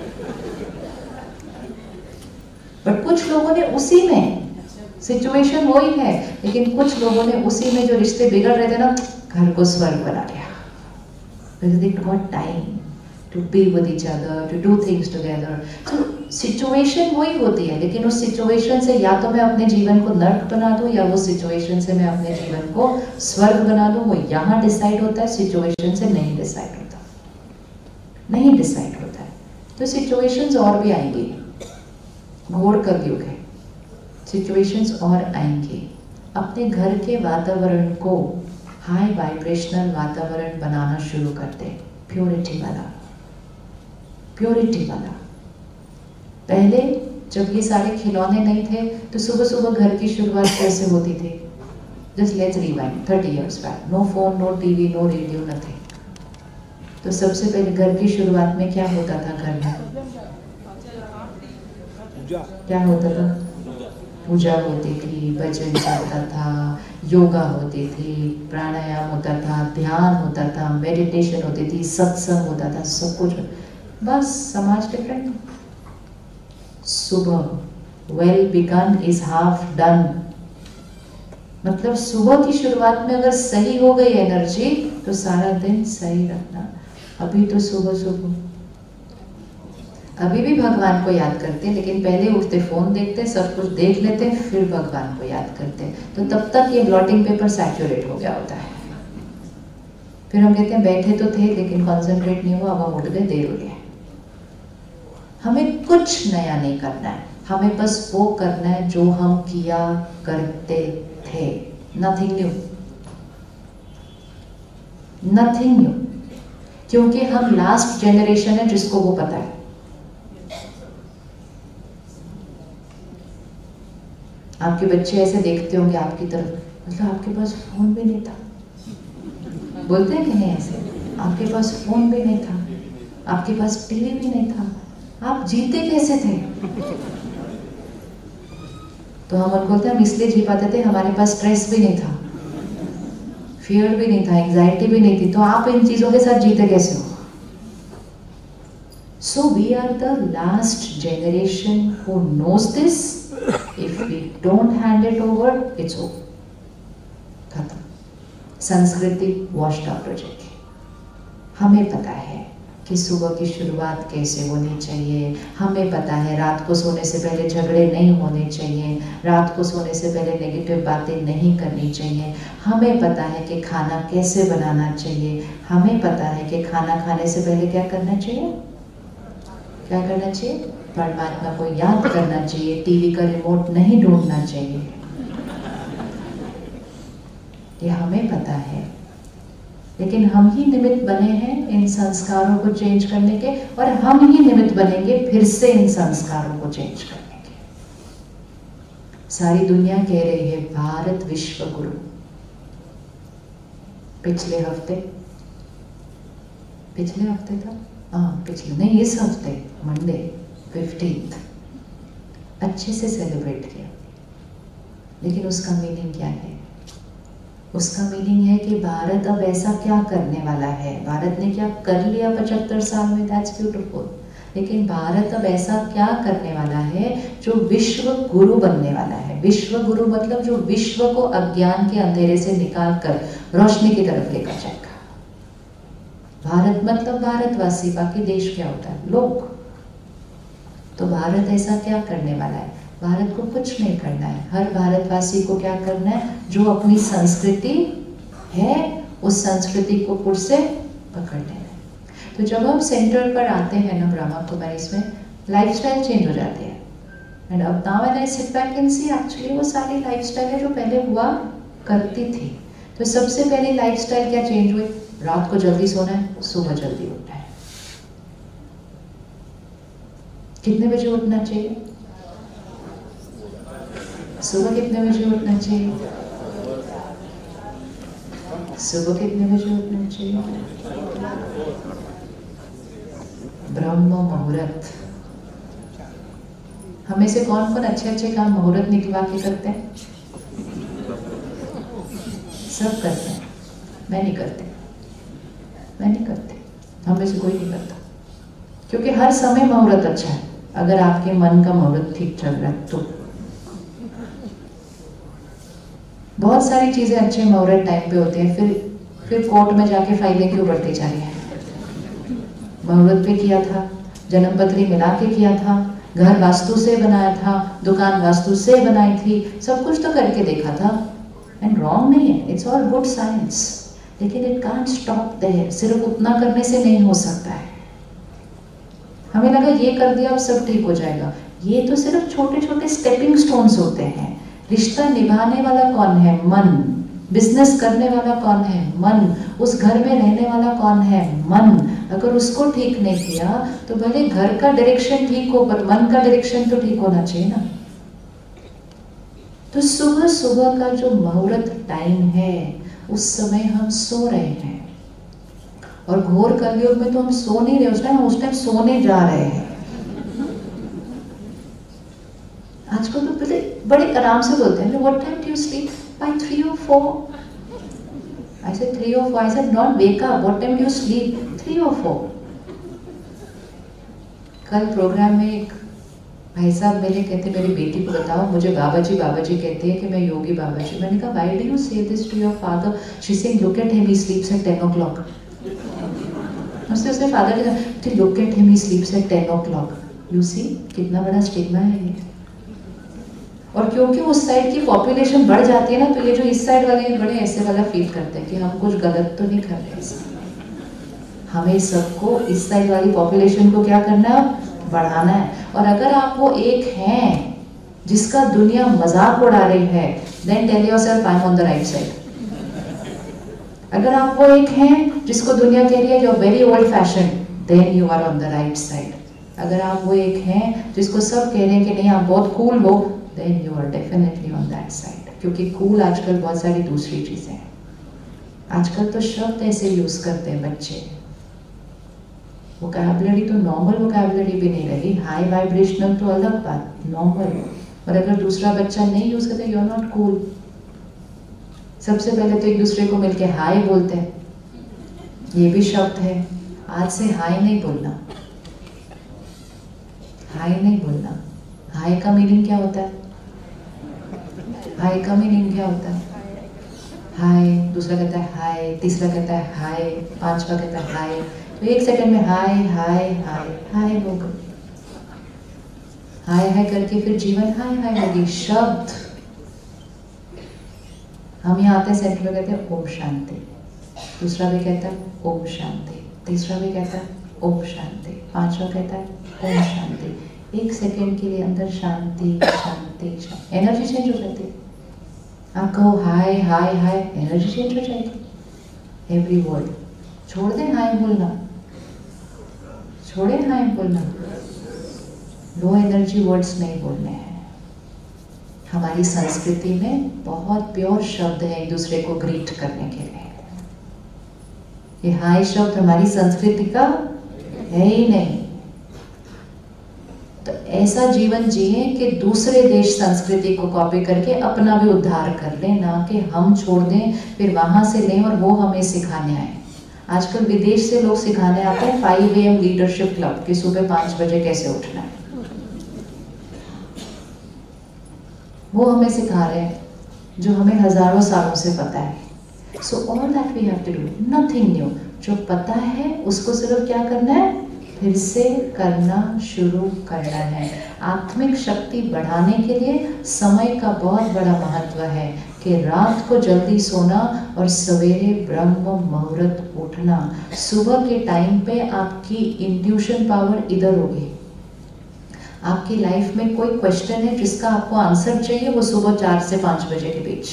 बट कुछ लोगों ने उसी में, सिचुएशन वही है, लेकिन कुछ लोगों ने उसी में जो रिश्ते बिगड़ रहे थे ना, घर को स्वर्ग बना लिया। Because they got time to be with each other, to do things together. So situation वही होती है, लेकिन उस सिचुएशन से या तो मैं अपने जीवन को नर्क बना दूं, या वो सिचुएशन से मैं अपने जीवन को स्वर्ग बना दूं। वो यहाँ डिसाइड होता है, सिचुएशन से नहीं डिसाइड होता, नहीं डिसाइड होता है। तो सिचुएशंस और भी आएंगी, घोर कलयुग है, सिचुएशंस और आएंगी। अपने घर के वातावरण को हाई वाइब्रेशनल वातावरण बनाना शुरू करते, प्योरिटी वाला, प्योरिटी वाला। पहले जब ये सारे खिलौने नहीं थे तो सुबह सुबह घर की शुरुआत कैसे होती थी? Just let's rewind 30 years back, no phone, no TV, no radio, nothing. तो सबसे पहले घर की शुरुआत में क्या होता था? घर में क्या होता था? पूजा होती थी, भजन चलता था, योगा होती थी, प्राणायाम होता था, ध्यान होता था, मेडिटेशन होती थी, सत्संग होता था, सब कुछ। बस समाज डिफरेंट। सुबह well begun is half done, मतलब सुबह की शुरुआत में अगर सही हो गई एनर्जी तो सारा दिन सही रखना। अभी तो सुबह सुबह अभी भी भगवान को याद करते, लेकिन पहले उठते फोन देखते, सब कुछ देख लेते, फिर भगवान को याद करते, तो तब तक ये ब्लॉटिंग पेपर सैचुरेट हो गया होता है। फिर हम कहते हैं बैठे तो थे लेकिन कंसंट्रेट नहीं हुआ, अब हम उठ गए, देर हो गया। हमें कुछ नया नहीं करना है, हमें बस वो करना है जो हम किया करते थे। नथिंग न्यू, नथिंग न्यू, क्योंकि हम लास्ट जनरेशन है जिसको वो पता है। आपके बच्चे ऐसे देखते होंगे आपकी तरफ, मतलब आपके पास फोन भी नहीं था, बोलते हैं कि नहीं ऐसे? आपके पास फोन भी नहीं था, आपके पास टीवी भी नहीं था, आप जीते कैसे थे? तो हम बोलते हैं हम इसलिए जी पाते थे, हमारे पास स्ट्रेस भी नहीं था, फियर भी नहीं था, एंजाइटी भी नहीं थी, तो आप इन चीजों के साथ जीते कैसे हो? So we are the last generation who knows this. If we don't hand it over, it's over. खत्म। संस्कृति washed out हो जाएगी। हमें पता है कि सुबह की शुरुआत कैसे होनी चाहिए, हमें पता है रात को सोने से पहले झगड़े नहीं होने चाहिए, रात को सोने से पहले नेगेटिव बातें नहीं करनी चाहिए, हमें पता है कि खाना कैसे बनाना चाहिए, हमें पता है कि खाना खाने से पहले क्या करना चाहिए, क्या करना चाहिए? परमात्मा को याद करना चाहिए, टीवी का रिमोट नहीं ढूंढना चाहिए। ये हमें पता है, लेकिन हम ही निमित्त बने हैं इन संस्कारों को चेंज करने के, और हम ही निमित्त बनेंगे फिर से इन संस्कारों को चेंज करने के। सारी दुनिया कह रही है भारत विश्व गुरु। पिछले हफ्ते था, पिछले नहीं, इस हफ्ते मंडे 15 अच्छे से सेलिब्रेट किया, लेकिन उसका मीनिंग क्या है? उसका मीनिंग है कि भारत अब ऐसा क्या करने वाला है, भारत ने क्या कर लिया 75 साल में, दैट्स ब्यूटीफुल, लेकिन भारत अब ऐसा क्या करने वाला है जो विश्व गुरु बनने वाला है। विश्व गुरु मतलब जो विश्व को अज्ञान के अंधेरे से निकाल कर रोशनी की तरफ लेकर जाएगा। भारत मतलब भारतवासी, बाकी देश क्या होता है? लोग। तो भारत ऐसा क्या करने वाला है? भारत को कुछ नहीं करना है, हर भारतवासी को क्या करना है? जो अपनी संस्कृति है उस संस्कृति को फिर से पकड़ लेना है। तो जब हम सेंटर पर आते हैं ना ब्रह्मा कुमारीज में, लाइफस्टाइल चेंज हो जाते हैं। एंड अब now when I sit back and see, actually वो सारी लाइफस्टाइल है जो पहले हुआ करती थी। तो सबसे पहले लाइफस्टाइल क्या चेंज हुई? रात को जल्दी सोना है, सुबह जल्दी उठना है। कितने बजे उठना चाहिए? सुबह कितने बजे उठना चाहिए? सुबह कितने बजे उठना चाहिए? ब्रह्म मुहूर्त। हमें से कौन कौन अच्छे अच्छे काम मुहूर्त निकलवा के करते हैं? सब करते हैं, मैं नहीं करती, हमें से कोई नहीं करता, क्योंकि हर समय मुहूर्त अच्छा है अगर आपके मन का मुहूर्त ठीक चल रहा है। तो बहुत सारी चीजें अच्छे मुहूर्त टाइम पे होती हैं, फिर कोर्ट में जाके फाइलें क्यों बढ़ती जा रही हैं? मुहूर्त पे किया था, जन्म पत्री मिला के किया था, घर वास्तु से बनाया था, दुकान वास्तु से बनाई थी, सब कुछ तो करके देखा था। एंड रॉन्ग नहीं है, इट्स ऑल गुड साइंस, लेकिन इट कांट स्टॉप देयर। सिर्फ उतना करने से नहीं हो सकता है। हमें लगा ये कर दिया अब सब ठीक हो जाएगा, ये तो सिर्फ छोटे छोटे स्टेपिंग स्टोन्स होते हैं। रिश्ता निभाने वाला कौन है? मन। बिजनेस करने वाला कौन है? मन। उस घर में रहने वाला कौन है? मन। अगर उसको ठीक नहीं किया तो भले घर का डायरेक्शन ठीक हो पर मन का डायरेक्शन तो ठीक होना चाहिए ना। तो सुबह सुबह का जो मुहूर्त टाइम है उस समय हम सो रहे हैं, और घोर कलयुग में तो हम सो नहीं रहे, उस टाइम सोने जा रहे हैं। आजकल तो पहले बड़े आराम से बोलते हैं, what time do you sleep? By 3 or 4। I said 3 or 4। I said not wake up, what time do you sleep? 3 or 4। कल प्रोग्राम में एक भाई साहब मेरे कहते, मेरी बेटी को बताओ, मुझे बाबा जी कहती है कि मैं योगी बाबा जी। मैंने कहा why do you say this to your father? She saying look at him, he sleeps at 10 o'clock। उससे फादर ने कहा look at him, he sleeps at 10 o'clock। You see कितना बड़ा स्टिग्मा है ये। और क्योंकि उस साइड की पॉपुलेशन बढ़ जाती है ना, तो ये जो इस साइड वाले बड़े ऐसे वाला फील करते हैं कि हम कुछ गलत तो नहीं कर रहे। हमें सबको इस साइड वाली पॉपुलेशन को क्या करना है? बढ़ाना है। और अगर आप वो एक हैं जिसका दुनिया मजाक उड़ा रही है, then tell yourself I'm on the right side। अगर आप वो एक हैं जिसको दुनिया कह रही है you're very old fashioned, then you are on the right side। अगर आप वो एक हैं जिसको सब कह रहे हैं कि नहीं आप बहुत कूल हो, then you are definitely on that side। क्योंकि कूल आजकल बहुत सारी दूसरी चीजें हैं। आजकल तो शब्द ऐसे यूज करते हैं बच्चे, वोकैबुलरी तो नॉर्मल वोकैबुलरी भी नहीं रही, हाई वाइब्रेशनल तो अलग बात, नॉर्मल। और अगर दूसरा बच्चा नहीं यूज करते, यू आर नॉट कूल। सबसे पहले तो एक दूसरे को मिलके हाय बोलते हैं, ये भी शब्द है। आज से हाय नहीं बोलना, हाय नहीं बोलना। हाय का मीनिंग क्या होता है? हाय का मीनिंग क्या होता है? हाय, दूसरा कहता है हाय, तीसरा कहता है हाय, पांचवा कहता है हाय। तो 1 सेकंड में हाय हाय हाय हाय हो गए। हाय हाय करके फिर जीवन हाय हाय होगी। शब्द हम यहाँ आते हैं सेंटर में कहते हैं ओम शांति, दूसरा भी कहता है ओम शांति, तीसरा भी कहता है ओम शांति, पांचवा कहता है ओम शांति। 1 सेकंड के लिए अंदर शांति शांति शांति, एनर्जी चेंज हो जाती है। आप कहो हाय हाय हाय, एनर्जी चेंज हो जाएगी। एवरी वर्ड छोड़ दें हाय बोलना, छोड़े हाय बोलना। लो एनर्जी वर्ड्स नहीं बोलने हैं। हमारी संस्कृति में बहुत प्योर शब्द है एक दूसरे को ग्रीट करने के लिए। ये हाय शब्द हमारी संस्कृति का है ही नहीं। तो ऐसा जीवन जिए कि दूसरे देश संस्कृति को कॉपी करके अपना भी उद्धार कर लें, ना कि हम छोड़ दें फिर वहां से लें और वो हमें सिखाने आए। आजकल विदेश से लोग सिखाने आते हैं 5 AM लीडरशिप क्लब कि सुबह 5 बजे कैसे उठना है। वो हमें सिखा रहे हैं जो हमें हजारों सालों से पता है। So all that we have to do, nothing new. जो पता है उसको सिर्फ क्या करना है? फिर से करना शुरू करना है। आत्मिक शक्ति बढ़ाने के लिए समय का बहुत बड़ा महत्व है कि रात को जल्दी सोना और सवेरे ब्रह्म मुहूर्त उठना। सुबह के टाइम पे आपकी इंट्यूशन पावर इधर होगी। आपकी लाइफ में कोई क्वेश्चन है जिसका आपको आंसर चाहिए, वो सुबह 4 से 5 बजे के बीच।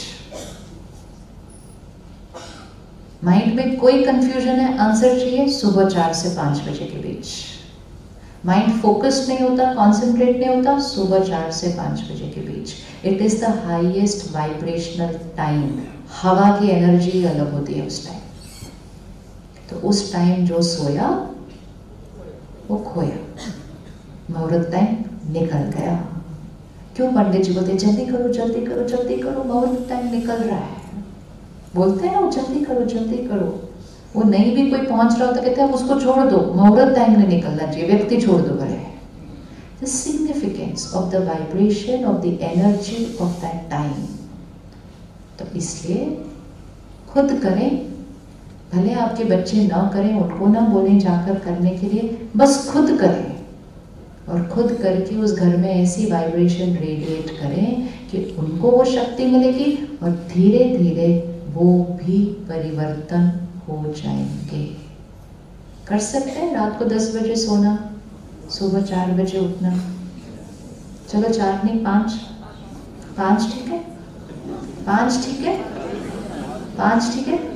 माइंड में कोई कंफ्यूजन है, आंसर चाहिए, सुबह 4 से 5 बजे के बीच। माइंड फोकस्ड नहीं होता, कॉन्सेंट्रेट नहीं होता, सुबह 4 से 5 बजे के बीच। It is the highest vibrational time. हवा की एनर्जी अलग होती है उस टाइम। तो उस टाइम जो सोया वो खोया, मुहूर्त टाइम निकल गया। क्यों पंडित जी बोलते जल्दी करो जल्दी करो जल्दी करो, मुहूर्त टाइम निकल रहा है। बोलते हैं ना जल्दी करो जल्दी करो। वो नहीं भी कोई पहुंच रहा होता कहते हैं उसको छोड़ दो, मुहूर्त टाइम में निकलना चाहिए, व्यक्ति छोड़ दो भले। The significance of the vibration of the energy of that time। तो इसलिए खुद करें, भले आपके बच्चे ना करें, उनको ना बोलें जाकर करने के लिए, बस खुद करें। और खुद करके उस घर में ऐसी वाइब्रेशन रेडिएट करें कि उनको वो शक्ति मिलेगी और धीरे धीरे वो भी परिवर्तन हो जाएंगे। कर सकते हैं रात को 10 बजे सोना, सुबह 4 बजे उठना। चलो 4 नहीं 5 ठीक है, 5 ठीक है। 5 ठीक है?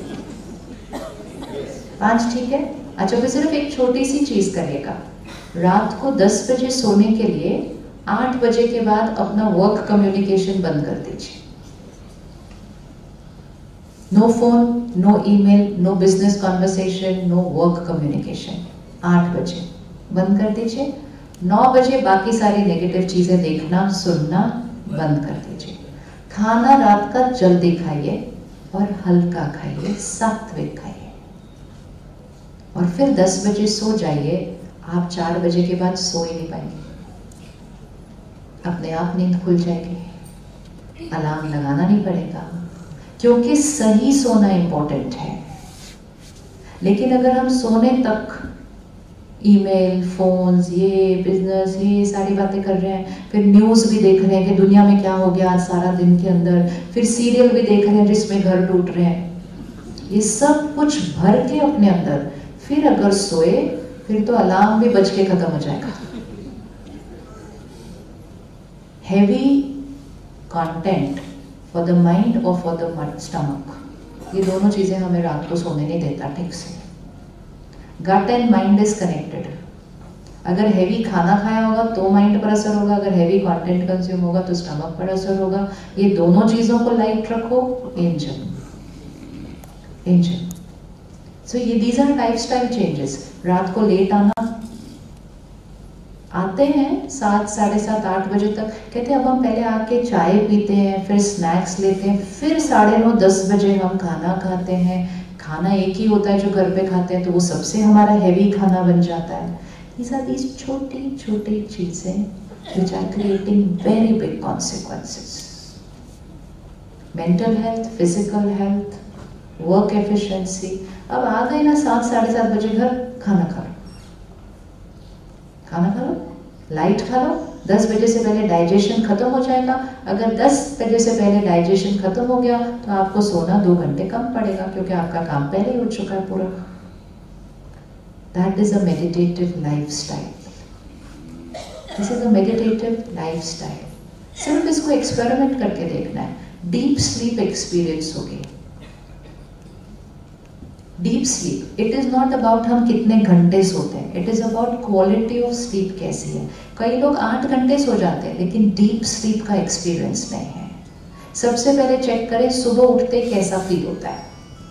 5 ठीक है? अच्छा, फिर सिर्फ एक छोटी सी चीज करिएगा, रात को 10 बजे सोने के लिए 8 बजे के बाद अपना वर्क कम्युनिकेशन बंद कर दीजिए। No phone, no email, no business conversation, no work communication. 8 बजे बंद कर दीजिए। 9 बजे बाकी सारी नेगेटिव चीजें देखना सुनना बंद कर दीजिए। खाना रात का जल्दी खाइए और हल्का खाइए, सात्विक खाइए, और फिर 10 बजे सो जाइए। आप 4 बजे के बाद सो ही नहीं पाएंगे, अपने आप नींद खुल जाएगी, अलार्म लगाना नहीं पड़ेगा, क्योंकि सही सोना इंपॉर्टेंट है। लेकिन अगर हम सोने तक ईमेल, फोन्स, ये बिजनेस, ये सारी बातें कर रहे हैं, फिर न्यूज़ भी देख रहे हैं कि दुनिया में क्या हो गया आज सारा दिन के अंदर, फिर सीरियल भी देख रहे हैं जिसमें घर टूट रहे हैं, ये सब कुछ भर के अपने अंदर, फिर अगर सोए फिर तो अलार्म भी बज के खत्म हो जाएगा। Heavy content for the mind और फॉर द स्टमक, ये दोनों चीजें हमें रात को सोने नहीं देता ठीक से। Gut and mind is connected. अगर हेवी खाना खाया होगा तो माइंड पर असर होगा, अगर हेवी कंटेंट कंज्यूम होगा तो स्टमक पर असर होगा। ये दोनों चीजों को लाइट रखो, एंजल। सो ये दीज आर लाइफस्टाइल चेंजेस। रात को लेट आना, आते हैं 7, साढ़े 7, 8 बजे तक, कहते हैं अब हम पहले आके चाय पीते हैं, फिर स्नैक्स लेते हैं, फिर 9:30, 10 बजे हम खाना खाते हैं। खाना एक ही होता है जो घर पे खाते हैं, तो वो सबसे हमारा हैवी खाना बन जाता है। These are these छोटी छोटी चीजें which are creating very big consequences. Mental health, physical health, work efficiency. अब आ गए ना 7, साढ़े 7 बजे घर, खाना खा लो, लाइट खा लो। 10 बजे से पहले डाइजेशन खत्म हो जाएगा। अगर 10 बजे से पहले डाइजेशन खत्म हो गया तो आपको सोना 2 घंटे कम पड़ेगा, क्योंकि आपका काम पहले ही हो चुका है पूरा। That is a meditative lifestyle. This is a meditative lifestyle. सिर्फ इसको एक्सपेरिमेंट करके देखना है। डीप स्लीप एक्सपीरियंस होगी। Deep sleep, it is not about हम कितने घंटे सोते हैं, it is about quality of sleep कैसी है। कई लोग 8 घंटे सो जाते हैं लेकिन डीप स्लीप का एक्सपीरियंस नहीं है। सबसे पहले चेक करें सुबह उठते ही कैसा फील होता है।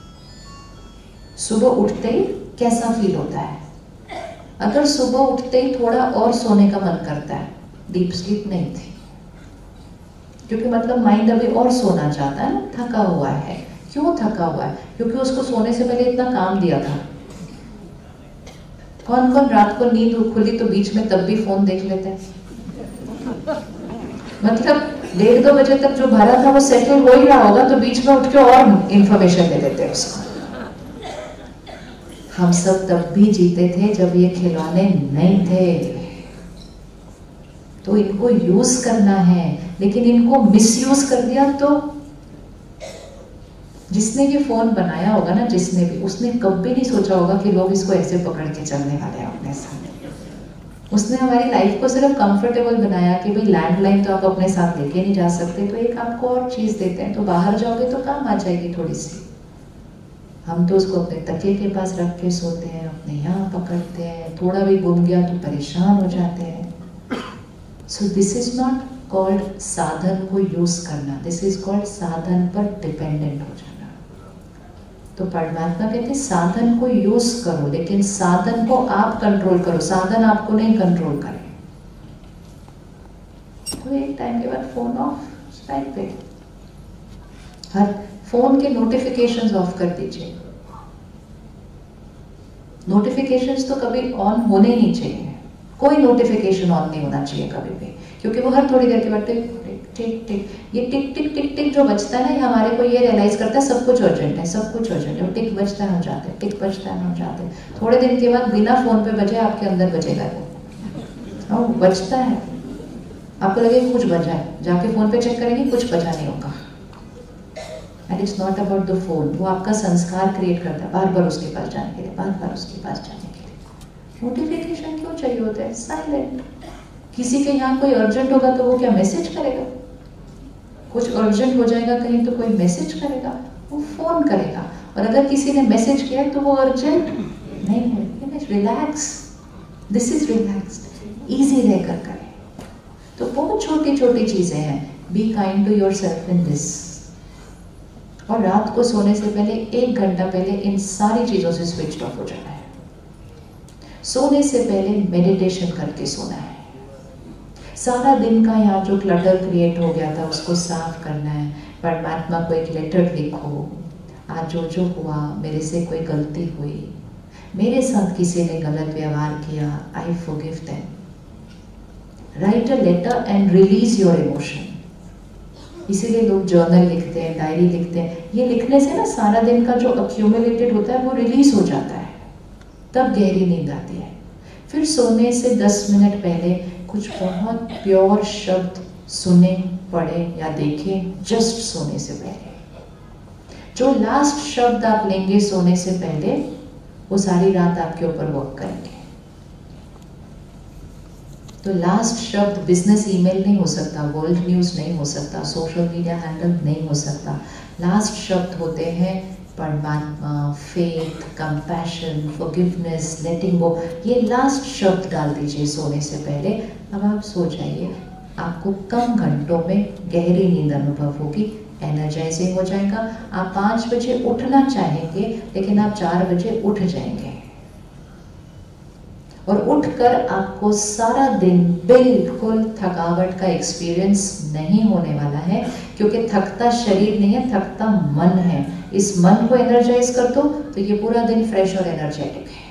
सुबह उठते ही कैसा फील होता है। अगर सुबह उठते ही थोड़ा और सोने का मन करता है, डीप स्लीप नहीं थी, क्योंकि मतलब माइंड अभी और सोना चाहता है ना, थका हुआ है। क्यों थका हुआ है? क्योंकि उसको सोने से पहले इतना काम दिया था। कौन कौन रात को नींद खुली तो बीच में तब भी फोन देख लेते हैं? मतलब 1:30-2 बजे तक जो भरा था वो सेटल हो ही रहा होगा, तो बीच में उठ के और इंफॉर्मेशन ले लेते हैं उसको। हम सब तब भी जीते थे जब ये खिलौने नहीं थे। तो इनको यूज करना है, लेकिन इनको मिसयूज कर दिया तो जिसने ये फोन बनाया होगा ना, जिसने भी, उसने कभी नहीं सोचा होगा कि लोग इसको ऐसे पकड़ के चलने वाले हैं अपने साथ। उसने हमारी लाइफ को सिर्फ कंफर्टेबल बनाया कि भाई लैंडलाइन तो आप अपने साथ लेके नहीं जा सकते, तो एक आपको और चीज देते हैं, तो बाहर जाओगे तो काम आ जाएगी थोड़ी सी। हम तो उसको अपने तकिए के पास रख के सोते हैं, अपने यहाँ पकड़ते हैं, थोड़ा भी गुम गया तो परेशान हो जाते हैं। So this is not called साधन को यूज करना, दिस इज कॉल्ड साधन पर डिपेंडेंट हो जाना। तो परमात्मा कहते हैं साधन को यूज करो, लेकिन साधन को आप कंट्रोल करो, साधन आपको नहीं कंट्रोल करे। तो एक टाइम के बाद फोन ऑफ, टाइम पे हर फोन के नोटिफिकेशंस ऑफ कर दीजिए। नोटिफिकेशंस तो कभी ऑन होने ही नहीं चाहिए, कोई नोटिफिकेशन ऑन नहीं होना चाहिए कभी भी, क्योंकि वो हर थोड़ी देर के बाद टिक टिक टिक, ये टिक टिक टिक टिक जो बजता है ना, ये हमारे को ये रियलाइज करता है सब कुछ अर्जेंट है, सब कुछ अर्जेंट है। टिक बजता है, हम जाते हैं, टिक बजता है, हम जाते हैं। थोड़े दिन के बाद बिना फोन पे बजे आपके अंदर बजेगा वो, बजता है, आपको लगेगा कुछ बजा है, जाके फोन पे चेक करेंगे कुछ बजा नहीं होगा। And it's not about the phone, वो आपका संस्कार क्रिएट करता है, बार बार उसके पास जाने के लिए, बार बार उसके पास जाने के लिए। नोटिफिकेशन क्यों चाहिए होता है? साइलेंट। किसी के यहाँ कोई अर्जेंट होगा तो वो क्या मैसेज करेगा? कुछ अर्जेंट हो जाएगा कहीं तो कोई मैसेज करेगा? वो फोन करेगा। और अगर किसी ने मैसेज किया तो वो अर्जेंट नहीं है, relax, this is relaxed, easy रहकर करें। तो बहुत छोटी छोटी चीजें हैं, be kind to yourself in this. और रात को सोने से पहले 1 घंटा पहले इन सारी चीजों से स्विच ऑफ हो जाना है। सोने से पहले मेडिटेशन करके सोना है। सारा दिन का यहाँ जो क्लटर क्रिएट हो गया था उसको साफ करना है। परमात्मा को एक लेटर लिखो, आज जो हुआ, मेरे से कोई गलती हुई, मेरे साथ किसी ने गलत व्यवहार किया, I forgive them. Write a letter and release your emotion. इसीलिए लोग जर्नल लिखते हैं, डायरी लिखते हैं। ये लिखने से ना सारा दिन का जो अक्यूमुलेटेड होता है वो रिलीज हो जाता है, तब गहरी नींद आती है। फिर सोने से 10 मिनट पहले कुछ बहुत प्योर शब्द सुने, पढ़े या देखें जस्ट सोने से पहले। जो लास्ट शब्द आप लेंगे सोने से पहले वो सारी रात आपके ऊपर वर्क करेंगे। तो लास्ट शब्द बिजनेस ईमेल नहीं हो सकता, वर्ल्ड न्यूज नहीं हो सकता, सोशल मीडिया हैंडल नहीं हो सकता। लास्ट शब्द होते हैं परमात्मा, faith, compassion, forgiveness, letting go. ये लास्ट शब्द डाल दीजिए सोने से पहले। अब आप सो जाइए, आपको कम घंटों में गहरी नींद अनुभव होगी, एनर्जाइजिंग हो जाएगा। आप 5 बजे उठना चाहेंगे लेकिन आप 4 बजे उठ जाएंगे। और उठकर आपको सारा दिन बिल्कुल थकावट का एक्सपीरियंस नहीं होने वाला है, क्योंकि थकता शरीर नहीं है, थकता मन है। इस मन को एनर्जाइज कर दो तो ये पूरा दिन फ्रेश और एनर्जेटिक है।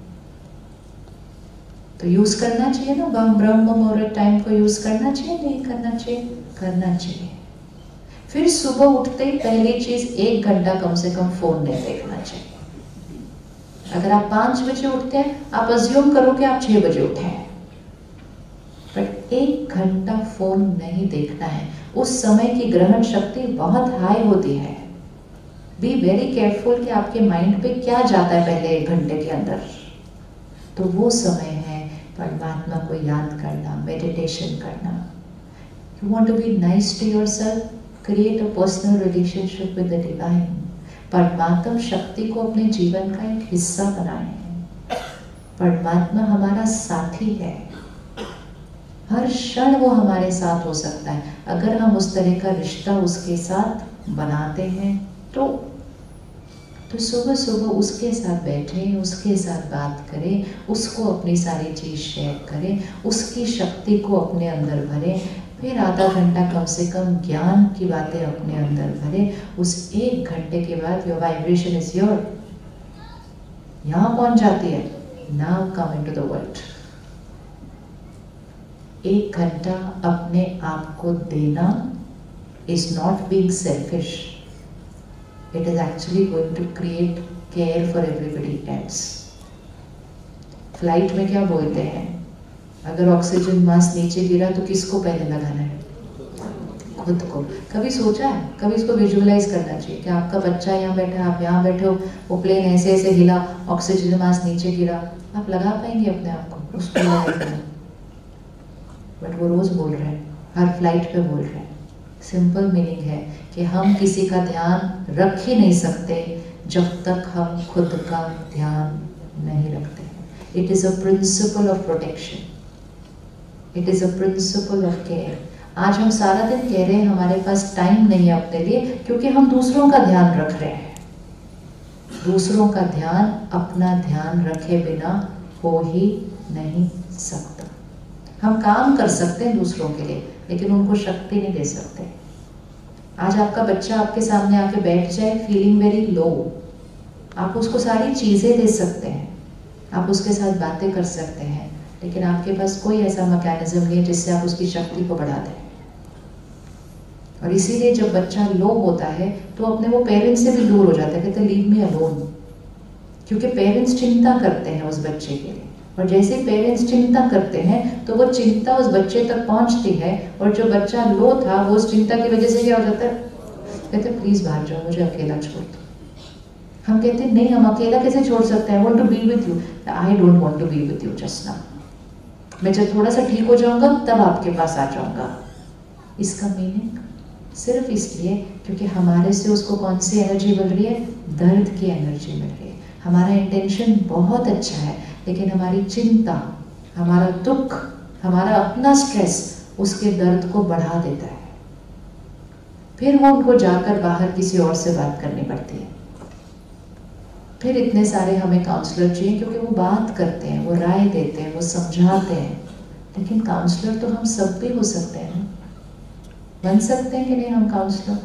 तो यूज करना चाहिए ना, ब्रह्म मुहूर्त टाइम को यूज करना चाहिए, नहीं करना चाहिए? करना चाहिए। फिर सुबह उठते ही पहली चीज 1 घंटा कम से कम फोन नहीं देखना चाहिए। अगर आप 5 बजे उठते हैं, आप अज्यूम करो कि आप 6 बजे उठे हैं, बट 1 घंटा फोन नहीं देखना है। उस समय की ग्रहण शक्ति बहुत हाई होती है। बी वेरी केयरफुल कि आपके माइंड पे क्या जाता है पहले 1 घंटे के अंदर। तो वो समय है परमात्मा को याद करना, मेडिटेशन करना। You want to be nice to yourself, create a personal relationship with the divine. परमात्मा शक्ति को अपने जीवन का एक हिस्सा बनाएं। परमात्मा हमारा साथी है, हर क्षण वो हमारे साथ हो सकता है अगर हम उस तरह का रिश्ता उसके साथ बनाते हैं। तो सुबह सुबह उसके साथ बैठें, उसके साथ बात करें, उसको अपनी सारी चीज शेयर करें, उसकी शक्ति को अपने अंदर भरें। फिर आधा घंटा कम से कम ज्ञान की बातें अपने अंदर भरें। उस 1 घंटे के बाद योर वाइब्रेशन इज योर, यहां पहुंच जाती है। Now come into the world. 1 घंटा अपने आप को देना is not being selfish. It is actually going to create care for everybody else. Flight में क्या बोलते हैं, अगर ऑक्सीजन मास्क नीचे गिरा तो किसको पहले लगाना है? खुद को। कभी सोचा है, कभी इसको विजुअलाइज करना चाहिए कि आपका बच्चा यहाँ बैठा है, आप यहाँ बैठे हो, वो प्लेन ऐसे ऐसे हिला, ऑक्सीजन मास्क नीचे गिरा, आप लगा पाएंगे अपने आप को? उसको लगाएंगे। बट वो रोज बोल रहे हैं, हर फ्लाइट पे बोल रहे हैं। सिंपल मीनिंग है कि हम किसी का ध्यान रख ही नहीं सकते जब तक हम खुद का ध्यान नहीं रखते। It is a principle of protection, it is a principle of care. आज हम सारा दिन कह रहे हैं हमारे पास टाइम नहीं है अपने लिए, क्योंकि हम दूसरों का ध्यान रख रहे हैं। दूसरों का ध्यान अपना ध्यान रखे बिना हो ही नहीं सकता। हम काम कर सकते हैं दूसरों के लिए, लेकिन उनको शक्ति नहीं दे सकते। आज आपका बच्चा आपके सामने आके बैठ जाए फीलिंग वेरी लो, आप उसको सारी चीजें दे सकते हैं, आप उसके साथ बातें कर सकते हैं, लेकिन आपके पास कोई ऐसा मैकेनिज्म नहीं है जिससे आप उसकी शक्ति को बढ़ा दें। और इसीलिए जब बच्चा लो होता है तो अपने वो पेरेंट्स से भी दूर हो जाता है, कहते हैं लीव मी अलोन, क्योंकि पेरेंट्स चिंता करते हैं उस बच्चे के लिए। और जैसे पेरेंट्स चिंता करते हैं तो वो चिंता उस बच्चे तक पहुंचती है, और जो बच्चा लो था वो उस चिंता की वजह से क्या हो जाता है, कहते हैं प्लीज बाहर जाओ, मुझे अकेला छोड़ दो। हम कहते हैं नहीं, हम अकेला कैसे छोड़ सकते हैं, I want to be with you. I don't want to be with you just now, मैं जब थोड़ा सा ठीक हो जाऊंगा तब आपके पास आ जाऊंगा। इसका मीनिंग सिर्फ इसलिए क्योंकि हमारे से उसको कौन सी एनर्जी मिल रही है? दर्द की एनर्जी मिल रही है। हमारा इंटेंशन बहुत अच्छा है, लेकिन हमारी चिंता, हमारा दुख, हमारा अपना स्ट्रेस उसके दर्द को बढ़ा देता है। फिर वो उनको जाकर बाहर किसी और से बात करनी पड़ती है। फिर इतने सारे हमें काउंसलर चाहिए, क्योंकि वो बात करते हैं, वो राय देते हैं, वो समझाते हैं। लेकिन काउंसलर तो हम सब भी हो सकते हैं ना? बन सकते हैं कि नहीं हम काउंसलर?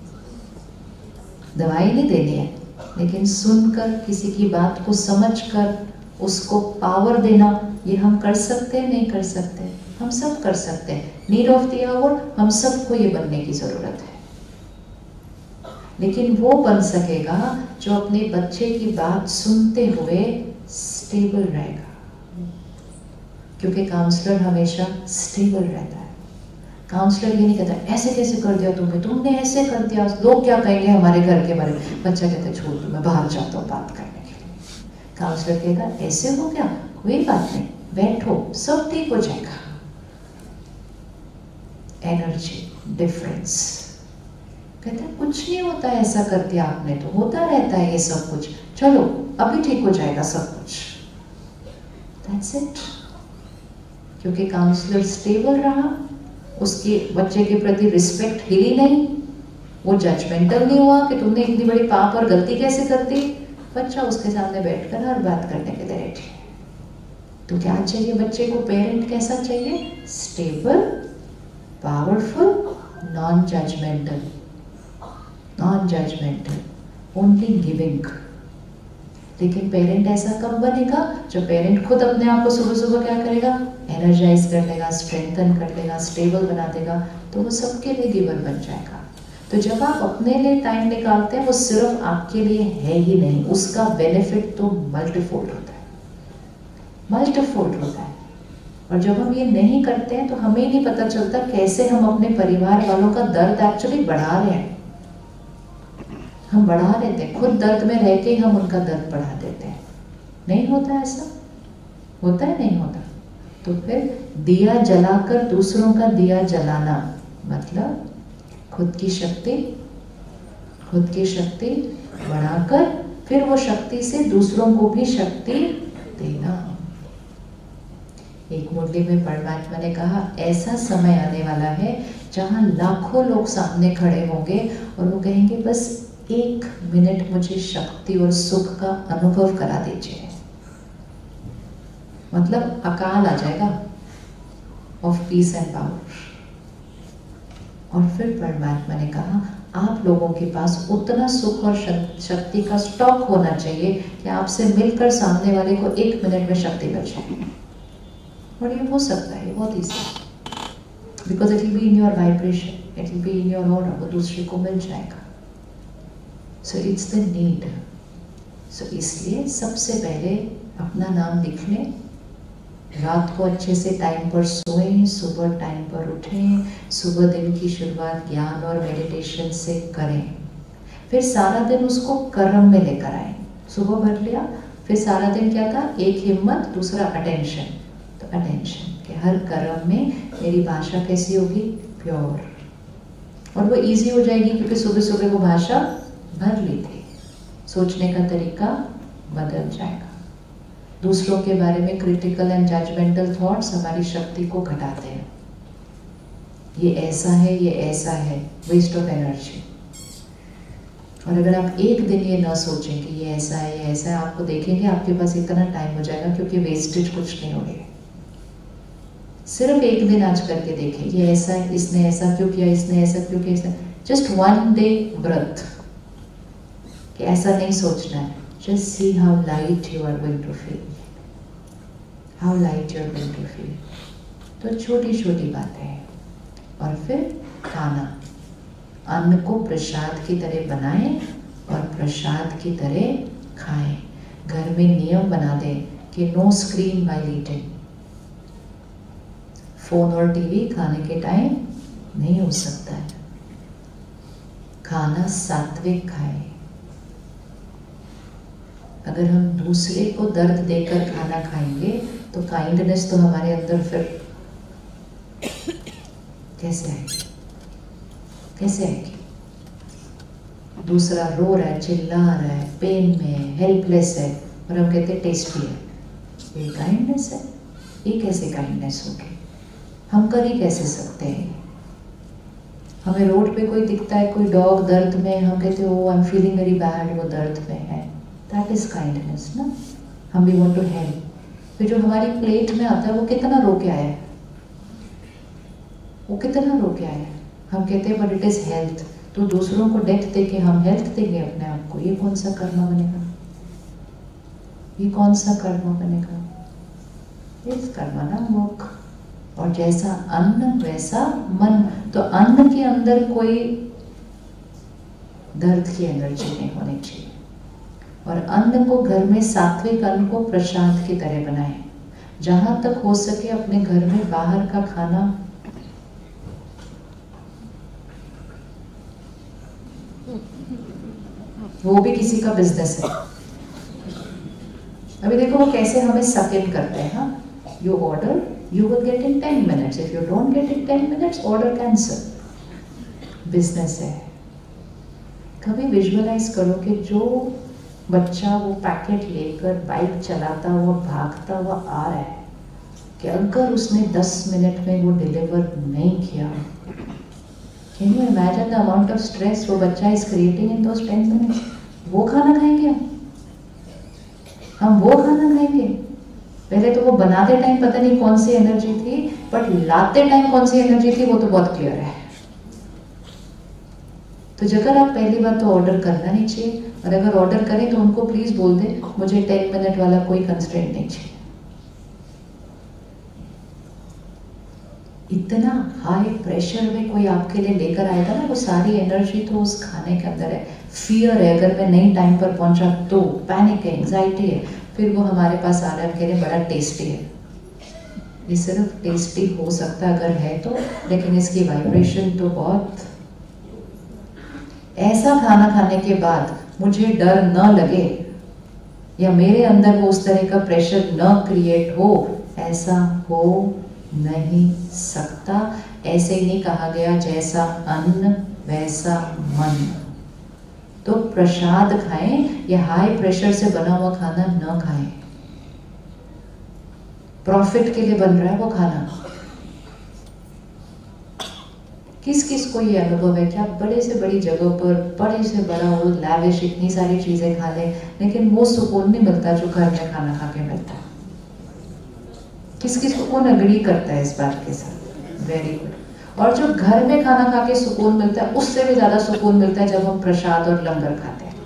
दवाई नहीं देनी है, लेकिन सुनकर, किसी की बात को समझकर उसको पावर देना, ये हम कर सकते हैं, नहीं कर सकते? हम सब कर सकते हैं। नीड ऑफ द आवर, हम सबको ये बनने की जरूरत है। लेकिन वो बन सकेगा जो अपने बच्चे की बात सुनते हुए स्टेबल रहेगा, क्योंकि काउंसलर हमेशा स्टेबल रहता है। काउंसलर ये नहीं कहता ऐसे कैसे कर दिया तुमने ऐसे कर दिया, लोग क्या कहेंगे हमारे घर के बारे में। बच्चा कहता छोड़ दो, मैं बाहर जाता हूँ बात करने के लिए। काउंसलर कहेगा ऐसे हो गया, कोई बात नहीं, बैठो, सब ठीक हो जाएगा। Energy difference. कहते हैं कुछ नहीं होता, ऐसा कर दिया आपने तो, होता रहता है ये सब कुछ, चलो अभी ठीक हो जाएगा सब कुछ। That's it। क्योंकि काउंसलर स्टेबल रहा, उसके बच्चे के प्रति रिस्पेक्ट हिली नहीं, वो जजमेंटल नहीं हुआ कि तुमने इतनी बड़ी पाप और गलती कैसे कर दी। बच्चा उसके सामने बैठकर हर बात करने के लिए रेडी है। तो क्या चाहिए बच्चे को? पेरेंट कैसा चाहिए? Stable, powerful, non judgmental, only giving. लेकिन पेरेंट ऐसा कब बनेगा? जब पेरेंट खुद अपने आप को सुबह सुबह क्या करेगा? एनर्जाइज कर लेगा, स्ट्रेंथन कर लेगा, स्टेबल बना देगा, तो वो सबके लिए गिवर बन जाएगा। तो जब आप अपने लिए टाइम निकालते हैं, वो सिर्फ आपके लिए है ही नहीं, उसका बेनिफिट तो मल्टीफोल्ड होता है, मल्टीफोल्ड होता है। और जब हम ये नहीं करते हैं तो हमें नहीं पता चलता कैसे हम अपने परिवार वालों का दर्द एक्चुअली बढ़ा रहे हैं। हम बढ़ा लेते हैं, खुद दर्द में रह के हम उनका दर्द बढ़ा देते हैं। नहीं होता ऐसा? होता है? नहीं होता। तो फिर दिया जलाकर दूसरों का दिया जलाना मतलब खुद की शक्ति बढ़ाकर फिर वो शक्ति से दूसरों को भी शक्ति देना। एक मुरली में परमात्मा ने कहा ऐसा समय आने वाला है जहां लाखों लोग सामने खड़े होंगे और वो कहेंगे बस 1 मिनट मुझे शक्ति और सुख का अनुभव करा दीजिए। मतलब अकाल आ जाएगा ऑफ पीस एंड पावर। और फिर परमात्मा ने कहा आप लोगों के पास उतना सुख और शक्ति का स्टॉक होना चाहिए कि आपसे मिलकर सामने वाले को 1 मिनट में शक्ति मिल जाए। और ये हो सकता है, बहुत easy, because it will be in your vibration, it will be in your aura, वो दूसरे को मिल जाएगा। So it's the need. So इसलिए सबसे पहले अपना नाम लिख लें, रात को अच्छे से टाइम पर सोएं, सुबह टाइम पर उठें, सुबह दिन की शुरुआत ज्ञान और मेडिटेशन से करें, फिर सारा दिन उसको कर्म में लेकर आए। सुबह भर लिया, फिर सारा दिन क्या था? एक हिम्मत, दूसरा अटेंशन। तो अटेंशन कि हर कर्म में मेरी भाषा कैसी होगी? प्योर। और वो इजी हो जाएगी क्योंकि सुबह सुबह वो भाषा भर ली थी। सोचने का तरीका बदल जाएगा। दूसरों के बारे में क्रिटिकल एंड जजमेंटल थॉट्स हमारी शक्ति को घटाते हैं। ये ऐसा है, ये ऐसा है, वेस्ट ऑफ एनर्जी। और अगर आप एक दिन ये ना सोचें कि ये ऐसा है, ये ऐसा है, आपको देखेंगे आपके पास इतना टाइम हो जाएगा क्योंकि वेस्टेज कुछ नहीं हो रही है। सिर्फ एक दिन आज करके देखें, ये ऐसा है, इसने ऐसा क्यों किया, इसने ऐसा क्यों किया। जस्ट 1 डे व्रत कि ऐसा नहीं सोचना है। Just see how light you are going to feel. How light you are going to feel. तो छोटी छोटी बातें हैं। और फिर खाना, अन्न को प्रसाद की तरह बनाएं और प्रसाद की तरह खाएं। घर में नियम बना दें कि नो स्क्रीन while eating। फोन और टीवी खाने के टाइम नहीं हो सकता है। खाना सात्विक खाएं। अगर हम दूसरे को दर्द देकर खाना खाएंगे तो काइंडनेस तो हमारे अंदर फिर कैसे आएगी? कैसे आएगी? दूसरा रो रहा है, चिल्ला रहा है, पेन में है, हेल्पलेस है, और हम कहते हैं टेस्टी है। ये काइंडनेस है? ये कैसे काइंडनेस होगी? हम कर ही कैसे सकते हैं? हमें रोड पे कोई दिखता है, कोई डॉग दर्द में, हम कहते हैं oh I am feeling very bad, वो दर्द में है। दैट इज काइंडनेस ना। हम वी वांट टू हेल्प। फिर जो हमारी प्लेट में आता है वो कितना रो के आया है, वो कितना रो के आया है। हम कहते हैं बट इट इज हेल्थ। तो दूसरों को डेथ दे के हम हेल्थ देंगे अपने आप को, ये कौन सा कर्म बनेगा? ये कौन सा कर्म बनेगा? इस कर्म ना मुख। और जैसा अन्न वैसा मन। तो अन्न के अंदर कोई दर्द की एनर्जी नहीं होनी चाहिए। और अन्न को घर में, सात्विक अन्न को प्रसाद की तरह बनाएं। जहां तक हो सके अपने घर में बाहर का खाना वो भी किसी का बिजनेस है। अभी देखो वो कैसे हमें सकेट करते हैं। हाँ, you order, you will get in 10 minutes. If you don't get in 10 minutes, order cancel. Business है। कभी विजुअलाइज करो कि जो बच्चा वो पैकेट लेकर बाइक चलाता हुआ भागता हुआ आ रहा है, कि अगर उसने 10 मिनट में वो डिलीवर नहीं किया, can you imagine the amount of stress वो बच्चा is creating in those 10 minutes? वो खाना खाएंगे हम वो खाना खाएंगे। पहले तो वो बनाते टाइम पता नहीं कौन सी एनर्जी थी, बट लाते टाइम कौन सी एनर्जी थी वो तो बहुत क्लियर है। तो अगर आप पहली बार तो ऑर्डर करना नहीं चाहिए, और अगर ऑर्डर करें तो उनको प्लीज बोल दें मुझे 10 मिनट वाला कोई कंस्ट्रेंट नहीं चाहिए। इतना हाई प्रेशर में कोई आपके लिए लेकर आएगा ना, वो सारी एनर्जी तो उस खाने के अंदर है। फियर है, अगर मैं नहीं टाइम पर पहुंचा तो, पैनिक है, एंजाइटी है, फिर वो हमारे पास आ रहा है, कह रहे बड़ा टेस्टी है। ये सिर्फ टेस्टी हो सकता है अगर है तो, लेकिन इसकी वाइब्रेशन तो बहुत। ऐसा खाना खाने के बाद मुझे डर न लगे या मेरे अंदर वो उस तरह का प्रेशर न क्रिएट हो, ऐसा हो नहीं सकता। ऐसे ही कहा गया जैसा अन्न वैसा मन। तो प्रसाद खाएं या हाई प्रेशर से बना हुआ खाना न खाएं। प्रॉफिट के लिए बन रहा है वो खाना। किस किस को ये अनुभव है कि आप बड़े से बड़ी जगह पर बड़े से बड़ा वो लैविश इतनी सारी चीजें खा लें, लेकिन वो सुकून नहीं मिलता जो घर में खाना खा के मिलता है? किस किस को कौन अग्री करता है इस बात के साथ? Very good. और जो घर में खाना खा के सुकून मिलता है उससे भी ज्यादा सुकून मिलता है जब हम प्रसाद और लंगर खाते हैं।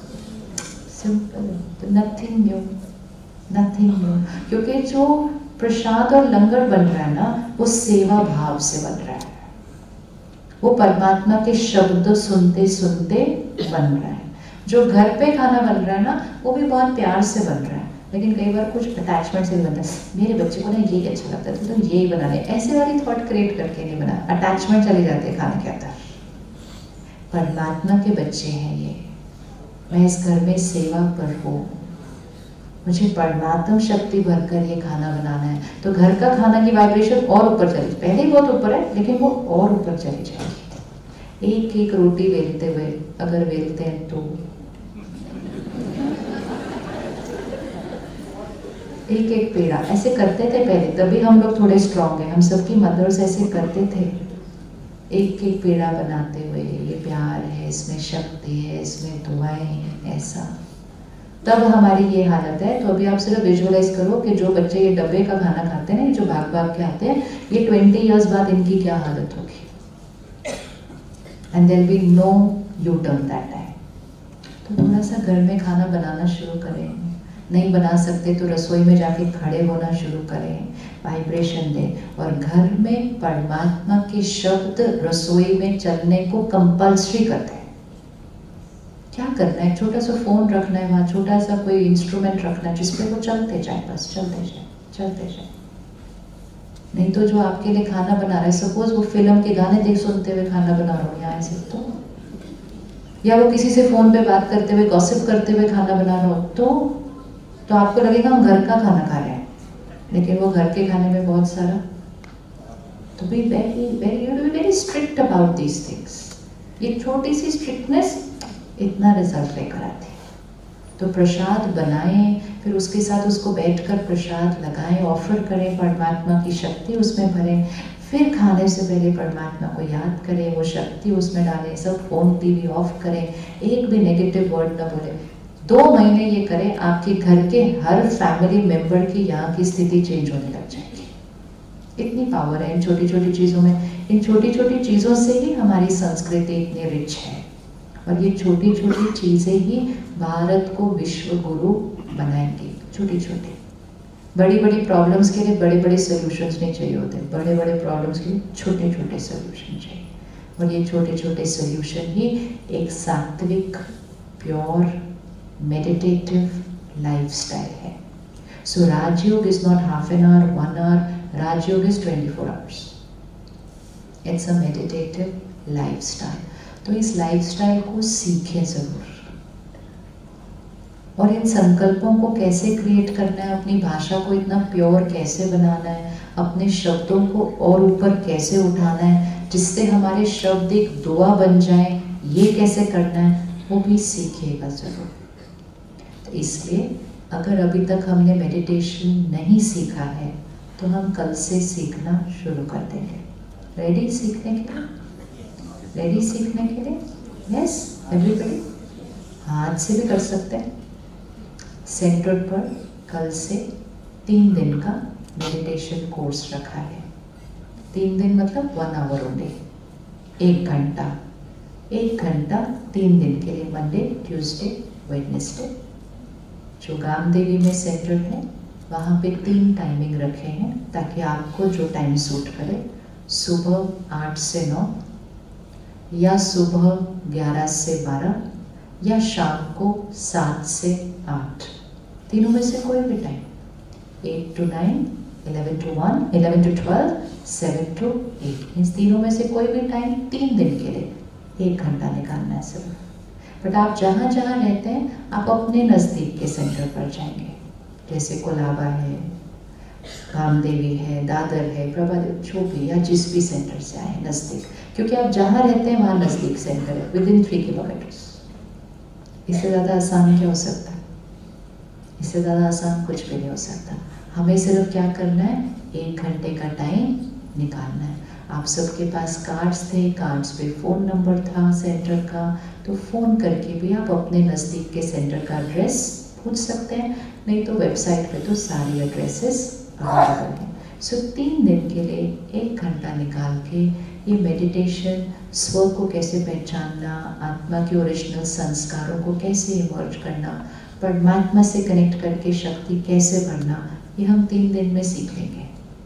Simple, nothing new, nothing new. क्योंकि जो प्रसाद और लंगर बन रहा है ना, वो सेवा भाव से बन रहा है। वो परमात्मा के शब्द सुनते सुनते बन रहा है। जो घर पे खाना बन रहा है ना, वो भी बहुत प्यार से बन रहा है, लेकिन कई बार कुछ अटैचमेंट से बनता है। मेरे बच्चे को ना यही अच्छा लगता है तो यही बना ले, ऐसे वाली थॉट क्रिएट करके नहीं बना। अटैचमेंट चले जाते हैं खाने के अंदर। परमात्मा के बच्चे हैं ये। मैं इस घर में सेवा पर हूँ, मुझे परमात्मा शक्ति भरकर ये खाना बनाना है। तो घर का खाना की वाइब्रेशन और ऊपर चली, पहले ही बहुत ऊपर है लेकिन वो और ऊपर चली जाएगी। एक एक रोटी बेलते हुए अगर बेलते हैं तो एक एक पेड़ा ऐसे करते थे पहले, तभी हम लोग थोड़े स्ट्रांग हैं। हम सबकी मदर्स ऐसे करते थे, एक एक पेड़ा बनाते हुए, ये प्यार है, इसमें शक्ति है, इसमें दुआएं हैं, ऐसा। तब हमारी ये हालत है। तो अभी आप सिर्फ विजुअलाइज करो कि जो बच्चे ये डब्बे का खाना खाते हैं, जो भाग भाग के आते हैं, ये 20 इयर्स बाद इनकी क्या हालत होगी। And there will be no U turn that time. तो थोड़ा सा घर में खाना बनाना शुरू करें। नहीं बना सकते तो रसोई में जाके खड़े होना शुरू करें, वाइब्रेशन दें। और घर में परमात्मा के शब्द रसोई में चलने को कंपल्सरी करते हैं। क्या करना है? छोटा सा फोन रखना है, वहाँ छोटा सा कोई इंस्ट्रूमेंट रखना है जिसपे वो चलते जाए, बस चलते जाए, चलते जाए। नहीं तो जो आपके लिए खाना बना रहा है, सपोज वो फिल्म के गाने देख सुनते हुए खाना बना रहा हो यहाँ से, तो या वो किसी से फोन पे बात करते हुए गॉसिप करते हुए खाना बना रहा हो, तो आपको लगेगा हम घर का खाना खा रहे हैं, लेकिन वो घर के खाने में बहुत सारा। तो be very very strict about these things. ये छोटी सी स्ट्रिक्टनेस इतना रिजल्ट लेकर आती है। तो प्रसाद बनाएं, फिर उसके साथ उसको बैठकर प्रसाद लगाएं, ऑफर करें, परमात्मा की शक्ति उसमें भरें, फिर खाने से पहले परमात्मा को याद करें, वो शक्ति उसमें डालें, सब फोन टीवी ऑफ करें, एक भी नेगेटिव वर्ड ना बोले। 2 महीने ये करें, आपके घर के हर फैमिली मेंबर की यहाँ की स्थिति चेंज होने लग जाएगी। इतनी पावर है इन छोटी छोटी चीज़ों में। इन छोटी छोटी चीज़ों से ही हमारी संस्कृति इतनी रिच है, और ये छोटी छोटी चीज़ें ही भारत को विश्व गुरु बनाएंगी। छोटी छोटी, बड़ी बड़ी प्रॉब्लम्स के लिए बड़े बड़े सोल्यूशंस नहीं चाहिए होते, बड़े बड़े प्रॉब्लम्स के लिए छोटे छोटे सोल्यूशन चाहिए, और ये छोटे छोटे सोल्यूशन ही एक सात्विक, प्योर, मेडिटेटिव लाइफस्टाइल है। So Rajyoga is not half an hour, 1 hour, Rajyoga is 24 hours. It's a meditative lifestyle. तो इस लाइफस्टाइल को सीखें ज़रूर, और इन संकल्पों को कैसे क्रिएट करना है, अपनी भाषा को इतना प्योर कैसे बनाना है, अपने शब्दों को और ऊपर कैसे उठाना है जिससे हमारे शब्द एक दुआ बन जाए, ये कैसे करना है वो भी सीखिएगा ज़रूर। तो इसलिए अगर अभी तक हमने मेडिटेशन नहीं सीखा है तो हम कल से सीखना शुरू कर देंगे। रेडी सीखने के लिए? रेडी सीखने के लिए? Yes everybody? हाथ से भी कर सकते हैं। सेंटर पर कल से 3 दिन का मेडिटेशन कोर्स रखा है। 3 दिन मतलब 1 आवर ओनली, 1 घंटा 3 दिन के लिए, मंडे, ट्यूसडे, वेडनेसडे। जो गामदेवी में सेंटर है वहाँ पे 3 टाइमिंग रखे हैं ताकि आपको जो टाइम सूट करे, सुबह 8 से 9, या सुबह 11 से 12, या शाम को 7 से 8। तीनों में से कोई भी time, 8 to 9, 11 to 1, 11 to 12, 7 to 8। इन तीनों में से कोई भी टाइम 3 दिन के लिए 1 घंटा निकालना है सब। बट आप जहाँ जहाँ रहते हैं आप अपने नज़दीक के सेंटर पर जाएंगे, जैसे कोलाबा है, कामदेवी है, दादर है, प्रभादेव, जो भी, या जिस भी सेंटर से आए नज़दीक, क्योंकि आप जहाँ रहते हैं वहाँ नज़दीक सेंटर है, विदिन 3 किलोमीटर्स। इससे ज़्यादा आसान क्या हो सकता है? इससे ज़्यादा आसान कुछ भी नहीं हो सकता। हमें सिर्फ क्या करना है, 1 घंटे का टाइम निकालना है। आप सबके पास कार्ड्स थे, कार्ड्स पे फ़ोन नंबर था सेंटर का, तो फ़ोन करके भी आप अपने नज़दीक के सेंटर का एड्रेस पूछ सकते हैं, नहीं तो वेबसाइट पे तो सारी एड्रेसेस अवेलेबल हैं। सो 3 दिन के लिए 1 घंटा निकाल के ये मेडिटेशन, स्व को कैसे पहचानना, आत्मा के ओरिजिनल संस्कारों को कैसे इमर्ज करना, परमात्मा से कनेक्ट करके शक्ति कैसे भरना, ये हम 3 दिन में सीख लेंगे।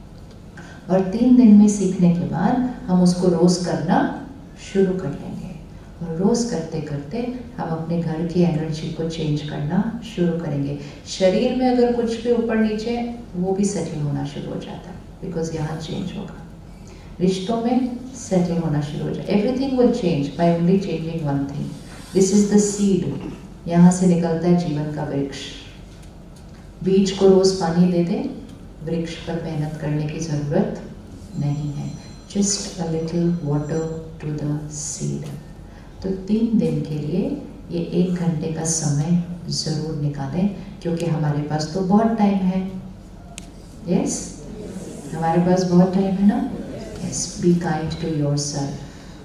और 3 दिन में सीखने के बाद हम उसको रोज़ करना शुरू कर लेंगे, और रोज़ करते करते हम अपने घर की एनर्जी को चेंज करना शुरू करेंगे। शरीर में अगर कुछ भी ऊपर नीचे, वो भी सेटल होना शुरू हो जाता है, बिकॉज यहाँ चेंज होगा। रिश्तों में सेटल होना शुरू हो जाए, everything will change by only changing one thing. This is the seed, यहाँ से निकलता है जीवन का वृक्ष। बीज को रोज पानी दे दें, वृक्ष पर मेहनत करने की जरूरत नहीं है, just a little water to the seed. तो 3 दिन के लिए ये 1 घंटे का समय जरूर निकालें, क्योंकि हमारे पास तो बहुत टाइम है। यस, हमारे पास बहुत टाइम है ना। Yes, be kind to yourself,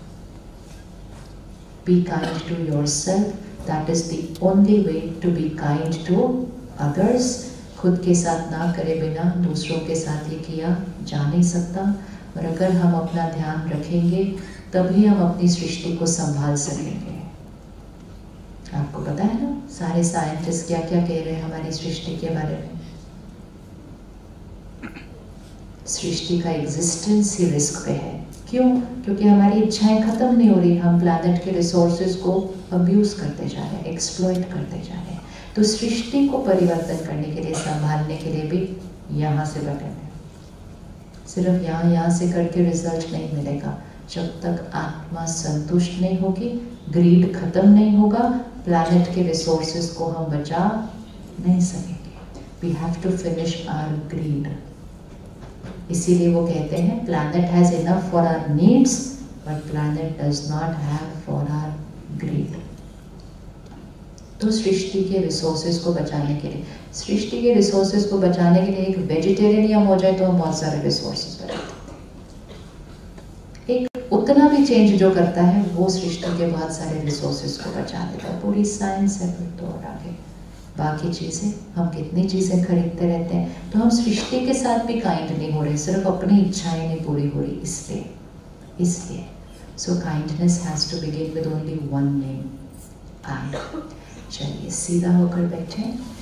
be kind to yourself. That is the only way to be kind to others. खुद के साथ ना करे बिना दूसरों के साथ ये किया जा नहीं सकता, और अगर हम अपना ध्यान रखेंगे तभी हम अपनी सृष्टि को संभाल सकेंगे। आपको पता है ना, सारे साइंटिस्ट क्या क्या कह रहे हैं हमारी सृष्टि के बारे में। सृष्टि का एग्जिस्टेंस ही रिस्क पे है। क्यों? क्योंकि हमारी इच्छाएं खत्म नहीं हो रही, हम प्लैनेट के रिसोर्सेज को अब्यूज करते जा रहे हैं, एक्सप्लॉइट करते जा रहे हैं। तो सृष्टि को परिवर्तन करने के लिए, संभालने के लिए भी यहाँ से बैठे हैं। सिर्फ यहाँ से करके रिजल्ट नहीं मिलेगा जब तक आत्मा संतुष्ट नहीं होगी, ग्रीड खत्म नहीं होगा, प्लैनेट के रिसोर्सेज को हम बचा नहीं सकेंगे। We have to finish our greed. इसीलिए वो कहते हैं planet has enough for our needs, but planet does not have for our greed. तो सृष्टि के रिसोर्सेज को बचाने के लिए, सृष्टि के रिसोर्सेज को बचाने के लिए एक वेजिटेरियन हम हो जाए तो हम बहुत सारे रिसोर्सेज बचा देते हैं। एक उतना भी चेंज जो करता है वो सृष्टि के बहुत सारे रिसोर्सेज को बचा देता है। पूरी साइंस है फिर तो। और आगे बाकी चीज़ें, हम कितनी चीज़ें खरीदते रहते हैं, तो हम सृष्टि के साथ भी काइंड नहीं हो रहे, सिर्फ अपनी इच्छाएं नहीं पूरी हो रही, इसलिए so kindness has to begin with only one name, I. चलिए सीधा होकर बैठे।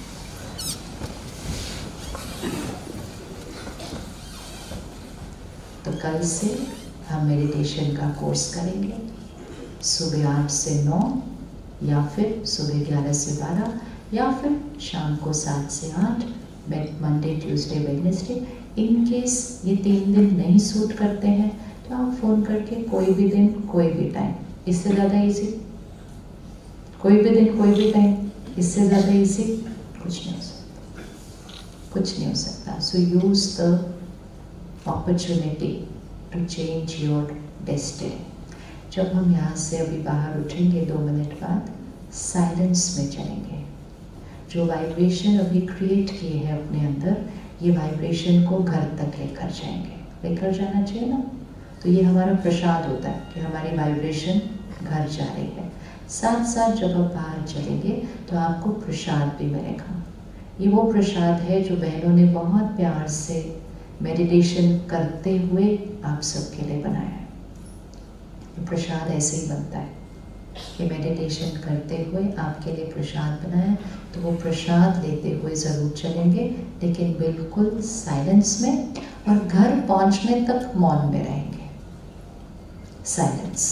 तो कल से हम मेडिटेशन का कोर्स करेंगे, सुबह 8 से 9 या फिर सुबह 11 से 12 या फिर शाम को 7 से 8, Monday Tuesday Wednesday. In case ये 3 दिन नहीं सूट करते हैं तो आप फ़ोन करके कोई भी दिन कोई भी टाइम, इससे ज़्यादा इजी, कोई भी दिन कोई भी टाइम, इससे ज़्यादा इजी कुछ नहीं हो सकता, कुछ नहीं हो सकता। So use the opportunity to change your destiny. जब हम यहाँ से अभी बाहर उठेंगे 2 मिनट बाद, साइलेंस में चलेंगे। जो वाइब्रेशन अभी क्रिएट किए हैं अपने अंदर, ये वाइब्रेशन को घर तक लेकर जाएंगे। लेकर जाना चाहिए ना, तो ये हमारा प्रसाद होता है कि हमारी वाइब्रेशन घर जा रही है। साथ साथ जब आप बाहर चलेंगे तो आपको प्रसाद भी मिलेगा। ये वो प्रसाद है जो बहनों ने बहुत प्यार से मेडिटेशन करते हुए आप सबके लिए बनाया है। ये प्रसाद ऐसे ही बनता है कि मेडिटेशन करते हुए आपके लिए प्रसाद बनाया, तो वो प्रसाद लेते हुए ज़रूर चलेंगे, लेकिन बिल्कुल साइलेंस में, और घर पहुंचने तक मौन में रहेंगे। साइलेंस,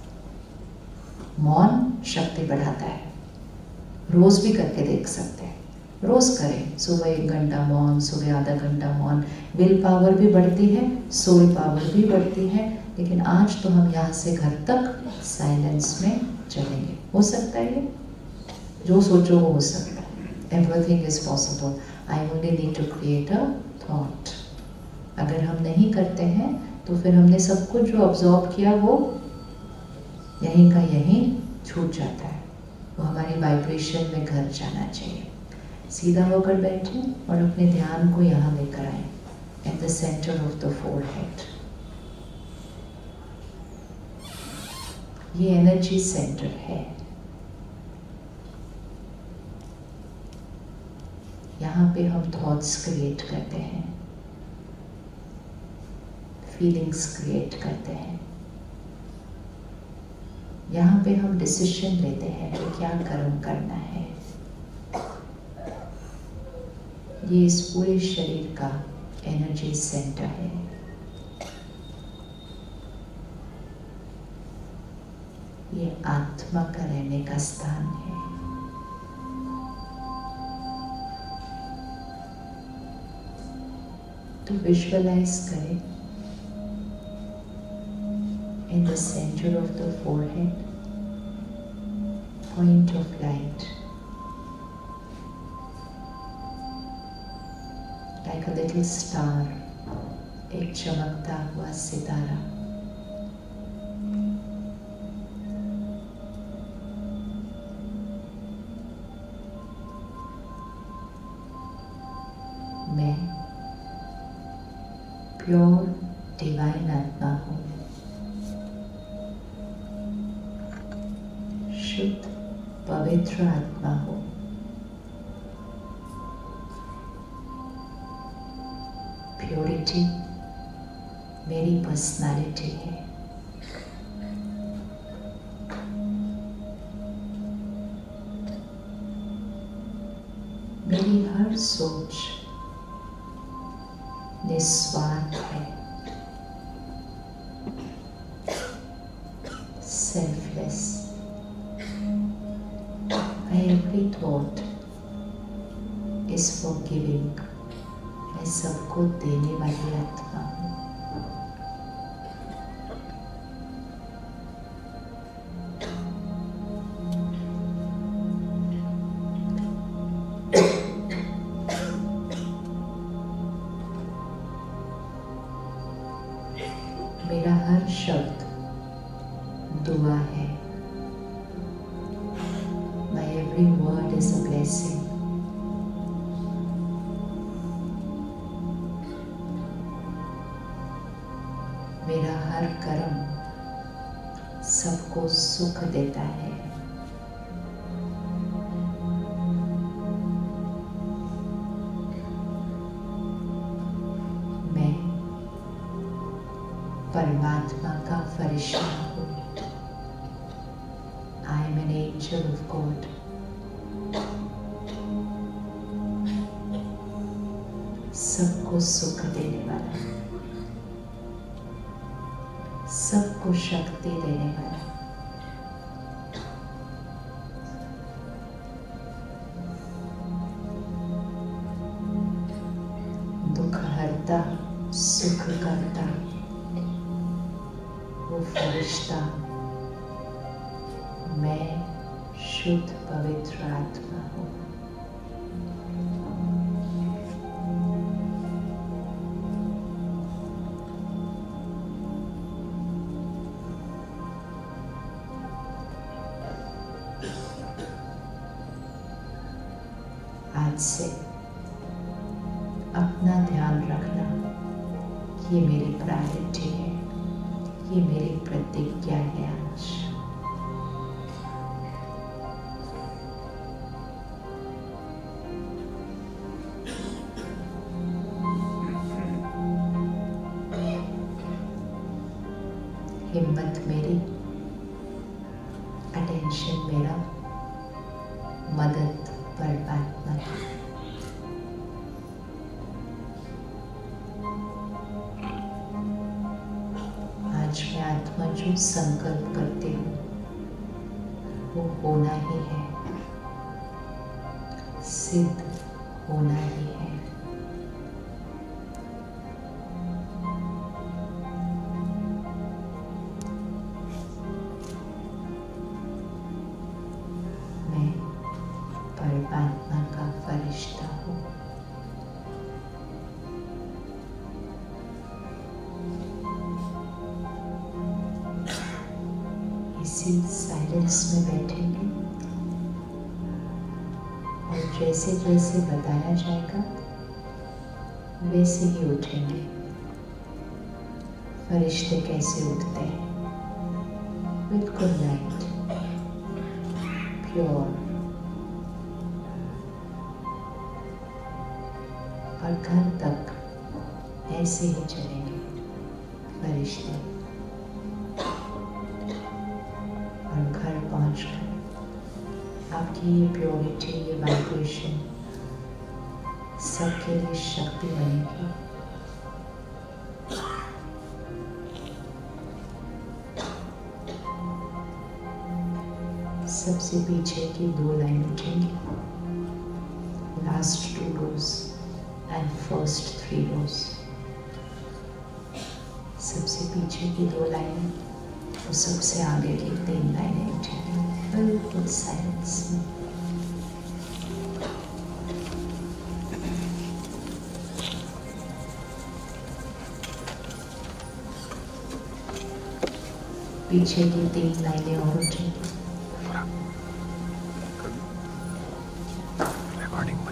मौन शक्ति बढ़ाता है। रोज भी करके देख सकते हैं, रोज करें। सुबह 1 घंटा मौन, सुबह आधा घंटा मौन। विल पावर भी बढ़ती है, सोल पावर भी बढ़ती है। लेकिन आज तो हम यहाँ से घर तक साइलेंस में चलेंगे। हो सकता है ये, जो सोचो वो हो सकता है। Everything is possible, I only need to create a thought. अगर हम नहीं करते हैं तो फिर हमने सब कुछ जो ऑब्जॉर्व किया वो यहीं का यहीं छूट जाता है। वो हमारी वाइब्रेशन में घर जाना चाहिए। सीधा होकर बैठे और अपने ध्यान को यहाँ लेकर आए, at the center of the forehead. ये एनर्जी सेंटर है। यहाँ पे हम थॉट्स क्रिएट करते हैं, फीलिंग्स क्रिएट करते हैं। यहाँ पे हम डिसीजन लेते हैं कि क्या कर्म करना है। ये इस पूरे शरीर का एनर्जी सेंटर है। ये आत्मा का रहने का स्थान है। तो विजुअलाइज करें, in the center of the forehead, point of light, like a little star, एक चमकता हुआ सितारा। मैं प्योर डिवाइन आत्मा हूँ, शुद्ध पवित्र आत्मा हूँ। प्योरिटी मेरी पर्सनालिटी है। मेरी हर सोच निस्वार्थ है, selfless. My every thought is for giving. मैं सबको देने वाली आत्मा हूँ। मेरा हर शब्द दुआ है। My every word world is a blessing. मेरा हर कर्म सबको सुख देता है। मैं परमात्मा का फरिश्ता हूँ। I am an angel of God. सबको सुख देने वाला, सबको शक्ति देने वाला, दुख हरता सुख करता वो फरिश्ता मैं शुद्ध पवित्र आत्मा हूँ। आज से अपना ध्यान रखना, ये मेरी प्रायोरिटी है, ये मेरी प्रतिज्ञा है। आज हिम्मत मेरी, अटेंशन मेरा, मदद परमात्मा की। आज मैं आत्मा जो संकल्प करती हूँ वो होना ही है, सिद्ध होना ही है। मैं परमात्मा का फरिश्ता हूँ। इसी साइलेंस में बैठेंगे और जैसे जैसे बताया जाएगा वैसे ही उठेंगे। फरिश्ते कैसे उठते हैं? बिल्कुल लाइट, प्योर, और घर तक ऐसे ही चलेंगे फरिश्ते। और घर पहुंचकर आपकी ये प्योरिटी, ये वाइब्रेशन सबके लिए शक्ति बनेगी। सबसे पीछे की 2 लाइन उठेंगी, last 2 rows and first 3 rows। सबसे पीछे की 2 लाइनें और सबसे आगे की 3 लाइनें उठेंगी, बिल्कुल साइलेंस में। पीछे की 3 लाइनें और उठेंगी।